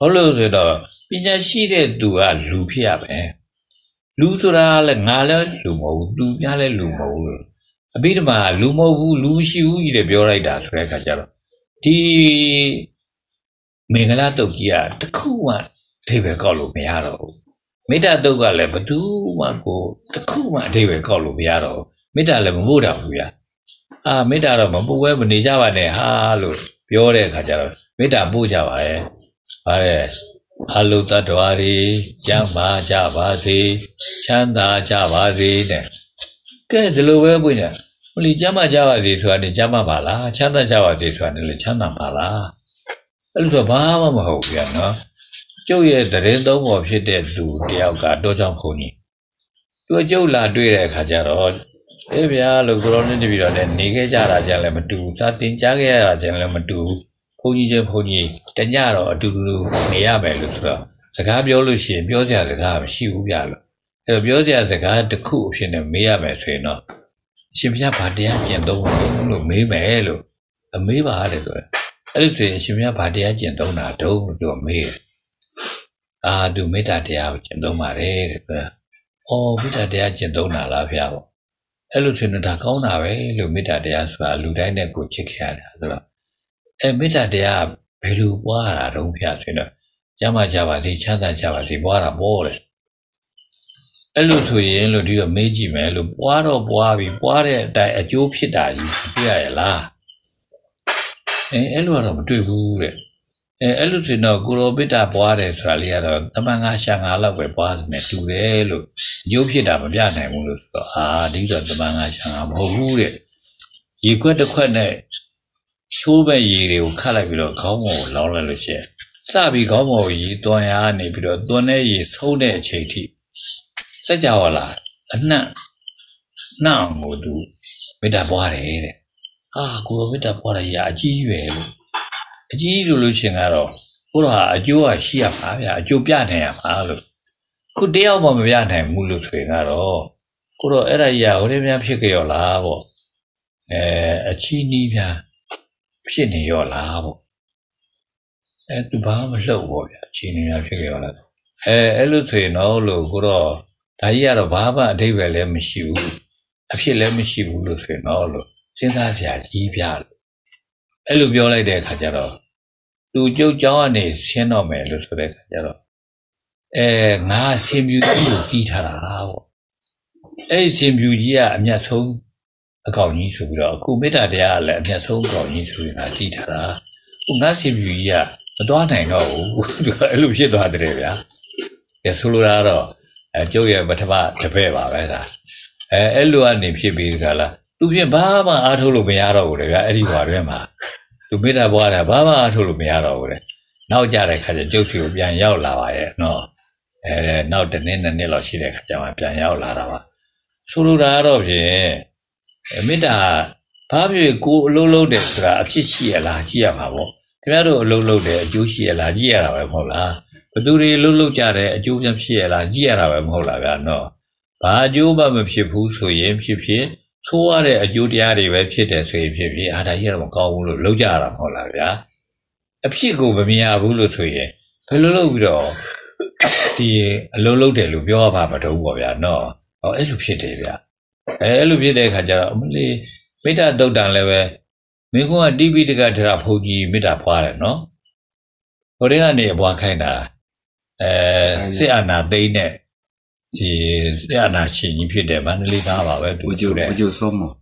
ဟုတ်လို့ဆိုတော့ပညာရှိတဲ့သူကလူဖြစ်ရမယ်လူဆိုတာလည်းငါလည်းလူမဟုတ်ဘူးသူများလည်းလူမဟုတ်ဘူးအပိဓမ္မာလူမဟုတ်ဘူးလူရှိဘူးကြီးတယ်ပြောလိုက်တာဆိုတဲ့အခါကျတော့ဒီမင်္ဂလာတုတ်ကြီးကတခုမှအဓိပ္ပာယ်ကောက်လို့မရတော့ဘူးမေတ္တာတုတ်ကလည်းဘယ်သူမှကိုတခုမှအဓိပ္ပာယ်ကောက်လို့မရတော့ဘူးမေတ္တာလည်းမပို့တော့ဘူးဗျာမေတ္တာတော့မပို့ဘဲမနေကြပါနဲ့ဟာလို့ပြောတဲ့အခါကျတော့မေတ္တာပို့ကြပါရဲ့ဟာတဲ့အလုတ္တတဝါရီကျမ်းမာကြပါစေချမ်းသာကြပါစေတဲ့ကဲဒီလိုပဲပို့ကြဟိုလေကျမ်းမာကြပါစေဆိုတာနဲ့ကျမ်းမာပါလားချမ်းသာကြပါစေဆိုတာနဲ့လည်းချမ်းသာပါလားအဲ့လိုဆိုဘာမှမဟုတ်ဘူးဗျာနော်ကျုပ်ရဲ့တရင်သုံးပေါ်ဖြစ်တဲ့လူတယောက်ကတော့ကြောင့်ခုန်ကြီးသူကျုပ်လာတွေ့တဲ့အခါကျတော့အေးဗျာလို့ကိုရောနဲ့တပီတော့လည်းနေခဲ့ကြတာကြလည်းမတူစာတင်ကြားခဲ့ရတာကြလည်းမတူဘုန်းကြီးချင်းဘုန်းကြီးတညတော့အတူတူနေရမယ်လို့ဆိုတော့စကားပြောလို့ရှိရင်ပြောစရာစကားမရှိဘူးဗျာလို့အဲ့တော့ပြောစရာစကားတစ်ခုအဖြစ်နဲ့မေးရမယ်ဆိုရင်တော့အရှင်ဘုရားဗာတရားကျင့်သုံးလို့မေးမယ်လို့မေးပါတဲ့ဆိုအဲ့လိုဆိုရင်အရှင်ဘုရားဗာတရားကျင့်သုံးတာတုံးလို့ပြောမေးသူမေတ္တာတရားကိုကျင့်သုံးပါတယ်တဲ့မေတ္တာတရားကျင့်သုံးတာလားဗျာပေါ့အဲ့လိုဆိုရင်ဒါကောင်းတာပဲလို့မေတ္တာတရားဆိုတာလူတိုင်းနဲ့ကိုချစ်ခဲ့ရတာဆိုတော့မေတ္တာတရားဘယ်လိုပွားရတာတုံးဗျာဆိုတော့ကျမ်းမာကြပါစေချမ်းသာကြပါစေပွားတာပေါ့လေအဲ့လိုဆိုရင်လို့ဒီတော့မေးကြည့်မယ်လို့ပွားတော့ပွားပြီးပွားတဲ့အတိုင်းအကျိုးဖြစ်တာကြီးတွေ့ရရဲ့လားအဲ့လိုတော့မတွေ့ဘူးတဲ့အဲ့လိုဆိုတော့ကိုရောပိတ္တာပွားတယ်ဆိုတာလေးကတော့တမန်ငါရှာငါလောက်ပဲပွားနေတူတယ်လို့ညှို့ဖြစ်တာမပြနိုင်ဘူးလို့ဆိုတော့ဒီတော့တမန်ငါရှာငါမဟုတ်ဘူးတဲ့ရေခွက်တစ်ခွက်နဲ့ချိုးပဲရေတွေကိုခတ်လိုက်ပြီးတော့ခေါင်းပေါ်ကိုလောင်းလိုက်လို့ရှိရင်စပြီးခေါင်းပေါ်ကိုရေသွန်ရနေပြီးတော့သွန်တဲ့ရေဆုံးတဲ့အချိန်ထိစัจ java လာအနှံ့နှံ့ကိုသူမေတ္တာပွားတယ်တဲ့ကိုရောမေတ္တာပွားရအကြီးရွယ်လို့အကြီးဆိုလို့ရှိရင်ကတော့ကိုရောဟာအကျိုးကရှိရပါဗျာအကျိုးပြနိုင်ရပါလို့ခုတယောက်မှမပြနိုင်ဘူးလို့ဆိုရင်ကတော့ကိုရောအဲ့ဒါကြီးဟိုလေးများဖြစ်ကြရောလားပေါ့အချီးနီးများဖြစ်နေရောလားပေါ့သူဘာမှမလှုပ်ပေါ့ဗျာအချီးနီးများဖြစ်ကြရောလားအဲ့လိုဆိုရင်တော့လို့ကိုရောဒါကြီးကတော့ဘာမှအဓိပ္ပာယ်လည်းမရှိဘူးအဖြစ်လည်းမရှိဘူးလို့ဆိုရင်တော့လို့စဉ်းစားစရာကြီးပြလို့အဲ့လိုပြောလိုက်တဲ့အခါကျတော့သူကျုပ်เจ้าကနေဆင်းတော့မယ်လို့ဆိုတဲ့အခါကျတော့ငါဆင်ပြူကြီးကိုစီးထားတာပေါ့အဲ့ဆင်ပြူကြီးကအမျက်ဆုံးအကောင်ကြီးဆိုပြီးတော့အခုမေတ္တာတရားကလည်းအမျက်ဆုံးအကောင်ကြီးဆိုပြီးငါစီးထားတာငါဆင်ပြူကြီးကမသွားနိုင်တော့ဘူးသူအဲ့လိုဖြစ်သွားတယ်ဗျာဆိုလိုတာတော့ကျုပ်ရဲ့ပထမတပည့်ပါပဲဒါအဲ့လိုကနေဖြစ်ပြီးကြလားသူပြင်ဘာမှအားထုတ်လို့မရတော့ဘူးလေဗျာအဲ့ဒီဘွားတွင်မှာသူမေတ္တာပွားတာဘာမှအားထုတ်လို့မရတော့ဘူးလေနောက်ကြတဲ့ခါကျကျုပ်စီကိုပြန်ရောက်လာပါရဲ့နော်နောက်တစ်နှစ်နှစ်လောက်ရှိတဲ့ခါကျမှပြန်ရောက်လာတာပါဆိုလိုတာကတော့ဖြင့်မေတ္တာဘာဖြစ်ကိုအလုံးလုံးတယ်ဆိုတာအဖြစ်ရှိရလားကြည့်ရမှာပေါ့ခင်ဗျားတို့အလုံးလုံးတယ်အကျိုးရှိရလားကြည့်ရတာပဲမဟုတ်လားဘသူတွေလှုပ်လှုပ်ကြတယ်အကျိုးပြန်ဖြစ်ရလားကြည့်ရတာပဲမဟုတ်လားဗျာနော်ဘာအကျိုးမှမဖြစ်ဘူးဆိုရင်ဖြစ်ဆိုးရတဲ့အကျိုးတရားတွေပဲဖြစ်တယ်ဆိုရင်ဖြစ်ဒါကြီးကတော့မကောင်းဘူးလို့လှုပ်ကြရတာမဟုတ်လားဗျာအဖြစ်ကိုမမြင်ရဘူးလို့ဆိုရင်ဘယ်လိုလုပ်ပြီးတော့ဒီအလုံးလုံးတယ်လို့ပြောရမှာမတော့ဘူးပေါ့ဗျာနော်အဲ့လိုဖြစ်တယ်ဗျာအဲ့လိုဖြစ်တဲ့အခါကျတော့အမလေးမေတ္တာတုတ်တန်လည်းပဲမင်းကတိပိဋကထရာဘုန်းကြီးမေတ္တာပွားတယ်နော်ဟိုတည်းကနေပွားခိုင်းတာစစ်အာဏာသိမ်းတဲ့ဒီစစ်အာဏာရှင်ကြီးဖြစ်တယ်မန္တလေးသားပါပဲသူကျုပ်တဲ့ဘုကျုပ်စောမ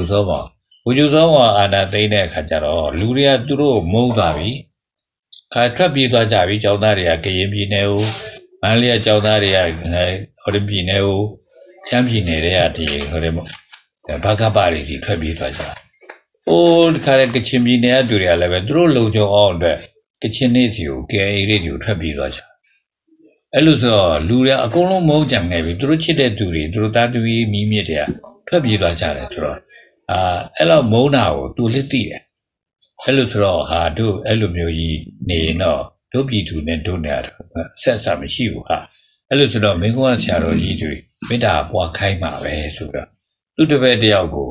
အာဏာသိမ်းတဲ့အခါကျတော့လူတွေကသူတို့မုန်းသွားပြီခါထွက်ပြေးသွားကြပြီကျောင်းသားတွေကကရင်ပြည်နယ်ကိုမန္တလေးကကျောင်းသားတွေကဟိုတပြည်နယ်ကိုချမ်းပြည်နယ်တွေကဒီဟိုတဲ့ဘာကပါရီစီထွက်ပြေးသွားကြဟိုဒီခါကချင်ပြည်နယ်ကသူတွေကလည်းပဲသူတို့လုံခြုံအောင်အတွက်ကချင်နေစီကို KA တွေကိုထွက်ပြေးသွားကြအဲ့လိုဆိုတော့လူတွေအကုန်လုံးမဟုတ်ကြံနေပြီသူတို့ချစ်တဲ့သူတွေသူတို့သားသမီးမိမြစ်တွေကထွက်ပြေးသွားကြတယ်ဆိုတော့အဲ့လိုမုန်းတာကိုသူလက်သိတယ်အဲ့လိုဆိုတော့တို့အဲ့လိုမျိုးကြီးနေတော့တို့ပြည်သူနဲ့တို့နေဆက်ဆံမရှိဘူးအဲ့လိုဆိုတော့မင်းကဆရာတော်ကြီးတွေမေတ္တာပွားခိုင်းမှာပဲဆိုတော့သူတပည့်တယောက်ကို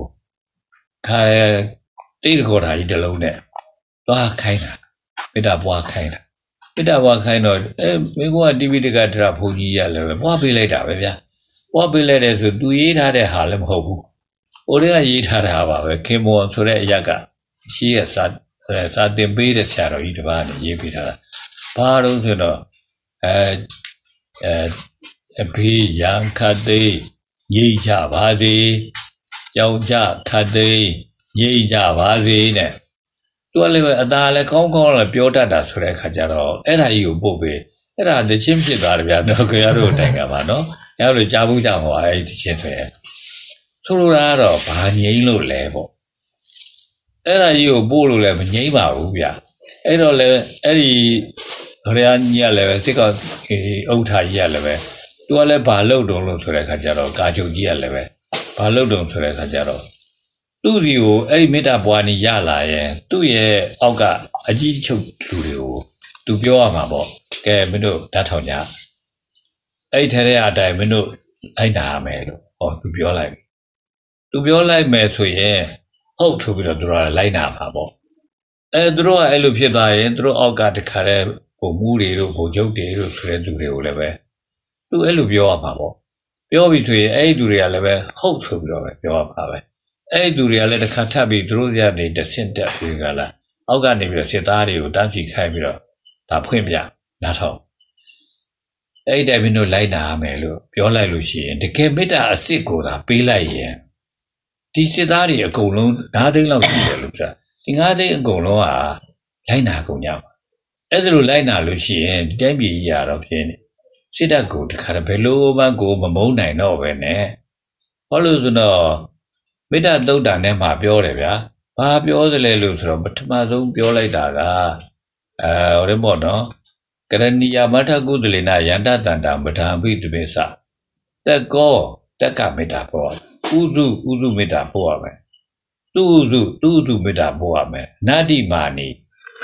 တိတ်ခေါ်တာကြီးတစ်လုံးနဲ့သွားခိုင်းတာမေတ္တာပွားခိုင်းတာ Ita wa kind of me go a TV the gatra puji yellow, what be later, baby? What be later to do eat at a Harlem hobo. Only I eat her, however, came on to the yaga. She has sat the bait a shadow, eat one, yipita. Pardon to know. A pea young cat day, ye javazi, young jack cat day, ye javazi. To a level a dale concord a piota so that Cajaro, and I you booby. And I the chimney guardian, no Garo Tangamano, every Jabu Jamo, I teach fair. Surado, Panyelo level. And I you bull level, Yama Ubia. And all any Rianya level, because Ota Yellow. To a palo don't so that Cajaro, Gajo Yellow, palo don't so that Cajaro. Do you a metabani yala, 2 year Oga, a jicho to you, to Bio Amabo, Gamino, Datonia. 8 area diamino, I damn, or to Bio like. To Bio like Messoye, hope to be the draw line up, Abo. A draw I look at and draw Oga the Carib, or Moody, or Joe de to the level. To Elubio Amabo. Bio between a to the level, hope to be your power. A do real let the Katabi drew the center of the gala. Ogani will sit Dario, dancing camera, La Pumbia, not all. A divino lina melo, Biola Lucy, the Kemita a sickle, be like ye. This is Dario Golon, nothing like Luca. In Ade Goloa, Lina Gonya. As a Lina Lucy and Debbie yard of him. Sit a good Carapello, Mango, Mamona, no, when eh. Follows no. Meta do done them my Biola, Pabio the Lelus, but Mazo Biola Daga, Remono, Garania Mata Goodlina, Yanda Danda, but I'm with the Mesa. That go, that got meta poor. Uzu meta poor man. Uzu meta poor man. Nadi mani.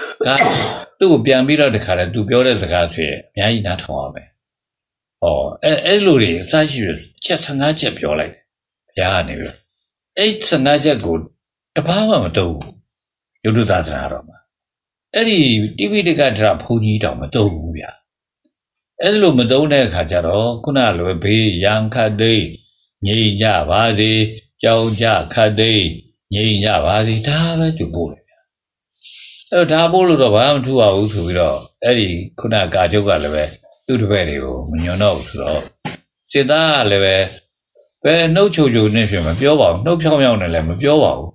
Do Biambira the Cara, do Biola the Cassia, Yai not home. Oh, Eluri, such is just an acha Biola. Yanni. 8 Sanaja good, the power of do. You do that, Aroma. Any TV the guy drop who need on Madoya. Elo Madonna Cajaro, Kunalo be young Cade, Ye Javadi, Jauja Cade, Ye Javadi, Tava to Bull. A double of 1 2 hours to it all. Eddie Kuna Gajo Galave, do the video, when you know so. Sida leve. Well, no children, no Pion and Lemon Bio.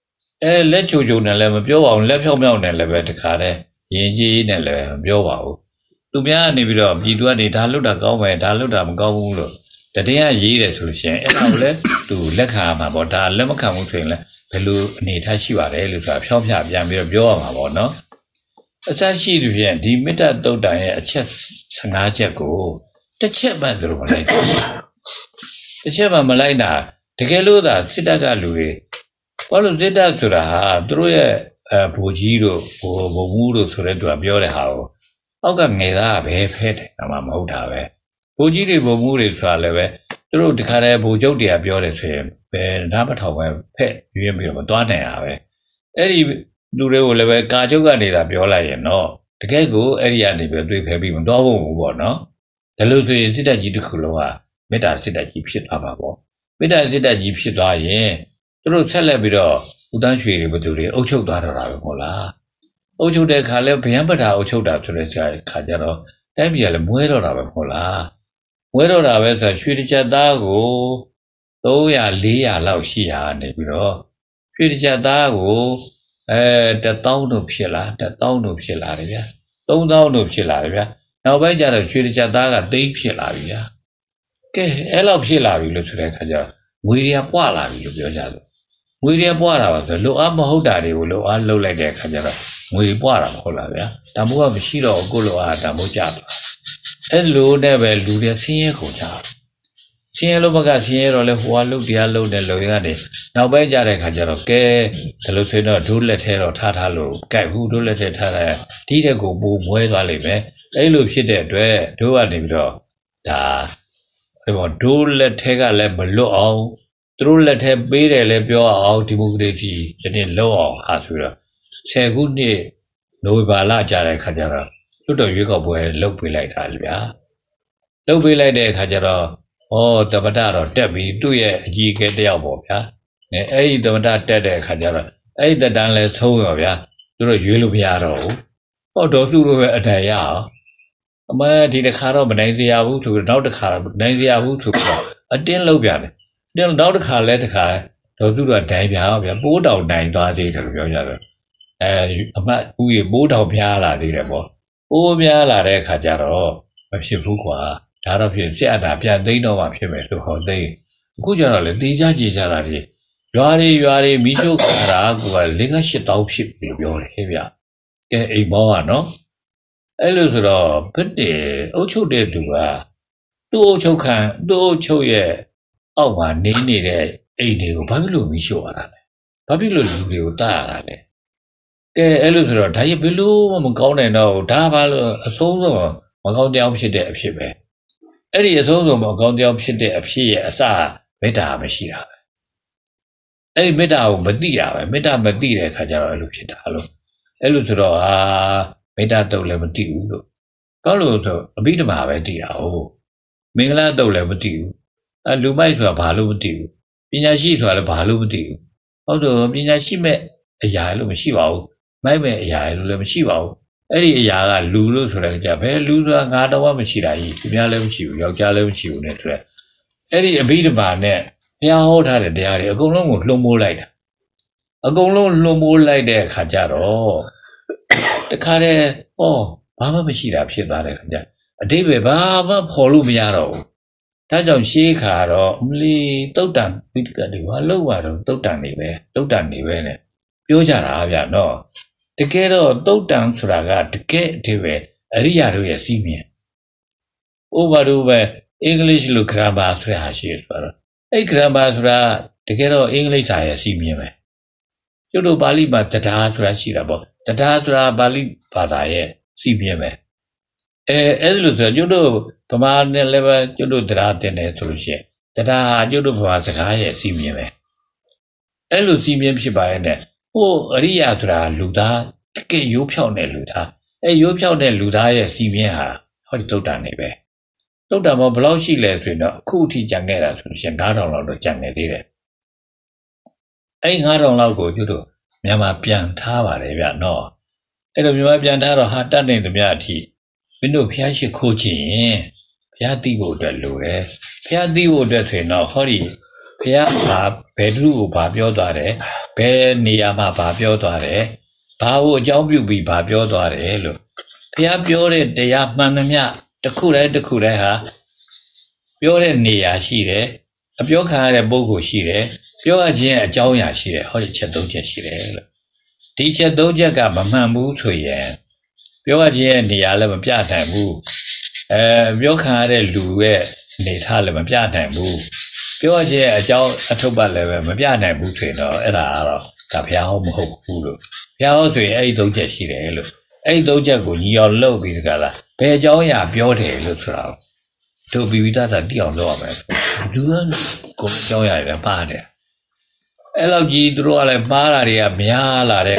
Let children and Lemon Bio, left your milk and Levet Care, Yin and Lemon Bio. To be a nibido, you do any Taluda Gome, Taludam Gomulo. The day I year solution, and I'll let to Lekam about that Lemacam, Pelu, Nitashua, Elusa, Shopia, Yamir Bio, no? As I see the end, the meta do die a chest, Sangajago, the chairman like. The chairman Malina, the Galuda, Sitaga Louis. Follow Zeta Sura, through a Pujiro or Bomudo Sureto Abiore How. Oga Neda, Head, Amamotave. Pujiri Bomuri Saleve, through the Care Bujodi Abiore Fame, where Namatawa pet, you am Madonna. Eddie Dure Leve Kajoga Nida Biola, no. The Gago, Eddie will do heavy Dovo, no? The Lucy Zita Jitukuloa. Meta sit at Gypsy Amabo. Meta sit at Gypsy Daye. The road celebrity, Udanshi, but to the Ocho Daramola. Ocho de Cale Piambata, Ocho da to the Chai Cajaro, Damiel Muero Ravapola. Muero Ravesa, Shuricha Dago, Doya Lia Lausia, Nebiro. Shuricha Dago, the town of Shilla, the town of Shilaria. Don't down of Shilaria. Now by Jara Shuricha Daga, Dave Shilaria. Ella Shilla will look to the Kaja. William Pala will be a William Pala was a low Amahodi will look low like a Kajara. We Pala Holavia, Tamua Mishiro Golo Tamujapa. And Lu never do the Siencoja. Sielo Magasiero Lehualu Diallo de Loyade. Now by Jare Kajaroke, the Lucino do let her or Tatalo, Kai who do let it her, Tita go boom, where Valive, they look shit there, do a nigro. Da. Do let Tega let below. Through let her be a lebio out democracy, sending low hospital. Say good day, no bala jara kajara. lúc đầu dưới cậu bùi lúc bị lại thả lửa lúc bị lại để khai cho đó tập ta rồi đẹp bị tôi gì cái đeo bỏ bia nè ấy tập ta đẹp để khai cho đó ấy tập đang lấy sâu rồi bia tôi rồi dưới lúc bia rồi đó số rồi ở đây à mà thì để khai đó mình đánh gì à vũ thủ nó được khai đánh gì à vũ thủ ở trên lâu bia này đến đó được khai lấy được khai đó số rồi đại bia bố đầu đại toa thì được biểu rồi mà uy bố đầu bia là gì đấy bố bố bia là để khai cho đó mà xếp phú quả đó là phía sẽ đã biến đến đâu mà phía mấy số họ đây, cũng cho là đi ra gì ra đi, rồi mi số cả là cái liên quan sự tao xếp thì biểu là cái gì, cái ý bảo à nó, ấy lúc đó vấn đề ở chỗ đấy ô châu khăn, ô châu ye, ông mà nên đấy, ấy này có bao nhiêu mi số à, bao nhiêu lưu ta à đấy, cái ấy lúc đó thấy bao nhiêu mà câu này nào, đã bao nhiêu số rồi mà câu đeo xếp đẹp xếp vậy. ấy thì số rồi mà con đeo xịt đẹp xịt sao mấy đào mới xịt à ấy mấy đào mới đi à mấy đào mới đi để khai cho lúc xịt à luôn ấy lúc rồi mấy đào đâu lại mới đi luôn có lúc rồi biết mà phải đi à mình là đâu lại mới đi lúc mấy rồi bà lúc mới đi bây giờ xịt rồi là bà lúc mới đi rồi bây giờ xịt mẹ giờ lúc mới xịt vào mấy mẹ giờ lúc mới xịt vào ấy thì giờ là lú rồi rồi cái bé lú rồi ngã đâu mà xịt lại nhà lên xịt yêu cha lên xịt này rồi ấy thì biết mà nè nhà họ thay để nhà đấy cũng luôn một lông mua lại đấy cũng luôn lông mua lại để khai trả rồi để khai đấy bà mà xịt lại xịt vào đấy khai trả đấy về bà mà phô lu nhà rồi ta trong xí khai rồi li tốt đàn biết cái điều mà lâu mà rồi tốt đàn này nàyပြောchả là vậy nó cái đó tốt đàn số là cái thì về ở đây là rồi xí miệng over về English lu grammar số là gì rồi ấy grammar số là cái đó English là xí miệng vậy chỗ đó Bali mà tata số là xí là bao tata số là Bali phát ra xí miệng vậy ấy lúc đó chỗ đó tụi mình level chỗ đó tra tên này số là tata chỗ đó phát ra xí miệng vậy ấy lúc xí miệng xí bài này ở đây là số là lưu ta cái yếu phiếu này lưu ta yếu phiếu này lưu ta xí miệng ha họ đi tốt đàn này vậy tốt đàn mà bao xí lệ rồi nó cụ thể chẳng nghe là số là ngã đầu nó chẳng nghe thế đấy ấy ngã đầu nó của chỗ đó nhà mà biến tháo vào đấy vậy nó ấy rồi nhà mà biến tháo rồi hát đàn này thì nhà thì bên đó phía trước khó chịu phía đi bộ được luôn đấy phía đi bộ được thì nó khó đi phía bé lu bà biểu đạt đấy bé nia mà bà biểu đạt đấy bà ô giáo biểu bị bà biểu đạt đấy luôn phía biểu đấy để mà nó nhá đặc khu đấy ha biểu đấy nia xí đấy biểu khai đấy bố cụ xí đấy biểu cái gì giáo nhà xí đấy họ chỉ chết chết xí đấy luôn đi chết chết cái mà mu thôi à biểu cái gì nia là mà biểu thành mu biểu khai đấy lu ấy để thà là mà biểu thành muပြောchứ cháu thúc bát lại mà biết này bút chuyện đó, ấy là đó, cả phía họ một hộp bút rồi, phía họ chuyện ấy đâu chết gì đấy luôn, ấy đâu chết cũng nhiều lâu bây giờ là, bây giờ nhà biểu thế luôn sao, tôi bị ta đã điều rồi mà, đứa cũng cháu nhà là ba đấy, ấy là gì đứa là ba là đi à, mía là đấy,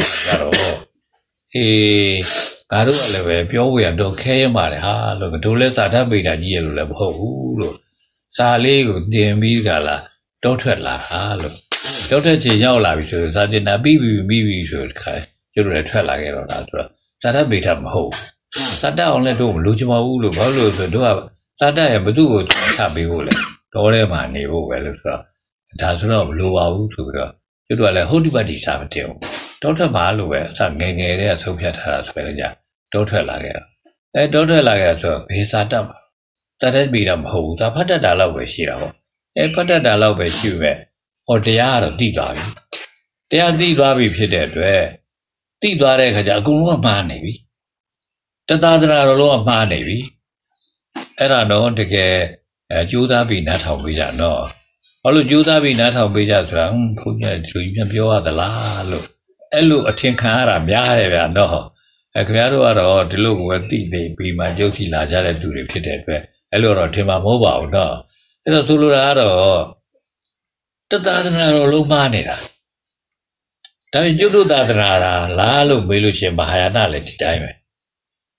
cái đó là về biểu hiện đồ khéo mà đấy ha, rồi cái đồ lấy sao ta bị đại gì rồi là hộp rồi. Sa lê của tiền bi cả là đốt thuệt là luôn đốt thuệt chỉ nhau là vì sự sa tiền là bi rồi khai cho rồi thuệt là cái đó là rồi sa đã bị thầm hậu sa đã ông lại đồ lú chim máu lú bao lú rồi đó sa đã em bắt đầu chả bị vô lại đó là mà này vô vậy rồi đã rồi lú bao rồi đó cho rồi là hốt đi bắt đi sa bắt tiêu đốt thuệt mà lú vậy sa nghe đấy sâu phiệt thà rồi cái gì đốt thuệt là cái đốt thuệt là cái rồi bị sa đã sa đã bị thầm hậu sa phát đã là vậy xí đâu phát đã là vậy xí vậy ở đây là đi vào đi vào bịဖြစ်တဲ့အတွက်တိသွားတဲ့ခါကျအကုန်လုံးကမှားနေပြီတသားသနာတော်လုံးကမှားနေပြီအဲ့ဒါတော့တကယ်ကြိုးစားပြီးနားထောင်ပေးကြတော့ဘာလို့ကြိုးစားပြီးနားထောင်ပေးကြဆိုတာဘုန်းကြီးလူကြီးပြန်ပြောရသလားလို့အဲ့လိုအထင်ခံရတာများတယ်ဗျာတော့ခင်ဗျားတို့ကတော့ဒီလိုကိုတိသိပြီးမှရုပ်စီလာကြတဲ့သူတွေဖြစ်တဲ့အတွက်အဲ့လိုတော့ထင်မှာမဟုတ်ပါဘူးတော့အဲ့တော့ဆိုလိုတာကတော့တသားသနာတော်လုံးမှားနေတာဒါပေမဲ့ကျွတ်တို့သာသနာလားလို့မေးလို့ရှင်မဟာယာနလည်းဒီတိုင်းပဲ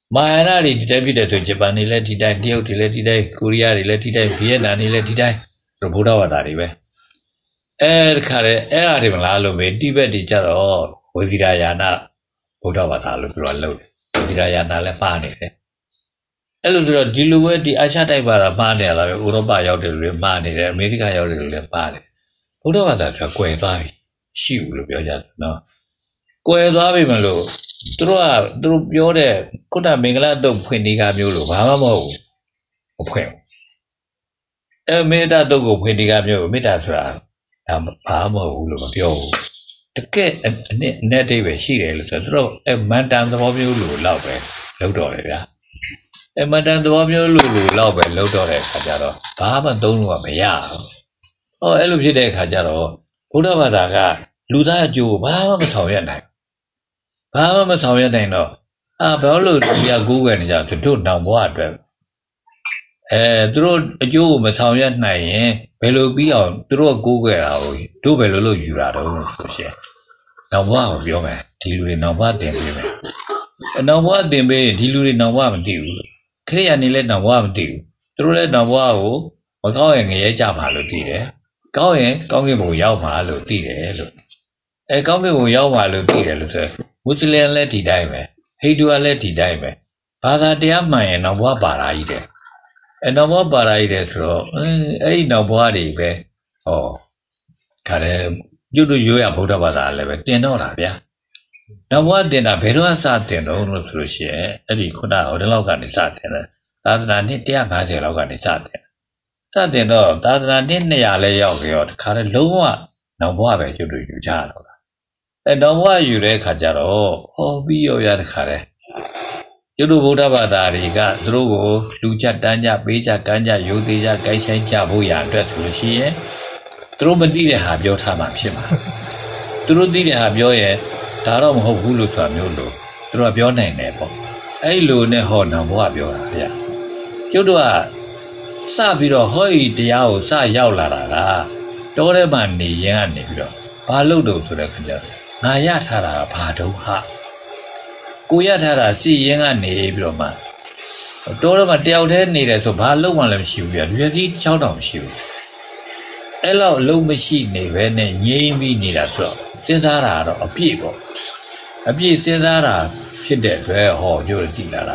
မာယာနာတွေဒီတိုင်းဖြစ်တယ်ဆိုဂျပန်တွေလည်းဒီတိုင်းတရုတ်တွေလည်းဒီတိုင်းကိုရီးယားတွေလည်းဒီတိုင်းဗီယက်နမ်တွေလည်းဒီတိုင်းဗုဒ္ဓဘာသာတွေပဲခါရဲအဲ့အတွေမလားလို့ပဲတိဘက်တွေကြတော့ဝဇီရာယာနာဗုဒ္ဓဘာသာလို့ပြောလို့ဝဇီရာယာနာလည်းပါနေတယ်အဲ့လိုဆိုတော့ဒီလိုပဲဒီအာရှတိုက်ဘာသာမှားနေရလားပဲဥရောပရောက်တယ်လို့မှားနေတယ်အမေရိကရောက်တယ်လို့လည်းပါတယ်ဗုဒ္ဓဘာသာဆိုတာကွယ်သွားပြီရှိဘူးလို့ပြောကြတယ်နော်ကွယ်သွားပြီမလို့သူတို့ပြောတဲ့ခုနမင်္ဂလာတုတ်ဖွင့်ဒီကမျိုးလို့ဘာမှမဟုတ်ဘူးမဖွင့်ဘူးမေတ္တာတုတ်ကိုဖွင့်ဒီကမျိုးမေတ္တာဆိုတာဒါဘာမှမဟုတ်ဘူးလို့မပြောဘူးတကယ်နဲ့တိပဲရှိတယ်လို့ဆိုတော့သူတို့မန်တန်သဘောမျိုးလို့လောက်ပဲလောက်တော့တယ်ဗျာမန်တန်သဘောမျိုးလို့လောက်ပဲလောက်တော့တဲ့အခါကျတော့ဘာမှသုံးလို့မရဘူးအဲ့လိုဖြစ်တဲ့အခါကျတော့ဘုရားဘာသာကလူသားအကျိုးဘာမှမဆောင်ရနိုင်ဘာမှမဆောင်ရနိုင်တော့ဘာလို့တရားကိုးကွယ်နေကြသူတို့နောင်ဘဝအတွက်သူတို့အကျိုးကိုမဆောင်ရနိုင်ရင်ဘယ်လိုပြီးအောင်သူတို့ကိုးကွယ်တာကိုတို့ဘယ်လိုလုပ်ယူတာတော့ဆိုရှင်နောင်ဘဝကိုပြောမယ်ဒီလူတွေနောင်ဘဝတင်ပေးမယ်နောင်ဘဝတင်ပေးဒီလူတွေနောင်ဘဝမသိဘူးခရိယာနေလဲနောင်ဘဝမသိဘူးသူတို့လည်းနောင်ဘဝကိုမကောင်းရင်ငရဲကြမှာလို့သိတယ်ကောင်းရင်ကောင်းကင်ဘုံရောက်မှာလို့သိတယ်လို့ကောင်းကင်ဘုံရောက်မှာလို့သိတယ်လို့ဆိုမွတ်စလင်လည်းဒီတိုင်းပဲဟိန္ဒူကလည်းဒီတိုင်းပဲဘာသာတရားမှန်ရင်နောင်ဘဝပါရာကြီးတယ်နောင်ဘဝပါရာကြီးတယ်ဆိုတော့အဲ့ဒီနောင်ဘဝတွေပဲခါတယ်ကျွတ်တို့ရိုးရဗုဒ္ဓဘာသာလည်းပဲတင်တော့တာဗျာနောင်ဘဝတင်တာဘယ်တော့စတင်တော့လို့ဆိုလို့ရှိရင်အဲ့ဒီခုနဟိုတလောက်ကနေစတင်တယ်သာသနာနှစ်150လောက်ကနေစတင်တော့သာသနာနှစ်200လဲရောက်ပြီးတော့တခါတည်းလုံးဝနောင်ဘဝပဲကျွတ်တို့ယူကြတော့တာနောင်ဘဝယူတဲ့အခါကျတော့ပြီးရောရတခါတည်းကျွတ်တို့ဗုဒ္ဓဘာသာတွေကသူတို့ကိုလူကြတန်းကြပေးကြကမ်းကြယုံသေးကြကိုင်းဆိုင်ကြဖို့ရအတွက်ဆိုလို့ရှိရင်သူတို့မသိတဲ့ဟာပြောထားမှဖြစ်မှာသူတို့သိတဲ့ဟာပြောရင်ဒါတော့မဟုတ်ဘူးလို့ဆိုတာမျိုးလို့သူတို့ကပြောနိုင်တယ်ပေါ့အဲ့လိုနဲ့နောင်ဘဝပြောတာဗျာကျွတ်တို့ကစပြီးတော့ဟောဤတရားကိုစရောက်လာတာကတောထဲမှာနေရင်ကနေပြီးတော့ဘာလို့တော့ဆိုတဲ့ခကြငါရထားတာဘာဒုက္ခကိုရထားတာစီရင်ကနေပြီးတော့မှတောထဲမှာတယောက်တည်းနေတယ်ဆိုဘာလို့မှလည်းမရှိဘူးဗျာရွေစီ6တောင်မရှိဘူးအဲ့လောက်အလုံးမရှိနေပဲနဲ့ငြိမ်းပြီးနေတာဆိုတော့စဉ်းစားတာတော့အပြည့်ပေါ့အပြည့်စဉ်းစားတာဖြစ်တဲ့အတွက်ကျိုးကြည့်လာတာ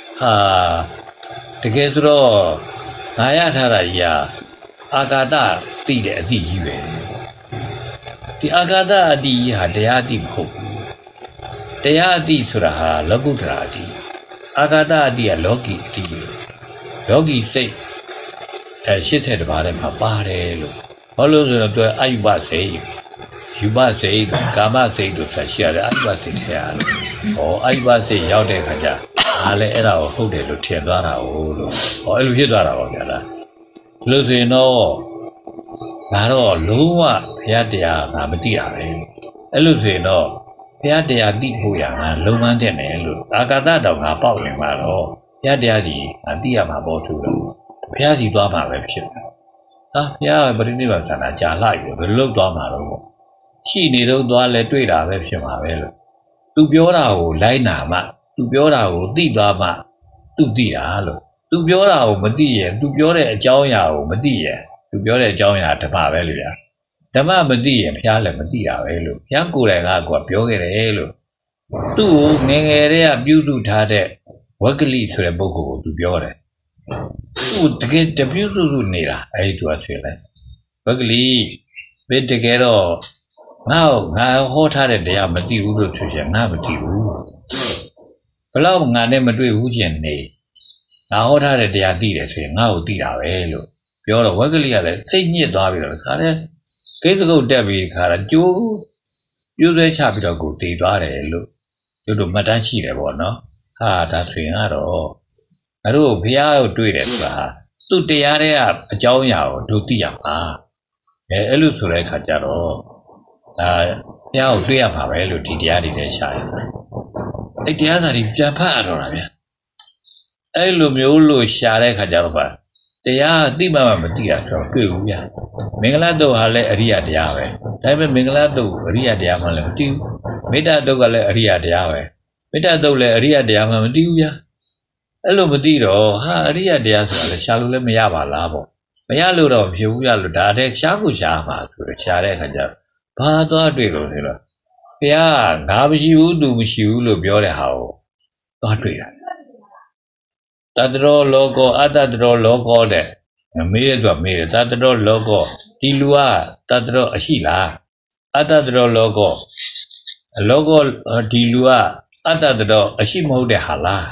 တကယ်ဆိုတော့ငါရထားတာကြီးအာကာသသိတဲ့အတိကြီးပဲဒီအာကာသအတိကြီးဟာတရားအတိမဟုတ်ဘူးတရားအတိဆိုတာဟာလောကုတ္တရာအတိအာကာသအတိကလောကီအတိလောကီစိတ်80ပါးထဲမှာပါတယ်လို့ဘာလို့ဆိုတော့သူအယုဘစိတ်ယူဘစိတ်ကာမစိတ်တို့ဆက်ရှိရတယ်အယုဘစိတ်ထဲရတယ်အယုဘစိတ်ရောက်တဲ့ခါကျအားလည်းအဲ့ဒါကိုဟုတ်တယ်လို့ထင်သွားတာလို့အဲ့လိုဖြစ်သွားတာပေါ့ဗျာလားလို့ဆိုရင်တော့ဒါတော့လုံးဝဘုရားတရားကမသိတာပဲအဲ့လိုဆိုရင်တော့ဘုရားတရားသိဖို့ရမှာလုံးဝတဲ့တယ်လို့အာကာသတော်ကပေါက်နေမှာတော့ဘုရားတရားကြီးသိရမှာပေါ့သူတော့ဘုရားကြီးသွားမှာပဲဖြစ်တယ်ဘုရားပရိနိဗ္ဗာန်ဆန္ဒကြာလာပြီဘယ်လိုလုပ်သွားမှာတော့ရှိနေတော့သွားလဲတွေ့တာပဲဖြစ်မှာပဲလို့သူပြောတာကိုလိုက်နာမှသူပြောတာကိုသိသွားမှသူသိတာလို့သူပြောတာကိုမသိရင်သူပြောတဲ့အကြောင်းအရာကိုမသိရင်သူပြောတဲ့အကြောင်းအရာဓမ္မပဲလို့ဗျာဓမ္မမသိရင်ဘုရားလည်းမသိတာပဲလို့ဘုရားကိုယ်တိုင်ကပြောခဲ့တယ်လို့သူ့ကိုငယ်ငယ်တည်းကပြုစုထားတဲ့ဝက္ကလိဆိုတဲ့ပုဂ္ဂိုလ်ကိုသူပြောတယ်သူတကယ်တပြုစုစုနေတာအဲ့ဒီသူကဆွေးလိုက်ဝက္ကလိဘယ်တကယ်တော့ငါဟောထားတဲ့တရားမသိဘူးလို့ဆိုရင်ငါမသိဘူးဘလောက်ငါနဲ့မတွေ့ဘူးကျင်နေငါဟောထားတဲ့တရားသိတယ်ဆိုရင်ငါ့ကိုသိတာပဲလို့ပြောတော့ဝက္ကလိကလည်းစိတ်ညစ်သွားပြီးတော့ခါတဲ့ကိစ္စကုတ်တက်ပြီးခါတော့ကျိုးပြိုးဆွဲချပြီးတော့ကိုတည်သွားတယ်လို့တို့မှတ်တမ်းရှိတယ်ပေါ့နော်ဒါဆိုရင်ကတော့ငါတို့ဘုရားကိုတွေ့တယ်ဆိုတာသူ့တရားတွေကအကြောင်းအရာကိုတို့သိရမှာအဲ့လိုဆိုတဲ့အခါကျတော့ဒါဘုရားကိုတွေ့ရမှာပဲလို့ဒီတရားတွေနဲ့ရှာရတယ်အဲ့တရားစာတွေပြန်ဖတ်ရတော့တာဗျာအဲ့လိုမျိုးလို့ရှာတဲ့အခါကျတော့ပါတရားသိမှမသိတာဆိုတော့တွေ့ဘူးဗျာမင်္ဂလာတုတ်ဟာလည်းအရိယတရားပဲဒါပေမဲ့မင်္ဂလာတုတ်အရိယတရားမှလည်းမသိဘူးမေတ္တာတုတ်ကလည်းအရိယတရားပဲမေတ္တာတုတ်လည်းအရိယတရားမှမသိဘူးဗျာအဲ့လိုမသိတော့ဟာအရိယတရားဆိုတာလည်းရှာလို့လည်းမရပါလားပေါ့မရလို့တော့ဖြစ်ဘူးရလို့ဒါတဲ့ရှားကိုရှားမှာဆိုတော့ရှားတဲ့အခါကျတော့ဘာသွားတွေ့လို့လဲတော့ဘုရားငါမရှိဘူးသူမရှိဘူးလို့ပြောတဲ့ဟာကိုသွားတွေ့တာတတ္တရောလောကောအတ္တတရောလောကောတဲ့မေးရတော့မေးတယ်တတ္တရောလောကောဒီလူကတတ္တရောအရှိလားအတ္တတရောလောကောလောကောဒီလူကအတ္တတရောအရှိမဟုတ်တဲ့ဟာလား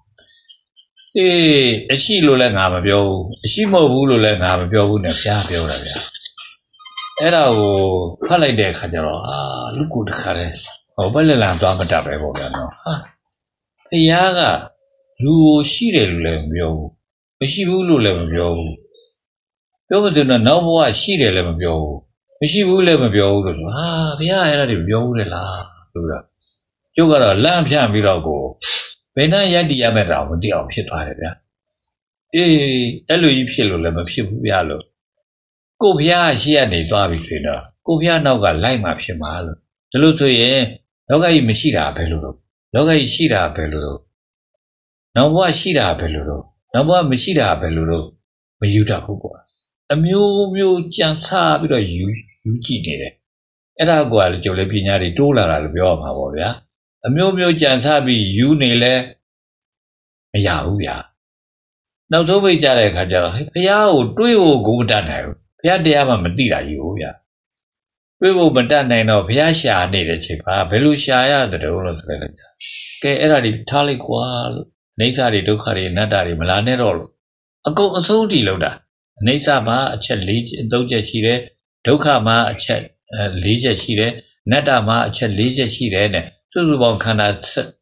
အရှိလို့လည်းငါမပြောဘူးအရှိမဟုတ်ဘူးလို့လည်းငါမပြောဘူးနဲ့ဘုရားပြောတာဗျာအဲ့ဒါကိုဖတ်လိုက်တဲ့အခါကျတော့လူကိုတခါလဲဟောဘယ်လက်လံသွားမတတ်ပဲပေါ့ဗျာနော်ဘုရားကလူရှိတယ်လို့လည်းမပြောဘူးမရှိဘူးလို့လည်းမပြောဘူးပြောမှဆိုတော့နောက်ဘဝရှိတယ်လည်းမပြောဘူးမရှိဘူးလည်းမပြောဘူးလို့ဆိုဘုရားအဲ့ဒါတွေမပြောဘူးလေလားဆိုတော့ကျုပ်ကတော့လမ်းဖြန့်ပြီးတော့ကိုဘယ်နှယက်တီရမဲ့တော့မသိအောင်ဖြစ်သွားတယ်ဗျာအဲ့လိုကြီးဖြစ်လို့လည်းမဖြစ်ဘူးဗျာလို့ကိုဘုရားရှိရနေသွားပြီဆိုတော့ကိုဘုရားနောက်ကလိုက်မှဖြစ်မှာလို့ဒါလို့ဆိုရင်လောကကြီးမရှိတာဘယ်လိုလို့လောကကြီးရှိတာဘယ်လိုလို့နောက်ဘဝရှိတာဘယ်လိုလို့နောက်ဘဝမရှိတာဘယ်လိုလို့မယူတတ်ဘူးကွာအမျိုးမျိုးကြံစားပြီးတော့ယူကြည့်နေတယ်အဲ့ဒါကွာလေကျုပ်လည်းပညာတွေတိုးလာတာလို့ပြောရမှာပေါ့ဗျာအမျိုးမျိုးကြံစားပြီးယူနေလဲမရဘူးဗျာနောက်ဆုံးပိတ်ကြတဲ့အခါကျတော့ဘုရားကိုတွေးဖို့ကိုမတတ်နိုင်ဘူးဘုရားတရားမှမသိတာကြီးဘူးဗျာတွေးဖို့မတတ်နိုင်တော့ဘုရားရှာနေတဲ့ချိန်ပါဘယ်လိုရှာရတယ်တော့လို့ဆိုလိုက်ကြကဲအဲ့ဒါတွေထားလိုက်ကွာလို့အိဋ္ဌာတွေဒုက္ခတွေအနတ္တတွေမလာနဲ့တော့လို့အကုန်အဆုံးတည်လို့တာအိဋ္ဌာမှာအချက်၄ချက်၃ချက်ရှိတယ်ဒုက္ခမှာအချက်၄ချက်ရှိတယ်အနတ္တမှာအချက်၄ချက်ရှိတယ်နဲ့စုစုပေါင်းခန္ဓာ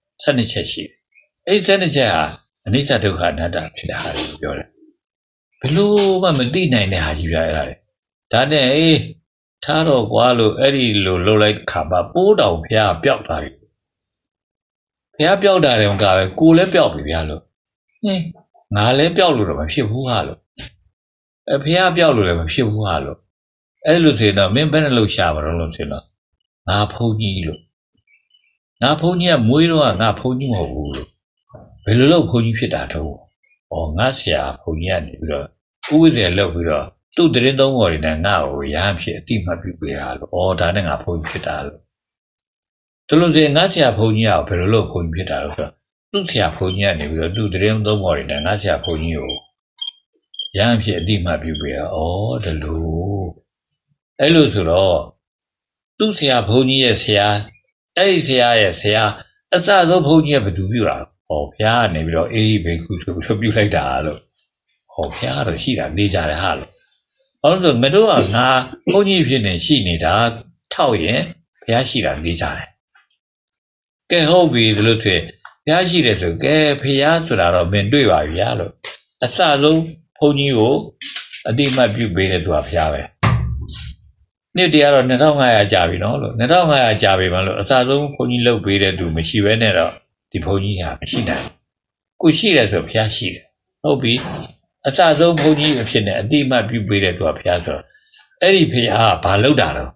12ချက်ရှိတယ်အဲ့12ချက်ဟာအနိစ္စဒုက္ခအနတ္တဖြစ်တဲ့ဟာကိုပြောတယ်ဘယ်လိုမှမသိနိုင်တဲ့ဟာကြီးပြရတာလေဒါနဲ့ထားတော့ကွာလို့အဲ့ဒီလိုလှုပ်လိုက်ခါပါပိုးတောင်ဖះပျောက်သွားပြီဖះပျောက်တာတယ်ကပဲကိုလည်းပျောက်ပြီဗျာလို့ငါလည်းပျောက်လို့တော့မဖြစ်ဘူးဟာလို့ဖះပျောက်လို့လည်းမဖြစ်ဘူးဟာလို့အဲ့လိုဆိုရင်တော့မင်းဘယ်နဲ့လှုပ်ရှားမှာလို့ဆိုရင်တော့ငါဖုန်ကြီးလို့ငါဖုန်ကြီးကမွေးတော့ငါဖုန်ကြီးမဟုတ်ဘူးလို့ဘယ်လိုလုပ်ဖုန်ကြီးဖြစ်တာတော့ငါဆရာဖုန်ကြီးကနေပြီးတော့ဥပဇေလောက်ပြီးတော့သူ့တရင်သုံးပေါ်တွေနဲ့ငါ့ကိုရဟန်းဖြစ်အတိမတ်ပြုပေးတာလို့ဒါနဲ့ငါဖုန်ကြီးဖြစ်တာလို့သူလို့ဆိုရင်ငါဆရာဖုန်ကြီးကဘယ်လိုလုပ်ဖုန်ကြီးဖြစ်တာလို့ဆိုတော့သူ့ဆရာဖုန်ကြီးကနေပြီးတော့သူ့တရင်သုံးပေါ်တွေနဲ့ငါဆရာဖုန်ကြီးကိုရဟန်းဖြစ်အတိမတ်ပြုပေးတာဒါလို့အဲ့လိုဆိုတော့သူ့ဆရာဘုန်းကြီးရဲ့ဆရာအဲ့ဒီဆရာရဲ့ဆရာအစဆုံးဘုန်းကြီးကဘယ်သူပြုတာဘုရားကနေပြီးတော့ဘေခုဆိုပြီးပြုလိုက်တာလို့ဘုရားတော့ရှိတာနေကြတယ်ဟာလို့ဘာလို့ဆိုငါတို့ကငါဘုန်းကြီးဖြစ်နေရှိနေတာထောက်ရင်ဘုရားရှိတာနေကြတယ်ကဲဟုတ်ပြီဒီလိုဆိုဘုရားရှိတယ်ဆိုကဲဘုရားဆိုတာတော့မင်းတွေ့ပါပြီလားလို့အစဆုံးဘုန်းကြီးကိုအတိမတ်ပြုပေးတဲ့သူကဘုရားပဲနေ့တည်းကတော့2500ကြာပြီနော်လို့2500ကြာပြီမလို့အစဆုံးဘုန်းကြီးလုပ်ပေးတဲ့သူမရှိဘဲနဲ့တော့ဒီဘုန်းကြီးဟာမရှိနိုင်ကိုရှိတယ်ဆိုဘုရားရှိတယ်ဟုတ်ပြီအစဆုံးဘုန်းကြီးအဖြစ်နဲ့အတိမတ်ပြုပေးတဲ့သူကဘုရားဆိုတော့အဲ့ဒီဘုရားကဘာလုပ်တာတော့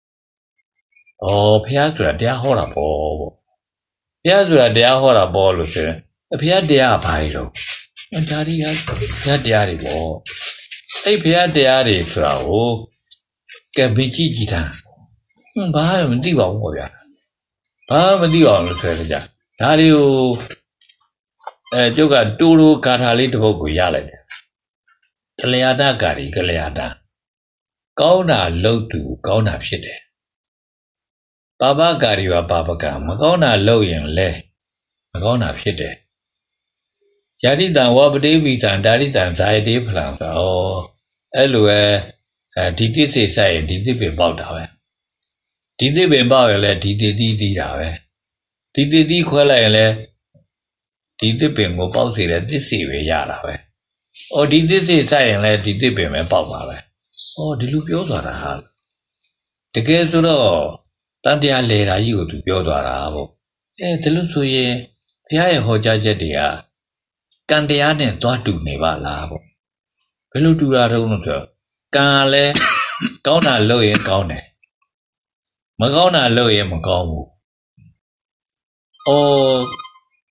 ဘုရားဆိုတာတရားဟောတာပေါ့ဘုရားဆိုတာတရားဟောတာပေါ့လို့ဆိုရင်ဘုရားတရားကဘာတွေတော့ဒါတွေကဘုရားတရားတွေပေါ့အဲ့ဘုရားတရားတွေဆိုတာကိုကဲဘီကြည့်တာဘာမှမသိပါဘူးဗျာဘာမှမသိအောင်လို့ဆိုရကြဒါလေးကိုကျုပ်ကတူတူဂါထာလေးတစ်ပုဒ်ကိုရလိုက်တယ်ကလျာဏကာရီကလျာဏကောင်းတာလုပ်သူကောင်းတာဖြစ်တယ်ပါပကာရီဝပါပကမကောင်းတာလုပ်ရင်လဲမကောင်းတာဖြစ်တယ်ယာတိတံဝပတိဝိဇံဒါရိတံဇာယတိဖလံအဲ့လိုဒီတိစိတ်ဆိုင်ရင်ဒီတိပင်ပေါက်တာပဲဒီတိပင်ပေါက်ရင်လည်းဒီတိတီးတာပဲဒီတိတီးခွဲလိုက်ရင်လည်းဒီတိပင်ကိုပေါက်စေတဲ့သစ္စေပဲရတာပဲဒီသစ္စေဆိုင်ရင်လည်းဒီတိပင်ပဲပေါက်ပါပဲဒီလိုပြောသွားတာဟာတကယ်ဆိုတော့တန်တရားလေတာကြီးကိုသူပြောသွားတာပေါ့ဒီလိုဆိုရင်ဘုရားရဲ့ဟောကြားချက်တွေကကံတရားနဲ့သွားတူနေပါလားပေါ့ဘယ်လိုတူတာတုံးလို့ဆိုကံလည်းကောင်းတာလုပ်ရင်ကောင်းတယ်မကောင်းတာလုပ်ရင်မကောင်းဘူး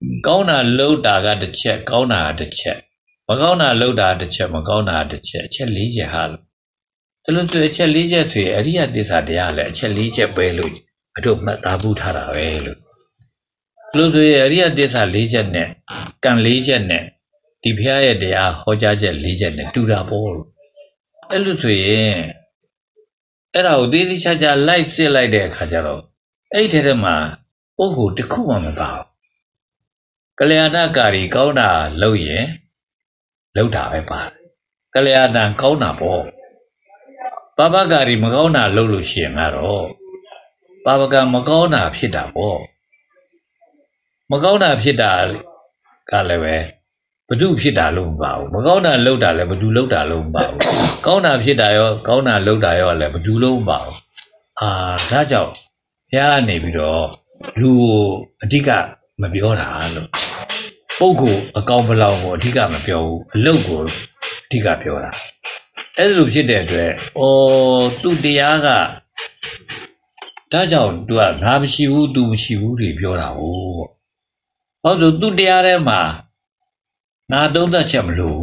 ကောင်းတာလှုပ်တာကတစ်ချက်ကောင်းတာတစ်ချက်မကောင်းတာလှုပ်တာတစ်ချက်မကောင်းတာတစ်ချက်အချက်၄ချက်ဟာလို့ဒါလို့ဆိုအချက်၄ချက်ဆိုရင်အရိယသစ္စာတရားလည်းအချက်၄ချက်ပဲလို့အတို့မှတ်သားဖို့ထားတာပဲလို့လို့ဆိုရင်အရိယသစ္စာ၄ချက်နဲ့ကံ၄ချက်နဲ့ဒီဘုရားရဲ့တရားဟောကြားချက်၄ချက်နဲ့တူတာပေါ့လို့အဲ့လိုဆိုရင်အဲ့ဒါကိုသေးသေးချာချာလိုက်စစ်လိုက်တဲ့အခါကျတော့အဲ့ဒီထဲမှာပုဂ္ဂိုလ်တစ်ခုမှမပါဘူးကလျာဏကာရီကောင်းတာလုပ်ရင်လုပ်တာပဲပါတယ်ကလျာဏကောင်းတာပေါ့ပါပကာရီမကောင်းတာလုပ်လို့ရှိရင်ကတော့ပါပကမကောင်းတာဖြစ်တာပေါ့မကောင်းတာဖြစ်တာကလည်းပဲဘု து ဖြစ်တာလို့မပါဘူးမကောင်းတာလုပ်တာလည်းဘု து လုပ်တာလို့မပါဘူးကောင်းတာဖြစ်တာရောကောင်းတာလုပ်တာရောလည်းဘု து လုံးမပါဘူးဒါကြောင့်ဘုရားကနေပြီးတော့လူကိုအဓိကမပြောတာလို့ပုဂ္ဂိုလ်အကောင်ဘလောင်ကိုအဓိကမပြောဘူးအလုပ်ကိုအဓိကပြောတာအဲ့လိုဖြစ်တဲ့အတွက်သူတရားကဒါကြောင့်သူကငါမရှိဘူးသူမရှိဘူးတွေပြောတာဟုတ်ဘာလို့သူတရားထဲမှာငါသုံးသပ်ချက်မလို့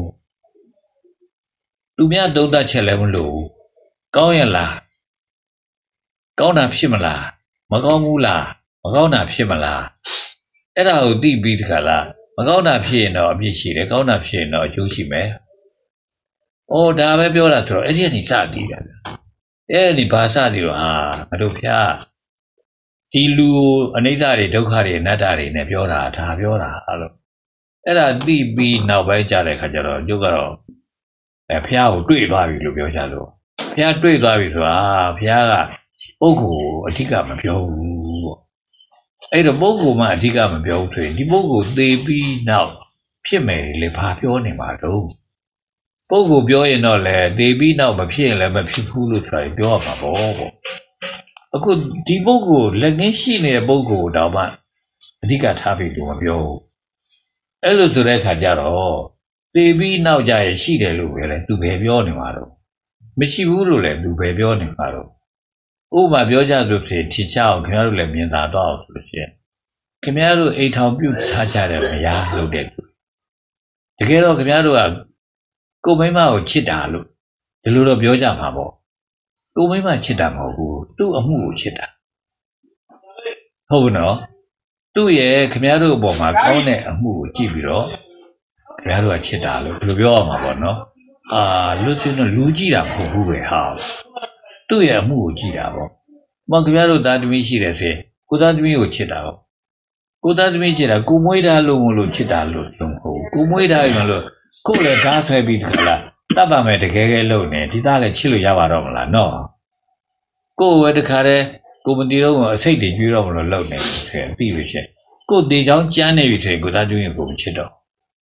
သူများသုံးသပ်ချက်လည်းမလို့ကောင်းရလားကောင်းတာဖြစ်မလားမကောင်းဘူးလားမကောင်းတာဖြစ်မလားအဲ့ဒါကိုသိပြီးတခါလားမကောင်းတာဖြစ်ရင်တော့အပြစ်ရှိတယ်ကောင်းတာဖြစ်ရင်တော့အကျိုးရှိမယ်ဒါပဲပြောတာဆိုတော့အဲ့ဒီကနေစတည်တာဗျအဲ့ဒီဘာစတည်တော့ငါတို့ဖျားဒီလူအနိစ္စတွေဒုက္ခတွေအနတ္တတွေနဲ့ပြောတာဒါပြောတာလို့အဲ့ဒါသိပြီးနောက်ပိုင်းကြတဲ့ခါကျတော့ကျုပ်ကတော့ဖျားကိုတွေ့သွားပြီလို့ပြောကြလို့ဖျားတွေ့သွားပြီဆိုတာဖျားကပုဂ္ဂိုလ်အဓိကမပြောဘူးပေါ့အဲ့တော့ပုဂ္ဂိုလ်မှအဓိကမပြောဘူးဆိုရင်ဒီပုဂ္ဂိုလ်သေပြီးနောက်ဖြစ်မယ်လေဘာပြောနေမှာတော့ပုဂ္ဂိုလ်ပြောရင်တော့လေသေပြီးနောက်မဖြစ်ရင်လည်းမဖြစ်ဘူးလို့ဆိုရင်ပြောရမှာပေါ့အခုဒီပုဂ္ဂိုလ်လက်ငင်းရှိနေတဲ့ပုဂ္ဂိုလ်တောင်မှအဓိကထားပြီးလို့မပြောဘူးအဲ့လိုဆိုတဲ့အခါကျတော့သေပြီးနောက်ကြရင်ရှိတယ်လို့ပဲလေသူပဲပြောနေမှာတော့မရှိဘူးလို့လည်းသူပဲပြောနေမှာတော့ဥပမာပြောကြဆိုဖြင့်ထင်ရှားအောင်ခင်ဗျားတို့လည်းမြင်သာတော့အောင်ဆိုလို့ရှိရင်ခင်ဗျားတို့အိမ်ထောင်ပြုတ်ထားကြတဲ့မယားလုပ်တဲ့သူတကယ်တော့ခင်ဗျားတို့ကကိုမိမကိုချစ်တာလို့ဒီလိုတော့ပြောကြမှာပေါ့ကိုမိမချစ်တာမဟုတ်ဘူးသူ့အမှုကိုချစ်တာဟုတ်ဘူးနော်သူ့ရဲ့ခင်ဗျားတို့အပေါ်မှာကောင်းတဲ့အမှုကိုကြည့်ပြီးတော့ခင်ဗျားတို့ကချစ်တာလို့ဒီလိုပြောရမှာပေါ့နော်လူချင်းတော့လူကြည့်တာမဟုတ်ဘူးပဲဟာသူ့ရဲ့အမှုကိုကြည့်တာပေါ့ခင်ဗျားတို့သားသမီးရှိတယ်ဆိုရင်ကိုသားသမီးကိုချစ်တာပေါ့ကိုသားသမီးချစ်တာကိုမွေးထားလို့ချစ်တာလို့မဟုတ်ဘူးကိုမွေးထားရင်လို့ကိုလည်းဓာတ်ဆွဲပြီးတခါလားတတ်ပါမယ်တကယ်လို့နေဒီသားလည်းချစ်လို့ရပါတော့မလားနော်ကိုပဲတခါတည်းကိုမတီတော့အစိတ်တွေကျွေးတော့မလို့လုပ်နေတယ်ပြီးပြီချင်းကိုတေချောင်းကြမ်းနေပြီဆိုရင်ကိုသားသမီးကိုမချစ်တော့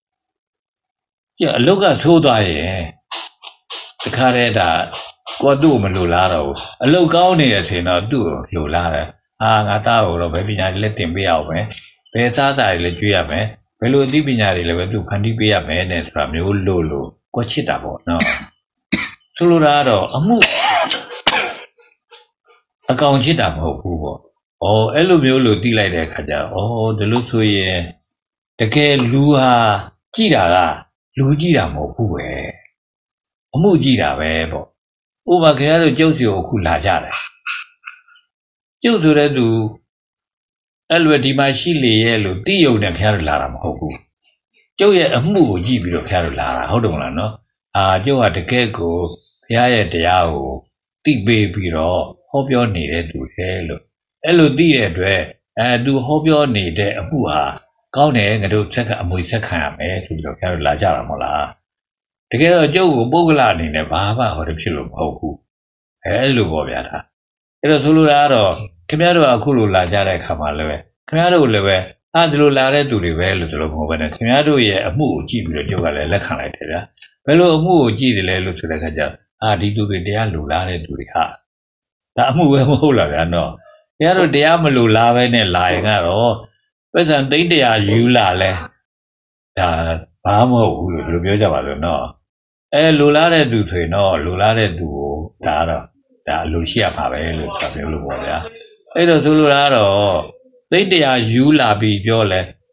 အလုတ်ကသိုးသွားရင်တခါတည်းဒါကိုသူ့ကိုမလိုလားတော့ဘူးအလုတ်ကောင်းနေရဆိုရင်တော့သူ့ကိုလိုလားတယ်ငါသားကိုတော့ဘယ်ပညာတွေလည်းတင်ပေးရအောင်ပဲဘယ်စားတာတွေလည်းကျွေးရမယ်ဘယ်လိုအသိပညာတွေလည်းပဲသူဖန်တီးပေးရမယ်တဲ့ဆိုတာမျိုးလို့ကိုချစ်တာပေါ့နော်ဆိုလိုတာကတော့အမှုအကောင်ချစ်တာမဟုတ်ဘူးပေါ့အဲ့လိုမျိုးလို့သိလိုက်တဲ့အခါကျတော့ဒီလိုဆိုရင်တကယ်လူဟာကြည့်တာကလူကြည့်တာမဟုတ်ဘူးပဲအမှုကြည့်တာပဲပေါ့ဥပမာခင်ဗျားတို့ကျုပ်စီကိုအခုလာကြတယ်ကျုပ်ဆိုတဲ့သူအဲ့လိုဒီမှာရှိလေရဲ့လို့တိယုံနဲ့ခင်ဗျားတို့လာတာမဟုတ်ဘူးကျုပ်ရဲ့အမှုကိုကြည့်ပြီးတော့ခင်ဗျားတို့လာတာဟုတ်တယ်မလားနော်ကျုပ်ကတကယ်ကိုဘုရားရဲ့တရားကိုသိပေးပြီးတော့ဟောပြောနေတဲ့သူလေလို့အဲ့လိုသိတဲ့အတွက်သူဟောပြောနေတဲ့အမှုဟာကောင်းတယ်ငါတို့အမွေဆက်ခံရမယ်ဆိုပြီးတော့ခင်ဗျားတို့လာကြတာမဟုတ်လားတကယ်တော့ကျုပ်ကိုပုဂ္ဂလအနေနဲ့ဘာမှဟောတယ်ဖြစ်လို့မဟုတ်ဘူးအဲ့လိုပေါ့ဗျာဒါအဲ့တော့ဆိုလိုတာကတော့ခင်ဗျားတို့ကအခုလိုလာကြတဲ့အခါမှာလည်းပဲခင်ဗျားတို့လည်းပဲဒီလိုလာတဲ့သူတွေပဲလို့တို့မဟုတ်ဘဲနဲ့ခင်ဗျားတို့ရဲ့အမှုကိုကြည့်ပြီးတော့ကျုပ်ကလည်းလက်ခံလိုက်တယ်ဗျာဘယ်လိုအမှုကိုကြည့်တယ်လဲလို့ဆိုတဲ့အခါကျဒီသူတွေတရားလိုလားတဲ့သူတွေဟာဒါအမှုပဲမဟုတ်လားဗျာနော်ခင်ဗျားတို့တရားမလိုလားပဲနဲ့လာရင်ကတော့ပတ်စံသိန်း100ယူလာလဲဒါဘာမဟုတ်ဘူးလို့ဒီလိုပြောကြပါလို့နော်လိုလားတဲ့သူဆိုရင်တော့လိုလားတဲ့သူကိုဒါလိုရှိရမှာပဲလို့ပြောလို့ပေါ့ဗျာအဲ့တော့ဆိုလိုတာကတော့သိန်း100ယူလာပြီးပြောလဲ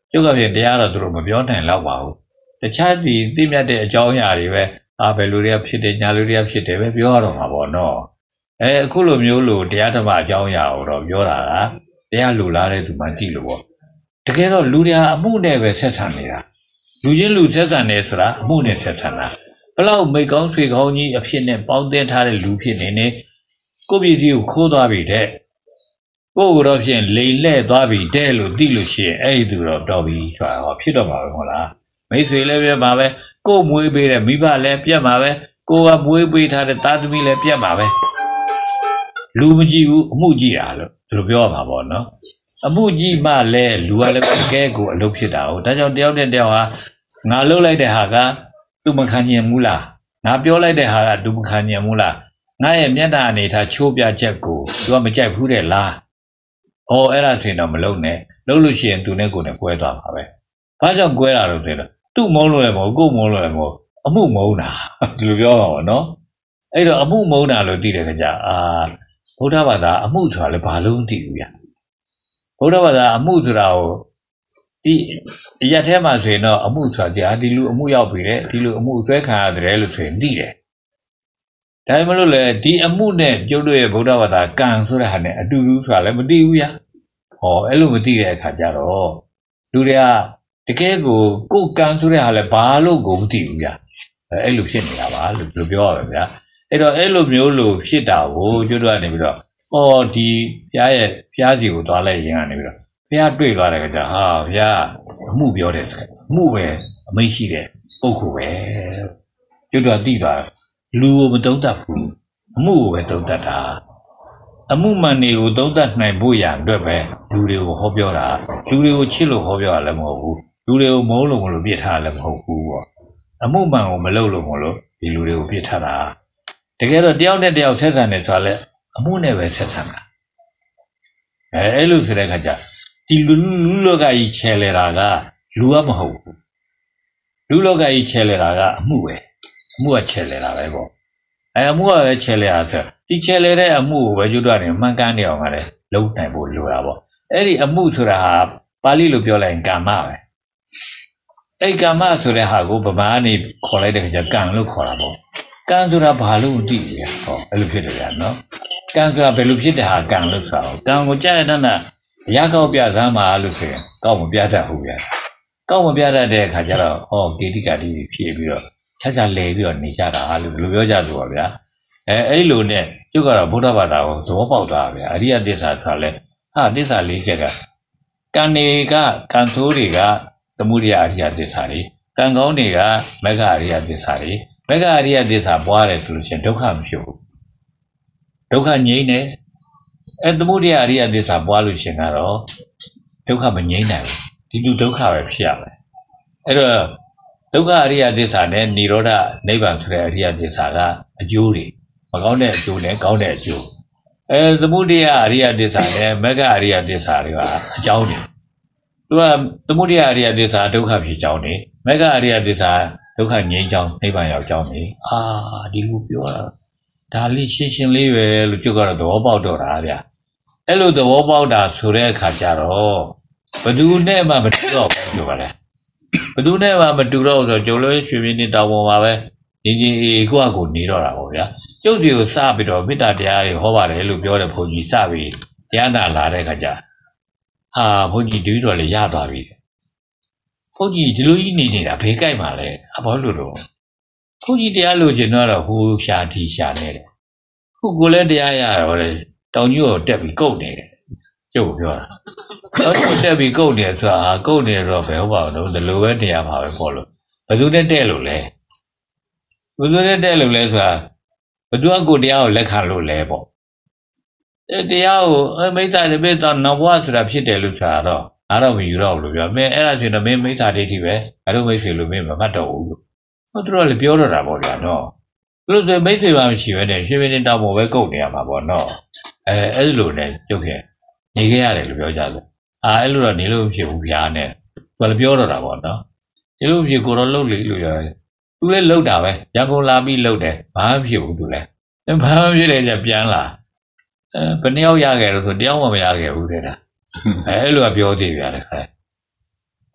ကျုပ်ကပြင်တရားတော့သူတို့မပြောနိုင်တော့ပါဘူးတခြားဒီသိမြတ်တဲ့အကြောင်းအရာတွေပဲဘယ်လိုတွေကဖြစ်တယ်ညာလိုတွေကဖြစ်တယ်ပဲပြောရတော့မှာပေါ့နော်အခုလိုမျိုးလို့တရားဓမ္မအကြောင်းအရာကိုတော့ပြောတာကတရားလူလာတဲ့သူမှကြည့်လို့ပေါ့တကယ်တော့လူတွေဟာအမှုနဲ့ပဲဆက်ဆံနေတာလူချင်းလူဆက်ဆံနေဆိုတာအမှုနဲ့ဆက်ဆံတာဘလောက်မိကောင်းဆွေကောင်းကြီးအဖြစ်နဲ့ပေါင်းတင်ထားတဲ့လူဖြစ်နေနေကိုယ့်ပြည်စီကိုခိုးသွားပြီတဲ့ကိုယ့်ကိုယ်တော့ဖြင့်လိန်လှဲ့သွားပြီတဲ့လို့သိလို့ရှိရင်အဲ့ဒီသူတော့တော်ပြီဆိုတာဟောဖြစ်တော့မှာပဲဟုတ်လားမိတ်ဆွေလည်းပြတ်မှာပဲကိုယ်မွေးပေးတဲ့မိဘလည်းပြတ်မှာပဲကိုယ်ကမွေးပေးထားတဲ့သားသမီးလည်းပြတ်မှာပဲလူမကြည့်ဘူးအမှုကြည့်တာလို့သူတို့ပြောမှာပေါ့နော်အမှုကြည့်မှလည်းလူကလည်းကဲကိုအလုပ်ဖြစ်တာဟုတ်ဒါကြောင့်တယောက်နဲ့တယောက်ဟာငါလှုပ်လိုက်တဲ့ဟာကသူမခံညင်ဘူးလားငါပြောလိုက်တဲ့ဟာကသူမခံညင်ဘူးလားငါရဲ့မျက်နှာအနေထားချိုးပြချက်ကိုသူကမကြိုက်ဘူးတဲ့လားအဲ့ဒါဆိုရင်တော့မလုပ်နဲ့လုပ်လို့ရှိရင်သူနဲ့ကိုယ်နဲ့ကွဲသွားမှာပဲဘာကြောင့်ကွဲတာလို့ဆိုတော့သူ့မုန်းလို့လည်းမဟုတ်ကိုယ်မုန်းလို့လည်းမဟုတ်အမှုမုန်းတာဒီလိုပြောပါဘောနော်အဲ့တော့အမှုမုန်းတာလို့သိတယ်ခင်ဗျဗုဒ္ဓဘာသာအမှုဆိုတာလည်းဘာလို့မသိဘူးဗျဗုဒ္ဓဘာသာအမှုဆိုတာကိုဒီရက်ထဲမှာဆိုရင်တော့အမှုဆိုတာဒီလူအမှုရောက်ပြီတဲ့ဒီလူအမှုဆွဲခံရတယ်လို့ဆိုရင်သိတယ်ဒါမှမဟုတ်လေဒီအမှုနဲ့ကျုပ်တို့ရဲ့ဗုဒ္ဓဘာသာကံဆိုတဲ့ဟာနဲ့အတူတူဆိုတာလည်းမသိဘူးဗျအဲ့လိုမသိတဲ့အခါကျတော့လူတွေကတကယ်ကိုကံဆိုတဲ့ဟာလည်းဘာလို့ကိုမသိဘူးဗျအဲ့လိုဖြစ်နေတာပါလို့ပြောရပါဗျာအဲ့တော့အဲ့လိုမျိုးလို့ဖြစ်တာကိုကျုပ်တို့ကနေပြီးတော့ဒီဖျားစီကိုသွားလိုက်ရင်ကနေပြီးတော့ဖျားတွေ့သွားတယ်ကြာဟာဖျားအမှုပြောတယ်အမှုပဲအမိတ်ရှိတယ်ပုဂ္ဂိုလ်ပဲကျုပ်တို့သိသွားလူကိုမသုံးတတ်ဘူးအမှုကိုပဲသုံးတတ်တာအမှုမှန်တွေကိုသုံးတတ်နိုင်ဖို့ရအတွက်ပဲလူတွေကိုဟောပြောတာလူတွေကိုချစ်လို့ဟောပြောတာလည်းမဟုတ်ဘူးလူတွေကိုမုန်းလို့မလို့ပြစ်ထားလည်းမဟုတ်ဘူးပေါ့အမှုမှန်ကိုမလုပ်လို့မလို့ဒီလူတွေကိုပြစ်ထားတာတကယ်တော့တယောက်နဲ့တယောက်ဆက်ဆံနေဆိုတာလည်းအမှုနဲ့ပဲဆက်ဆံတာအဲ့လိုဆိုတဲ့အခါကျဒီလူလောကကြီးချဲလဲတာကလူကမဟုတ်ဘူးလူလောကကြီးချဲလဲတာကအမှုပဲအမှုကချဲလဲတာပဲပေါ့အမှုကလည်းချဲလဲတာဆိုဒီချဲလဲတဲ့အမှုကိုပဲကျွတ်တော့နေမှန်ကန်နေအောင်ကလည်းလုံးနိုင်ဖို့လိုတာပေါ့အဲ့ဒီအမှုဆိုတာဟာပါဠိလိုပြောလိုက်ရင်ကာမပဲအဲ့ကာမဆိုတဲ့ဟာကိုဗမာကနေခေါ်လိုက်တဲ့အခါကျကံလို့ခေါ်တာပေါ့ကံဆိုတာဘာလို့မသိလဲအဲ့လိုဖြစ်တယ်ဗျာနော်ကံဆိုတာဘယ်လိုဖြစ်တဲ့ဟာကံလို့ဆိုတာကံကိုကြားရတဲ့အရာကောက်ပြစမ်းပါလို့ဆိုရင်ကောက်မပြတတ်ဘူးဗျာကောက်မပြတတ်တဲ့အခါကျတော့ကေတိကာတိဖြည့်ပြီးတော့ခြားလဲပြီးတော့နေကြတာလို့ဘယ်လိုပြောကြသူပါဗျာအဲ့လိုနဲ့ကျုပ်ကတော့ဗုဒ္ဓဘာသာကိုသဘောပေါက်တာဗျာအရိယသစ္စာဆိုတာလဲသစ္စာ၄ချက်ကကံတွေကကံဆိုးတွေကသမုဒယအရိယသစ္စာတွေကံကောင်းတွေကမဂ္ဂအရိယသစ္စာတွေမဂ္ဂအရိယသစ္စာပွားတယ်ဆိုလို့ရှိရင်ဒုက္ခမဖြစ်ဘူးဒုက္ခငြိမ်းတယ်သမုဒယအရိယသစ္စာပွားလို့ရှိရင်ကတော့ဒုက္ခမငြိမ်းနိုင်ဘူးဒီလိုဒုက္ခပဲဖြစ်ရမယ်အဲ့တော့ဒုက္ခအရိယသစ္စာနဲ့និရောဓနိဗ္ဗာန်ဆိုတဲ့အရိယသစ္စာကအကျိုးတွေမကောင်းတဲ့အကျိုးနဲ့ကောင်းတဲ့အကျိုးသမုဒယအရိယသစ္စာနဲ့မဂ္ဂအရိယသစ္စာတွေကအကြောင်းတွေသူကသမုဒယအရိယသစ္စာဒုက္ခဖြစ်ကြောင်းတွေမဂ္ဂအရိယသစ္စာဒုက္ခငြိမ်းကြောင်းနိဗ္ဗာန်ရောက်ကြောင်းတွေဒီလိုပြောတာဒါလေးရှင်းရှင်းလေးပဲလို့ကျုပ်ကတော့သဘောပေါက်တော့တာဗျအဲ့လိုသဘောပေါက်တာဆိုတဲ့အခါကျတော့ဘယ်သူနဲ့မှမတူတော့ဘူးပြောပါလေဘယ်သူနဲ့မှမတူတော့ဆိုကျုပ်လည်းရွှေပြင်းနေတောင်ပေါ်မှာပဲညီကိုယ့်အကိုနေတော့တာပေါ့ဗျာကျုပ်စီကိုစပြီးတော့မေတ္တာတရားတွေဟောပါတယ်လို့ပြောတဲ့ဘုန်းကြီးစပြီးတရားနာလာတဲ့အခါကျဘုန်းကြီးတပည့်တော်လည်းရသွားပြီဘုန်းကြီးဒီလိုကြီးနေနေတာဘယ်ကြိုက်မှလဲဘာလို့လို့ဘုန်းကြီးတရားလို့ကျင်တော့ဟိုရှာတီရှာနေတယ်ခုကိုလည်းတရားရရောလေတောင်ကြီးကိုတက်ပြီးကုတ်နေတယ်ကျုပ်ပြောတာတောင်ကြီးကိုတက်ပြီးကုတ်နေဆိုတာကုတ်နေတော့ဘယ်ဟုတ်ပါတော့ဒီလိုပဲတရားပါပဲပေါ့လို့ဘယ်သူနဲ့တက်လို့လဲဘယ်သူနဲ့တက်လို့လဲဆိုတာဘယ်သူကကိုတရားကိုလက်ခံလို့လဲပေါ့တရားကိုမိစ္ဆာတပိတော့နောက်ဘဝဆိုတာဖြစ်တယ်လို့ဆိုတာတော့အားတော့မယူတော့ဘူးလို့ပြောမင်းအဲ့ဒါဆိုတော့မင်းမိစ္ဆာဒိဋ္ဌိပဲငါတို့မိတ်ဆွေလို့မင်းမမှတ်တော့ဘူးလို့သူတို့လည်းပြောတော့တာပေါ့ဗျာနော်သူတို့ဆိုမိတ်ဆွေမှမရှိဘဲနဲ့ရှင်မင်းတောင်ပေါ်ပဲကုတ်နေရမှာပေါ့နော်အဲ့လိုနဲ့ကျုပ်ခဲ့နေခဲ့ရတယ်လို့ပြောကြတယ်အဲ့လိုတော့နေလို့ဖြစ်ဘူးဗျာနဲ့သူလည်းပြောတော့တာပေါ့နော်ဒီလိုဖြစ်ကိုတော့လှုပ်လေလို့ရတယ်သူလည်းလှုပ်တာပဲရန်ကုန်လာပြီးလှုပ်တယ်ဘာမှဖြစ်ဘူးသူလည်းဘာမှဖြစ်တယ်ကြပြန်လာဘယ်နှယောက်ရခဲ့လို့ဆိုတယောက်မှမရခဲ့ဘူးတဲ့အဲ့လိုကပြောသေးဗျာတဲ့ခါ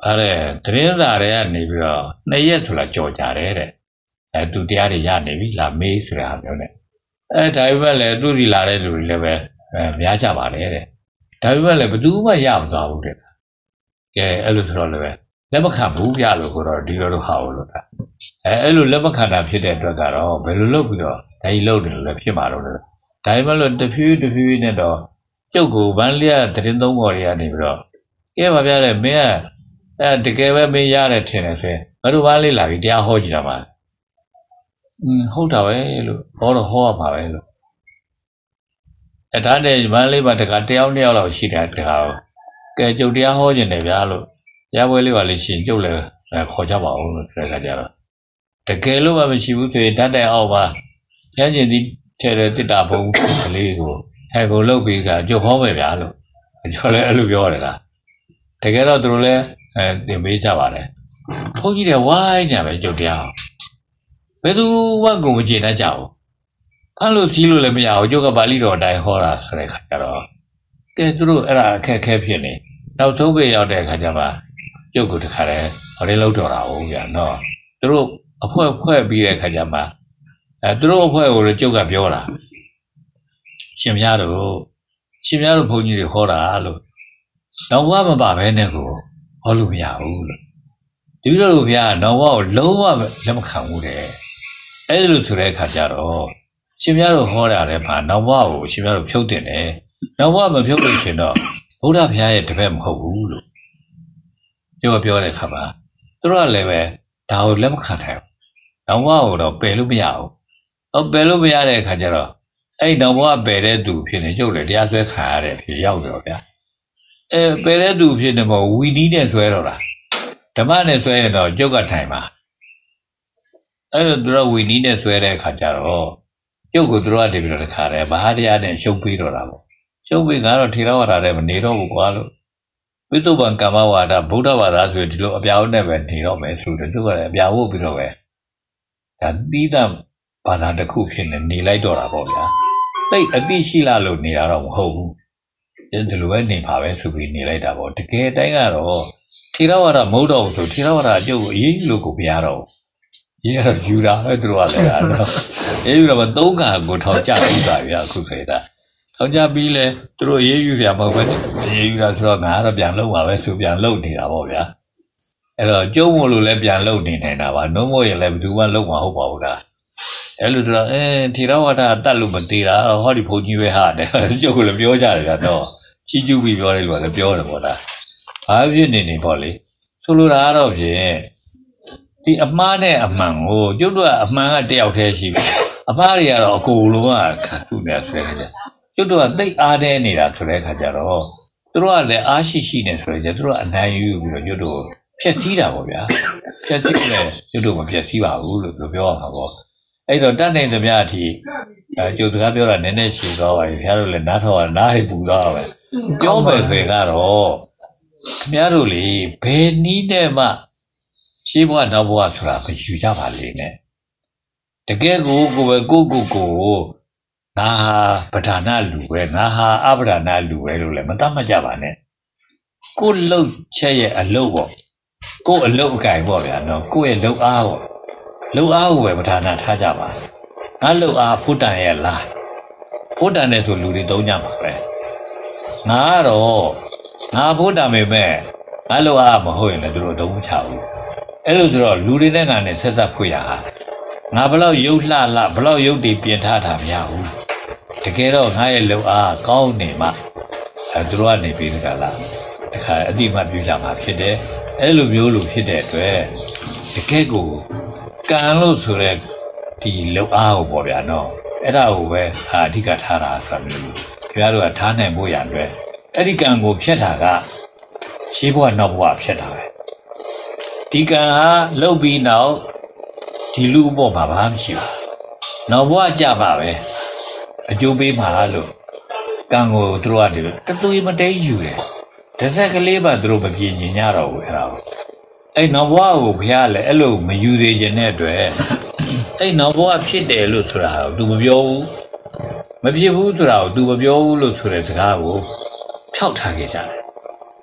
အဲ့ဒါသတင်းစာတွေကနေပြီးတော့2ရက်ဆိုတာကြော်ကြတယ်တဲ့သူတရားတွေရနေပြီလာမေးဆိုတာမျိုးနဲ့ဒါပေမဲ့လည်းသူဒီလာတဲ့လူတွေလည်းပဲများကြပါလေတဲ့ဒါပေမဲ့လည်းဘယ်သူမှရမသွားဘူးတဲ့ကဲအဲ့လိုဆိုတော့လည်းပဲလက်မခံဘူးပြလို့ဆိုတော့ဒီလိုဟာလို့တာအဲ့လိုလက်မခံတာဖြစ်တဲ့အတွက်ကတော့ဘယ်လိုလုပ်ပြီးတော့ဒါကြီးလုပ်တယ်လို့လည်းဖြစ်မှာတော့လေဒါပေမဲ့လို့တဖြည်းဖြည်းနဲ့တော့ကျုပ်ကိုဗန်းလျက်သတင်းသုံးပေါ်တွေကနေပြီးတော့ကဲပါဗျာလေမင်းကတကယ်ပဲမင်းရတယ်ထင်တယ်ဆိုရင်ငါတို့ဗန်းလေးလာပြီးတရားဟောကြည့်တာပါဟုတ်တာပဲလို့ဟောတော့ဟောရမှာပဲလို့ဒါနဲ့ဗန်းလေးမှာတခါတယောက်နှစ်ယောက်လောက်ရှိတယ်တခါကဲကျုပ်တရားဟောခြင်းတယ်ဗျာလို့တရားပွဲလေးပါလေးရှင်ကျုပ်လည်းခေါ်ကြပါဦးလို့ပြောကြကြတော့တကယ်လို့မှမရှိဘူးဆိုရင်တတ်တဲ့အောက်ပါရကျင်သည်ထဲတဲ့တစ်တာဘုံကလေးကိုဟဲ့ကိုလုတ်ပြီးကကျုပ်ဟောမယ်ဗျာလို့ကျွန်တော်လည်းအဲ့လိုပြောရတယ်လားတကယ်တော့သူတို့လည်းသင်ပေးကြပါတယ်ဘုန်းကြီးတွေဝိုင်းနေပဲကျုပ်တရားဘယ်သူမှကိုမကျေတတ်ကြဘူးအဲ့လိုစီးလို့လည်းမရဘူးကျုပ်ကပါဠိတော်အတိုင်းဟောတာဆိုတဲ့ခါကျတော့ကဲသူတို့အဲ့ဒါအခက်အခဲဖြစ်နေနောက်ဆုံးပဲရောက်တဲ့အခါကျမှကျုပ်ကတခါလဲဟောဒီလောက်တော်တာဟုတ်ဗျာနော်သူတို့အဖွဲ့ပြီးတဲ့အခါကျမှသူတို့အဖွဲ့ကိုလည်းကျုပ်ကပြောတာရှင်များတို့ဘုန်းကြီးတွေဟောတာလို့တော့ဘာမပါဘဲနဲ့ကိုဟောလို့မရဘူးလို့ဒီလိုဗျာတော့ဘာကိုလုံးဝလက်မခံဘူးတဲ့အဲ့လိုဆိုတဲ့အခါကျတော့ရှင်များတို့ဟောတာလည်းမှာတော့ဘာကိုရှင်များတို့ဖြုတ်တင်တယ်တော့ဘာမဖြုတ်လို့ရှင်တော့ဘုရားဘုရားရဲ့တပည့်မဟုတ်ဘူးလို့ပြောတဲ့အခါမှာသူတို့ကလည်းပဲဒါကိုလက်မခံနိုင်ဘူးတော့ဘာကိုတော့ပယ်လို့မရဘူးပယ်လို့မရတဲ့အခါကျတော့အဲ့တော့ဘာပယ်တဲ့သူဖြစ်နေကျုပ်လည်းတရားဆွဲခံရတဲ့ဖြစ်ရောက်တော့ဗျာပယ်တဲ့သူဖြစ်နေမို့ဝီနီးနဲ့ဆွဲတော့တာဓမ္မနဲ့ဆွဲရင်တော့ကျုပ်ကထိုင်ပါအဲ့တော့သူတို့ဝီနီးနဲ့ဆွဲတဲ့အခါကျတော့ကျုပ်ကိုသူတို့ကတည်းကတခါတယ်မဟာတရားနဲ့ရှုပ်ပြီးတော့တာပေါ့ရှုပ်ပြီးကတော့ထေရဝါဒနဲ့မနေတော့ဘူးကွာလို့ဝိသုဘံကာမဝါဒဗုဒ္ဓဘာသာဆိုဒီလိုအပြောင်းနဲ့ပဲနေတော့မယ်ဆိုတော့ကျုပ်ကလည်းအပြောင်းဖို့ပြီးတော့ပဲဒါတိသဘာသာတစ်ခုဖြစ်နေလိုက်တော့တာပေါ့ဗျာတိတ်အတိရှိလာလို့နေတာတော့မဟုတ်ဘူးဒီလိုပဲနေပါပဲဆိုပြီးနေလိုက်တာပေါ့တကယ်တိုင်းကတော့ထေရဝါဒမဟုတ်တော့ဘူးဆိုထေရဝါဒအကျုပ်ကိုအေးလို့ကိုမရတော့ဘူးရေးရယူတာပဲသူတို့ကလည်းအဲ့တော့အေးယူတော့သုံးခါကိုထောင်ကြပြီးပါဗျာအခုဆိုတာထောင်ကြပြီးလဲသူတို့ရေးယူရမှာပဲရေးယူတာဆိုတော့ငါကတော့ပြန်လုံပါပဲဆိုပြန်လုံနေတာပေါ့ဗျာအဲ့တော့ကျုံမို့လို့လည်းပြန်လုံနေနေတာပါနှုံးမို့ရင်လည်းဘယ်သူမှလုံမှာဟုတ်ပါဘူးလားအဲ့လိုတော့ထေရဝါဒတတ်လို့မသေးတာဟောဒီဘုန်းကြီးပဲဟာတယ်ကျုပ်ကလည်းပြောကြတယ်ဗျာတော့ချီးကျူးပြီးပြောတယ်လို့လည်းပြောတယ်ပေါ့လားဘာဖြစ်နေပေါ့လေဆိုလိုတာကတော့ဖြင့်ဒီအမှားနဲ့အမှန်ကိုကျုပ်တို့ကအမှန်ကတယောက်တည်းရှိပြီအမှားတွေကတော့အကုန်လုံးကခံသူ့နဲ့ဆွဲနေတယ်ကျုပ်တို့ကသိအားတဲ့နေတာဆိုတဲ့အခါကျတော့သူတို့ကလည်းအားရှိနေဆိုတော့သူတို့ကအနိုင်ယူပြီးတော့ကျုပ်တို့ဖြက်စီးတာပေါ့ဗျာဖြက်စီးတယ်ကျုပ်တို့မဖြက်စီးပါဘူးလို့ပြောရမှာပေါ့အဲ့တော့တတ်နိုင်သမျှအထိကျုပ်စကားပြောတာနည်းနည်းရှည်သွားပါပြီခင်ဗျားတို့လည်းနားထောင်နားတွေပူသွားပါပဲပြောမယ်ဆိုရင်ကတော့ခင်ဗျားတို့လေဘယ်နည်းနဲ့မှရှင်းဘဝနောက်ဘဝဆိုတာမယူကြပါလေနဲ့တကယ်ကိုပဲကိုငါဟာပဓာနာလူပဲငါဟာအပဓာနာလူပဲလို့လည်းမသတ်မှတ်ကြပါနဲ့ကိုလှုပ်ချက်ရဲ့အလုပ်ပေါ့ကိုအလုပ်အကင်ပေါ့ဗျာနော်ကိုရဲ့လုပ်အားပေါ့လုပ်အားကိုပဲပဓာနာထားကြပါငါလုပ်အားဖုတ္တန်ရဲ့လားဖုတ္တန်နဲ့ဆိုလူတွေသုံးကြမှာပဲငါကတော့ငါဖုတ္တန်ပဲမဲ့ငါလုပ်အားမဟုတ်ရင်လည်းသူတို့သုံးချဘူးအဲ့လိုဆိုတော့လူတွေနဲ့ငါနဲ့ဆက်ဆက်ဖွေရဟာငါဘလောက်ရုပ်လှဘလောက်ရုပ်တွေပြင်ထားတာမရဘူးတကယ်တော့ငါရဲ့လုပ်အားကောင်းနေမှသူတို့ကနေပြီးတခါလားတခါအတိမပြုကြမှာဖြစ်တယ်အဲ့လိုမျိုးလို့ဖြစ်တဲ့အတွက်တကယ်ကိုကံလို့ဆိုတဲ့ဒီလုပ်အားကိုပေါ့ဗျာနော်အဲ့ဒါကိုပဲအဓိကထားတာဆိုတာမျိုးခင်ဗျားတို့ကထားနိုင်ဖို့ရအတွက်အဲ့ဒီကံကိုဖျက်တာကရှင်းဘဝနောက်ဘဝဖျက်တာပဲဒီကံဟာလှုပ်ပြီးနောက်ဒီလူအပေါ်မှာဘာမှမရှိဘူးနောက်ဘဝကြပါပဲအကျိုးပေးမှာလို့ကံကိုသူတို့ကနေတသွေးမတိတ်ယူတယ်တစ်ဆက်ကလေးပါသူတို့မပြင်းညင်ကြတော့ဘူးအဲ့ဒါအဲ့နောက်ဘဝကိုဘုရားလည်းအဲ့လိုမယူသေးခြင်းတဲ့အတွက်အဲ့နောက်ဘဝဖြစ်တယ်လို့ဆိုတာကို तू မပြောဘူးမဖြစ်ဘူးဆိုတာကို तू မပြောဘူးလို့ဆိုတဲ့စကားကိုဖြောက်ထားခဲ့ကြတယ်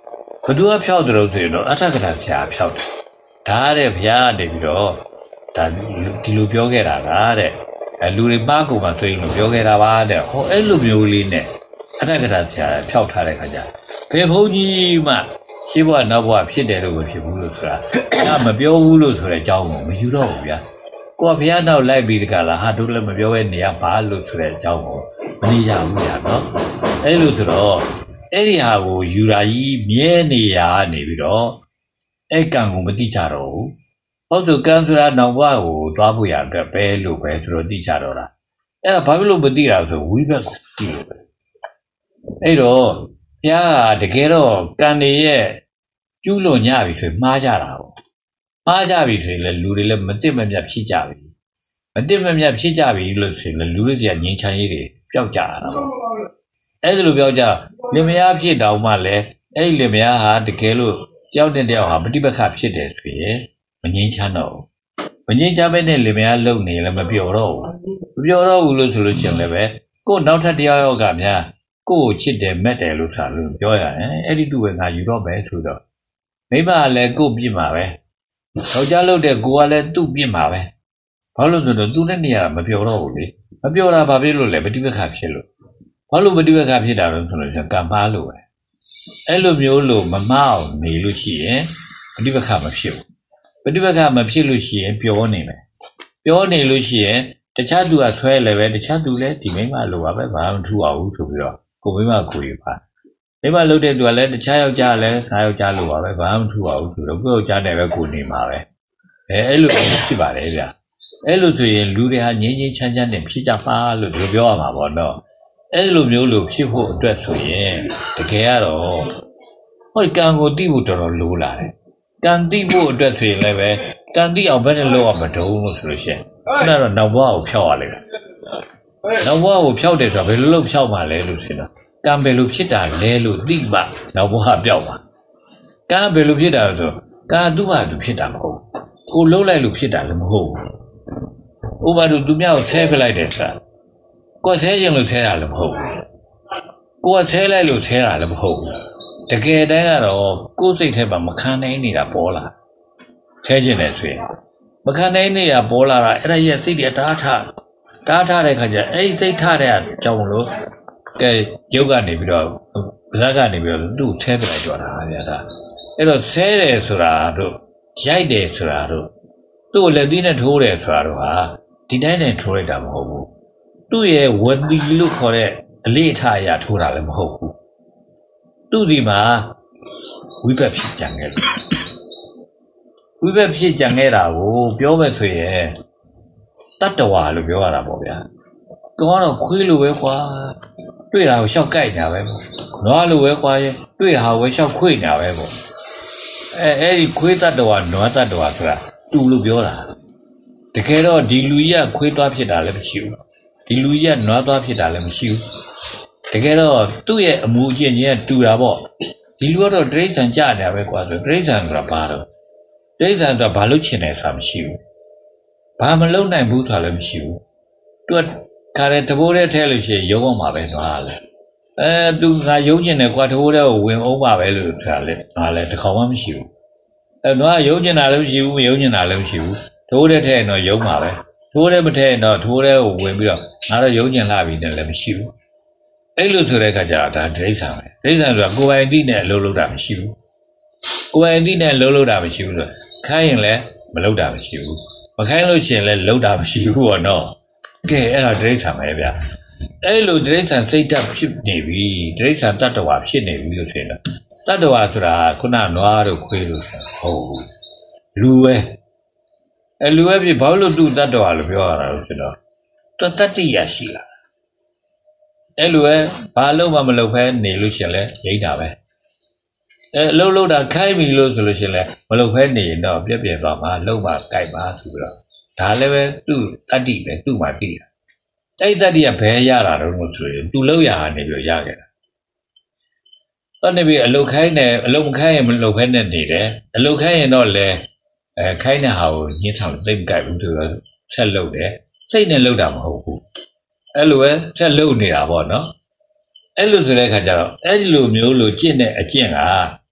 ဘသူကဖျောက်တယ်လို့ဆိုရင်တော့အထက်ကထာဆရာဖျောက်တယ်ဒါတဲ့ဘုရားကနေပြီးတော့ဒါဒီလိုပြောခဲ့တာကတဲ့လူတွေပါကုန်မှာဆိုရင်လို့ပြောခဲ့တာပါတဲ့ဟောအဲ့လိုမျိုးလေးနဲ့အထက်ကထာဆရာဖျောက်ထားတဲ့ခါကျဘယ်ဘုန်းကြီးမှရှင်းဘဝနောက်ဘဝဖြစ်တယ်လို့မဖြစ်ဘူးလို့ဆိုတာဒါမပြောဘူးလို့ဆိုတဲ့အကြောင်းကိုမယူတော့ဘူးဗျာကိုကဘုရားနောက်လိုက်ပြီးတကလားဟာတို့လည်းမပြောဘဲနေရပါလို့ဆိုတဲ့အကြောင်းကိုမနေရဘူးဗျာနော်အဲ့လိုဆိုတော့အဲ့ဒီဟာကိုယူရာကြီးမြဲနေရနေပြီးတော့အဲ့ကံကိုမတိကြတော့ဘူးဟုတ်ဆိုကံဆိုတာနောက်ဘဝကိုတွားဖို့ရအတွက်ပဲလို့ပဲသူတို့တိကြတော့တာအဲ့ဒါဘာဖြစ်လို့မတိတာဆိုဝိဘက်ကိုတိလို့ပဲအဲ့တော့ဘုရားကတကယ်တော့ကံတွေရဲ့ကျူးလွန်ညပြီဆိုမှားကြတာပေါ့မှားကြပြီဆိုရင်လည်းလူတွေလည်းမတိမမြတ်ဖြစ်ကြပြီမတိမမြတ်ဖြစ်ကြပြီလို့ဆိုရင်လည်းလူတွေကငြိမ်းချမ်းရေးတွေပျောက်ကြတာပေါ့အဲ့ဒါလိုပျောက်ကြလင်မယားဖြစ်တောင်မှလည်းအဲ့ဒီလင်မယားဟာတကယ်လို့တယောက်နဲ့တယောက်ဟာပဋိပက္ခဖြစ်တယ်ဆိုရင်မငြိမ်းချမ်းတော့ဘူးမငြိမ်းချမ်းပဲနဲ့လင်မယားလုံနေလည်းမပျော်တော့ဘူးမပျော်တော့ဘူးလို့ဆိုလို့ရှိရင်လည်းပဲကို့နောက်ထပ်တယောက်ယောက်ကများကို့ချစ်တယ်မက်တယ်လို့ဆိုတာလို့ပြောရတယ်အဲ့ဒီတူပဲငါယူတော့ပဲဆိုတော့မိမကလည်းကို့ပြစ်မှာပဲယောက်ျားလုပ်တဲ့ကိုကလည်းသူ့ပြစ်မှာပဲဘာလို့ဆိုတော့သူနဲ့နေရမပျော်တော့ဘူးလေမပျော်တာဘာဖြစ်လို့လဲပဋိပက္ခဖြစ်လို့ဘာလို့ပဋိပက္ခဖြစ်တာလဲဆိုလို့ကံမှားလို့ပဲအဲ့လိုမျိုးလို့မမအောင်နေလို့ရှိရင်ပဋိပက္ခမဖြစ်ဘူးပဋိပက္ခမဖြစ်လို့ရှိရင်ပျော်နေမယ်ပျော်နေလို့ရှိရင်တခြားသူကဆွဲလည်းပဲတခြားသူလည်းဒီမိမလိုပါပဲဘာမှမထူအောင်ဘူးဆိုပြီးတော့ကိုမိမကိုယူပါမိမလုပ်တဲ့သူကလည်းတခြားယောက်ျားလည်းငါယောက်ျားလိုပါပဲဘာမှမထူအောင်ဘူးဆိုတော့ကိုယောက်ျားနဲ့ပဲကိုနေမှာပဲအဲ့လိုဖြစ်ပါတယ်ဗျအဲ့လိုဆိုရင်လူတွေဟာငြိမ်းငြိမ်းချမ်းချမ်းနဲ့ဖြစ်ကြပါလို့ဒီလိုပြောရမှာပေါ့နော်အဲ့လိုမျိုးလို့ဖြစ်ဖို့အတွက်ဆိုရင်တကယ်ကတော့ဟိုကံကိုတိဖို့တော်တော်လိုလာတယ်ကံတိဖို့အတွက်ဆိုရင်လည်းပဲကံတိအောင်ဘယ်နဲ့လောက်အောင်မတုံးလို့ဆိုလို့ရှိရင်ခုနကတော့နောက်ဘဝကိုဖြောက်ရလိမ့်မယ်နောက်ဘဝကိုဖြောက်တယ်ဆိုတော့ဘယ်လိုလုပ်ဖြောက်မှလဲလို့ဆိုတော့ကံဘယ်လိုဖြစ်တာလဲလို့သိမှနောက်ဘဝပြောက်ပါကံဘယ်လိုဖြစ်တာလဲဆိုကံသူ့ဟာသူဖြစ်တာမဟုတ်ကိုလှုပ်လိုက်လို့ဖြစ်တာလည်းမဟုတ်ဘူးဥပမာသူမြောက်ဆဲပြလိုက်တယ်ဆိုတာကိုဆဲခြင်းလို့ဆဲတာလည်းမဟုတ်ဘူးကိုဆဲလိုက်လို့ဆဲတာလည်းမဟုတ်ဘူးတကယ်တမ်းကတော့ကိုယ်စိတ်ထဲမှာမခံနိုင်နေတာပေါ်လာဆဲခြင်းလည်းဆိုရင်မခံနိုင်နေတာပေါ်လာတာအဲ့ဒါရဲ့စိတ်တွေတားထားတဲ့ခါကျအဲ့ဒီစိတ်ထားတဲ့အကြောင်းလို့ကဲရုပ်ကနေပြီးတော့ဇာတ်ကနေပြီးတော့သူ့ဆဲပြလိုက်ကြတာဗျာဒါအဲ့တော့ဆဲတယ်ဆိုတာတို့ရိုက်တယ်ဆိုတာတို့သူ့ကိုလက်သီးနဲ့ထိုးတယ်ဆိုတာတို့ဟာဒီတိုင်းတိုင်းထိုးလိုက်တာမဟုတ်ဘူးသူ့ရဲ့ဝတိလို့ခေါ်တဲ့အလေးအထားအရာထိုးတာလည်းမဟုတ်ဘူးသူ့ဒီမှာဝိဘက်ဖြစ်ကြံခဲ့တယ်ဝိဘက်ဖြစ်ကြံခဲ့တာကိုပြောမယ်ဆိုရင်တတ္တဝါလို့ပြောရတာပေါ့ဗျာကတော့ခွေးလိုပဲကွာတွေ့တာကိုရှောက်ကြိုက်နေတာပဲပေါ့နွားလိုပဲကွာတွေ့တာကိုရှောက်ခွေနေတာပဲပေါ့အဲ့ဒီခွေးတတ္တဝါနွားတတ္တဝါဆိုတာတူလို့ပြောတာတကယ်တော့ဒီလူကြီးကခွေးသွားဖြစ်တာလည်းမရှိဘူးဒီလူကြီးကနွားသွားဖြစ်တာလည်းမရှိဘူးတကယ်တော့သူ့ရဲ့အမူအကျင့်ကြီးကတူတာပေါ့ဒီလူကတော့တိရစ္ဆာန်ကြတယ်ပဲကွာဆိုတိရစ္ဆာန်ဆိုတာဘာတော့တိရစ္ဆာန်ဆိုတာဘာလို့ချင်တယ်ဆိုတာမရှိဘူးဘာမလုပ်နိုင်ဘူးဆိုတာလည်းမရှိဘူးသူကခါတဲ့တဘိုးတဲ့ထဲလို့ရှိရင်ရုံအောင်မှာပဲနွားလဲသူကရုံကျင်တယ်ကွာတဘိုးတဲ့ကိုဝင်အောင်ပါပဲလို့ဆိုတာလေနွားလဲတစ်ခေါက်မှမရှိဘူးနွားရုံကျင်တာလည်းမရှိဘူးမရုံကျင်တာလည်းမရှိဘူးတဘိုးတဲ့ထဲတော့ရုံမှာပဲထိုးတဲ့မထဲတော့ထိုးတဲ့ကိုဝင်ပြီးတော့ငါတော့ရုံကျင်လာပြီနဲ့လည်းမရှိဘူးအဲ့လိုဆိုတဲ့အခါကျတော့ဒါဒိဋ္ဌာန်ပဲဒိဋ္ဌာန်ဆိုတာကိုယ်ပိုင်အသိနဲ့လှုပ်တာမရှိဘူးကိုယ်ပိုင်အသိနဲ့လှုပ်တာမရှိဘူးလို့ခိုင်းရင်လည်းမလှုပ်တာမရှိဘူးမခိုင်းလို့ရှိရင်လည်းလှုပ်တာမရှိဘူးပေါ့နော်ကဲအဲ့ဒါဒိဋ္ဌာန်ပဲဗျအဲ့လိုဒိဋ္ဌာန်စိတ်ဓာတ်ဖြစ်နေပြီဒိဋ္ဌာန်တတ္တဝါဖြစ်နေပြီလို့ဆိုရင်တတ္တဝါဆိုတာခုနနွားတို့ခွေးတို့ဟုတ်ဘူးလူပဲလူပဲဖြစ်ဘာလို့သူတတ္တဝါလို့ပြောရတာလို့ဆိုတော့တတ္တိယရှိလာအဲ့လိုပဲဘာလို့မှမလုပ်ဖဲနေလို့ရှင်လဲရိတ်တာပဲလှုပ်တာခိုင်းပြီလို့ဆိုလို့ရှင်လဲမလုပ်ဖဲနေရင်တော့ပြက်ပြက်သွားမှာလှုပ်ပါကြိုက်ပါဆိုပြီးတော့ဒါလည်းပဲသူ့တတ္တိပဲသူ့မှာတည်တာအဲ့တတ္တိကဘယ်ရတာတော့ဆိုရင်သူလှုပ်ရတာနေပြီးရခဲ့တာအဲ့နေပြီးအလုတ်ခိုင်းတယ်အလုတ်မခိုင်းရင်မလုပ်ဖဲနဲ့နေတယ်အလုတ်ခိုင်းရင်တော့လဲခိုင်းတဲ့ဟာကိုညှင်းဆောင်သိမ့်ကြိုက်ဘူးသူကဆက်လှုပ်တယ်စိတ်နဲ့လှုပ်တာမဟုတ်ဘူးအဲ့လိုပဲဆက်လှုပ်နေတာပေါ့နော်အဲ့လိုဆိုတဲ့အခါကျတော့အဲ့လိုမျိုးလို့ကျင့်တဲ့အကျင့်က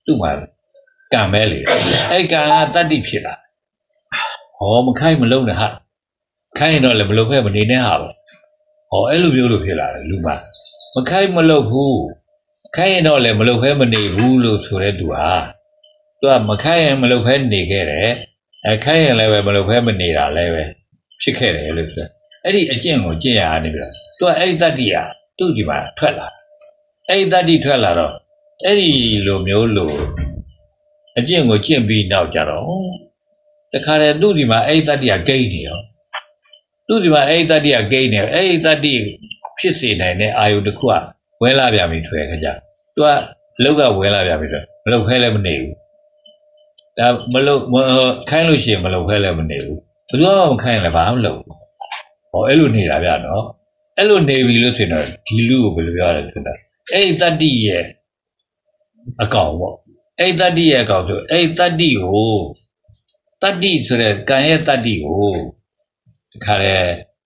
သူ့မှာကံပဲလေအဲ့ကံကတတ္တိဖြစ်လာဟောမခိုင်းမလုံးနဲ့ဟာခိုင်းတော့လည်းမလုံးဖဲမနေနဲ့ဟာပေါ့ဟောအဲ့လိုမျိုးလို့ဖြစ်လာတယ်လူမှာမခိုင်းမလုံးဘူးခိုင်းရင်တော့လည်းမလုံးဖဲမနေဘူးလို့ဆိုတဲ့သူဟာသူကမခိုင်းရင်မလုံးဖဲနေခဲ့တယ်ခိုင်းရင်လည်းပဲမလုံးဖဲမနေတာလည်းပဲဖြစ်ခဲ့တယ်လို့ဆိုအဲ့ဒီအကျင့်ကိုကျင့်ရနေပြီသူကအဲ့ဒီတတ္တိဟာသူ့ဒီမှာထွက်လာအဲ့ဒီတတ္တိထွက်လာတော့အဲ့ဒီလိုမျိုးလို့အကျင့်ကိုကျင့်ပြီးနောက်ကြတော့တခါတည်းသူ့ဒီမှာအဲ့ဒီတတ္တိကဂိမ်းနေရောသူ့ဒီမှာအဲ့ဒီတတ္တိကဂိမ်းနေအဲ့ဒီတတ္တိဖြစ်စေနိုင်တဲ့အာယုတစ်ခုကဝဲလာပြန်ပြီထွေခကြသူကလောက်ကဝဲလာပြန်ပြီဆိုမလောက်ဖဲလည်းမနေဘူးဒါမလောက်ခိုင်းလို့ရှိရင်မလောက်ဖဲလည်းမနေဘူးဘယ်တော့မှခိုင်းလည်းဘာမှမလုပ်ဘူးဟောအဲ့လိုနေတာဗျာနော်အဲ့လိုနေပြီလို့ဆိုတော့ဒီလူကိုဘယ်လိုပြောရလဲဆိုတော့အဲ့ဒီတတ္တိရဲ့အကောင်ပေါ့အဲ့တတ္တိရဲ့အကောင်ဆိုအဲ့တတ္တိကိုတတ္တိဆိုတဲ့ကံရဲ့တတ္တိကိုဒီခါလေ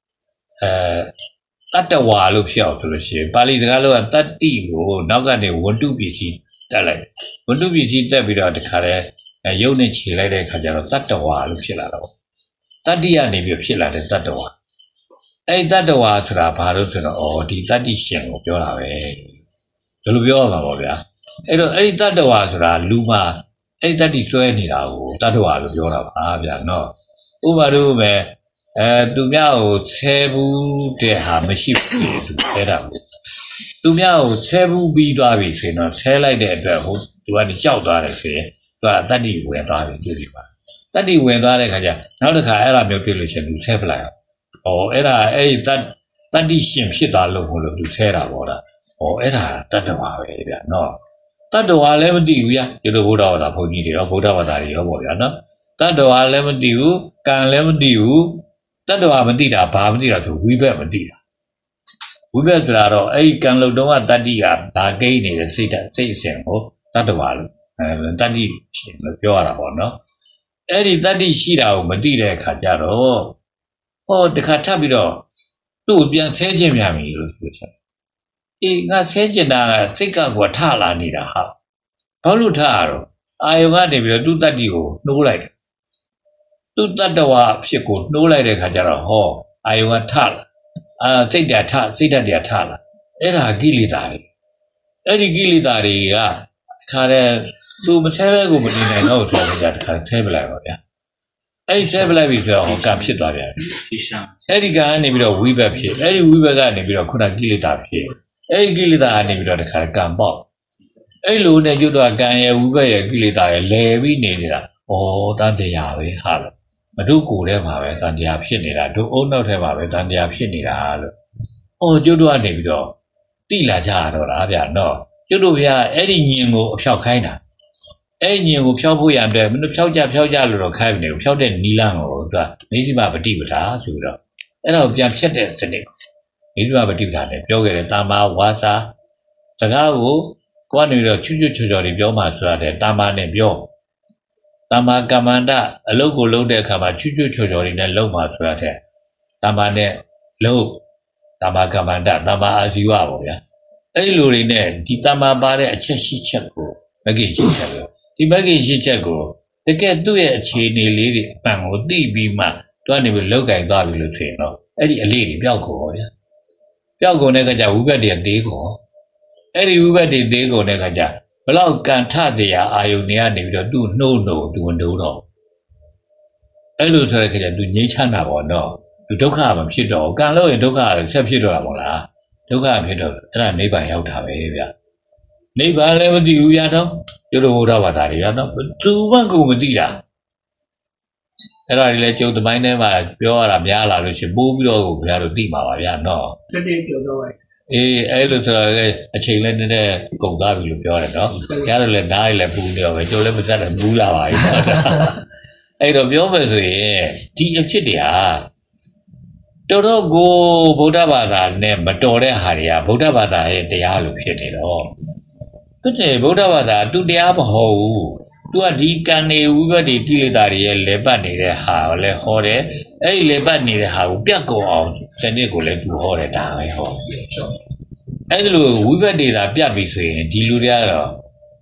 တတ္တဝါလို့ဖြစ်အောင်ဆိုလို့ရှိရင်ပါဠိစကားလုံးကတတ္တိကိုနောက်ကနေဝတ္ထုပစ္စည်းတက်လိုက်ဝတ္ထုပစ္စည်းတက်ပြီးတော့ဒီခါလေရုပ်နဲ့ခြေလိုက်တဲ့အခါကျတော့တတ္တဝါလို့ဖြစ်လာတော့တတ္တိကနေပြီးဖြစ်လာတဲ့တတ္တဝါအဲ့တတ္တဝါဆိုတာဘာလို့ဆိုတော့ဒီတတ္တိရှင်ကိုပြောတာပဲဒီလိုပြောရမှာပေါ့ဗျာအဲ့တော့အဲ့ဒီတတ္တဝါဆိုတာလူမှာအဲ့ဒီတတ္တိဆွဲနေတာကိုတတ္တဝါလို့ပြောတာပါဗျာနော်ဥပမာတို့ပဲသူများကိုဆဲဘူးတဲ့ဟာမရှိဘူးသူဆဲတာဘူးသူများကိုဆဲဘူးပြီးသွားပြီဆိုရင်တော့ဆဲလိုက်တဲ့အတွက်ဟိုသူကကြောက်သွားတယ်ဆိုရင်သူကတတ္တိဝင်သွားပြီကြည့်ပါတတ္တိဝင်သွားတဲ့ခါကျနောက်တစ်ခါအဲ့ဒါမျိုးတွေ့လို့ရှိရင်သူဆဲပလိုက်အောင်အဲ့ဒါအဲ့ဒီတတ္တိရှင်ဖြစ်သွားလို့ဟိုလိုသူဆဲတာပေါ့ဒါအဲ့ဒါတတ္တဝါပဲဗျာနော်တတ္တဝါလည်းမသိဘူးဗျာဒီလိုဗုဒ္ဓဘာသာဘုန်းကြီးတွေရောဗုဒ္ဓဘာသာတွေရောပေါ့ဗျာနော်တတ္တဝါလည်းမသိဘူးကံလည်းမသိဘူးတတ္တဝါမသိတာဘာမသိတာဆိုဝိဘက်မသိတာဝိဘက်ဆိုတာတော့အဲ့ဒီကံလုံတုံးကတတ္တိကဒါကိန်းနေတဲ့စိတ်အစဉ်ကိုတတ္တဝါလို့တတ္တိရှင်လို့ပြောရတာပေါ့နော်အဲ့ဒီတတ္တိရှိတာကိုမသိတဲ့အခါကျတော့တခါထပ်ပြီးတော့သူ့ကိုပြန်ဆဲခြင်းများပြီလို့ပြောချင်ငါဆဲကျင်တာကစိတ်ကကွာထလာနေတာဟာဘာလို့ထရတော့အာယုံကနေပြီးတော့သူ့တတ္တိကိုနှိုးလိုက်သူ့တတ္တဝါဖြစ်ကိုနှိုးလိုက်တဲ့ခါကျတော့အာယုံကထလာစိတ်ဓာတ်ထစိတ်ဓာတ်တွေထလာအဲ့ဒါကိလေသာတွေအဲ့ဒီကိလေသာတွေကခါတဲ့သူမဆဲဘဲကိုမနေနိုင်တော့ဆိုတော့တခါဆဲပလိုက်ပါဗျာအဲ့ဆဲပလိုက်ပြီဆိုတော့ကံဖြစ်သွားပြန်အဲ့ဒီကံကနေပြီးတော့ဝိဘက်ဖြစ်အဲ့ဒီဝိဘက်ကနေပြီးတော့ခုနကိလေသာဖြစ်အဲ့ဒီကိလေသာကနေပြီးတော့တခါကံပေါက်အဲ့လိုနဲ့ကျွတ်တော့ကံရဲ့ဝိဘက်ရဲ့ကိလေသာရဲ့လဲပြီးနေနေတာတန်တရားပဲဟာလို့မတို့ကိုယ်ထဲမှာပဲတန်တရားဖြစ်နေတာတို့အုံနောက်ထဲမှာပဲတန်တရားဖြစ်နေတာလို့ကျွတ်တော့ကနေပြီးတော့တိလာကြရတော့လားဗျာနော်ကျွတ်တို့ဗျာအဲ့ဒီညင်ကိုအဖြောက်ခိုင်းတာအဲ့ဒီညင်ကိုဖြောက်ဖို့ရံတဲ့မင်းတို့ဖြောက်ကြလို့တော့ခိုင်းမနေဘူးဖြောက်တဲ့နီလန်းကိုသူကမေဇိမပฏิပဒါဆိုပြီးတော့အဲ့ဒါကိုပြန်ဖြတ်တဲ့စနစ်မေဇိမပฏิပဒါနဲ့ပြောခဲ့တယ်တာမာဝါစာစကားကိုကနေပြီးတော့ချွတ်ချော်တွေပြောမှဆိုတာတဲ့တာမာနဲ့ပြောတာမာကမ္မန္တအလုတ်ကိုလုံးတဲ့အခါမှာချွတ်ချော်တွေနဲ့လုံးမှဆိုတာတဲ့တာမာနဲ့လုံးတာမာကမ္မန္တတာမာအာဇီဝပေါ့ဗျာအဲ့လိုတွေနဲ့ဒီတာမာပါတဲ့အချက်ရှိချက်ကိုမဂ္ဂင်ရှိချက်လို့ဒီမဂ္ဂင်ရှိချက်ကိုတကယ်သူ့ရဲ့အခြေအနေလေးတွေအပံကိုသိပြီးမှတွားနေပြီးလောက်ကင်သွားပြီလို့ဆိုရင်တော့အဲ့ဒီအလေးတွေပျောက်ကုန်ပါဗျာပျောက်ကုန်တဲ့ခါကျဝိဘတ်တွေသေးကုန်အဲ့ဒီဝိဘတ်တွေသေးကုန်တဲ့ခါကျဘလောက်ကံထတရားအာယုန်တွေကနေပြီးတော့သူ့နှိုးသူမနှိုးတော့အဲ့လိုဆိုတဲ့ခါကျသူငြိမ်းချမ်းတာပေါ့နော်သူဒုက္ခမဖြစ်တော့ကံလို့ရင်ဒုက္ခဆက်ဖြစ်တော့တာပေါ့လားဒုက္ခဖြစ်တော့အဲ့ဒါနိဗ္ဗာန်ရောက်တာပဲဗျာနိဗ္ဗာန်လည်းမသိဘူးဗျာတော့ကျုပ်တို့ဘုရားဘာသာတွေဗျာနော်သူမှကိုမသိတာအဲ့ဒါတွေလည်းကျုပ်သမိုင်းထဲမှာပြောရတာများလာလို့ရှိရင်ပိုးပြီးတော့ကိုဘုရားတို့သိမှာပါဗျာနော်တတိကျုပ်တော့အဲ့လိုဆိုတော့အချိန်လည်းနည်းနည်းကုန်သွားပြီလို့ပြောတယ်နော်။ကြားတော့လည်းဓာတ်ရည်လည်းပူနေတော့ပဲကျိုးလည်းမစက်တော့ဘူးလာပါပြီ။အဲ့တော့ပြောမယ်ဆိုရင်ဒီအဖြစ်တွေဟာတော်တော်ကိုဗုဒ္ဓဘာသာနဲ့မတော်တဲ့ဟာတွေကဗုဒ္ဓဘာသာရဲ့တရားလို့ဖြစ်နေတော့သူတည်းဗုဒ္ဓဘာသာသူတရားမဟုတ်ဘူး။ तू ကဒီကံနေဝိဘတ်တွေကိလေသာတွေရဲ့လေပတ်နေတဲ့ဟာကိုလည်းဟောတယ်။အဲ့ဒီလေပတ်နေတဲ့ဟာကိုပြတ်ကုန်အောင်စနစ်ကိုလည်း तू ဟောတယ်ဒါပဲဟော။အဲ့ဒီလိုဝိဘတ်တွေသာပြတ်ပြီဆိုရင်ဒီလူတွေကတော့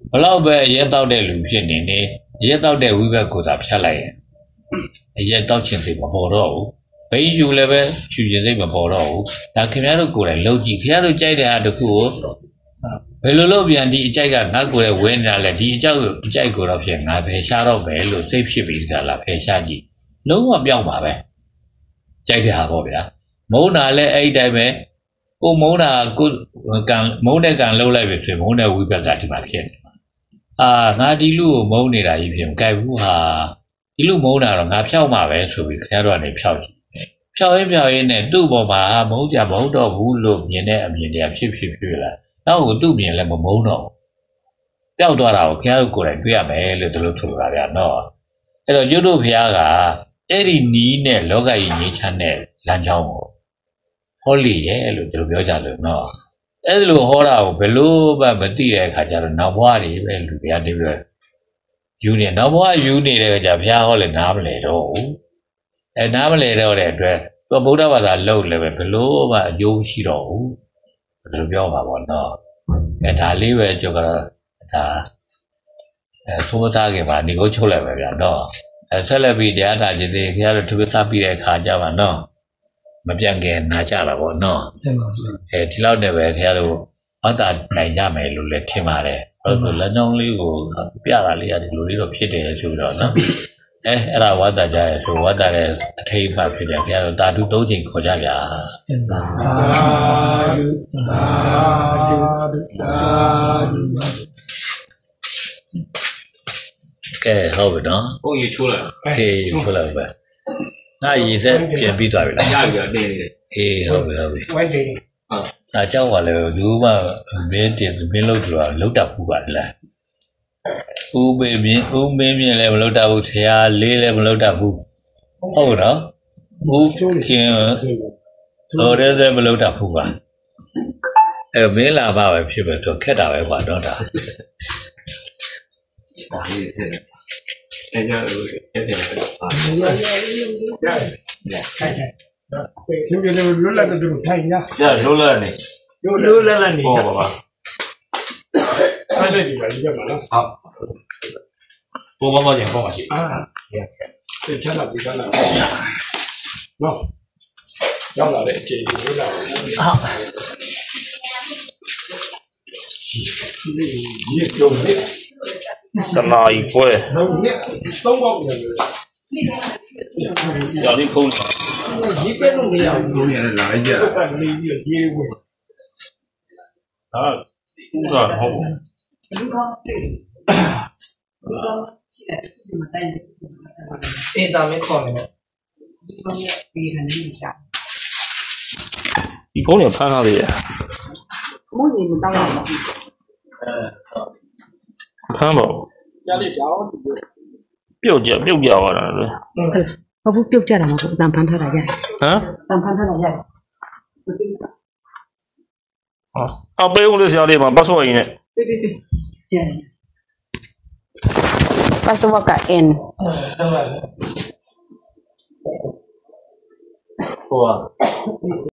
Below by yet out the illusion in it, yet out the weaver goes up shalay. Yet touching the borrow. Pay you level, choosing the borrow. Now can I go and load the Kiano Jada at the cool? Pelobian the Jaga, not go away and let the Jago of him. I pay shadow bello, safe ship is gala, pay shaji. No one young mabbe. Jada Habobia. Mona le a dime. Oh, Mona good Mona can low level with Mona we got him at him. Ah, Nadilu Mona, if you Gabuha. Ilu Mona, not Pama, so we can't run a pouch. Show him in a double moja modo who look in their ship. Now would do me a lemon mono. Eldora, can't go and be a little to Radiano. Hello, you do Piaga, Eddie Nine, Loga in each channel, Lanjamo. Holy, little Bioja, no. Elu Hora, below Batia, Kajar, Nawari, well, the other Junior, Nawa, you need a Japia and Namlet. And Namlet or address. But Buddha was a low level below my Yoshiro. The Bioma one no. And I live at Jogara. Sumotagi, Nigocho level, no. And celebrate the other day, he had to be happy at Kajava, no. Majangan Najala, no. A Tilau never had other Najame, let him at it. But only go Piali at the little pity, as you don't know. Era what that so what that is tape up in the Tatu Dojin Kojaga. Okay, how we done? Oh, you chula. Hey, you chula. Now you said, can be driving. Hey, how we. I tell what you made it below to a load up who got left. Who made me a level out here, lay level out. Oh, no? Who can order them load up who got a mail about people to cut away what don't I? Cô bao giờ có gì? Chắc là gì là no, đó là để chị như là dùng đấy, cái này quê, dùng đấy, tông bông giờ đi phun gì biết luôn bây giờ, là cái gì à? Đó, cũng rồi không. Ê, tao mới còn này. Đi phố này phá gì à? Mỗi gì mình tao làm. Phá bộ. Biểu giờ à? Có phút tiêu chơi là mà cũng tạm phán thay là dài. Hả? Tạm phán thay là dài. À, bây giờ cái gì mà bắt số gì này? Pasok ka N. Ủa.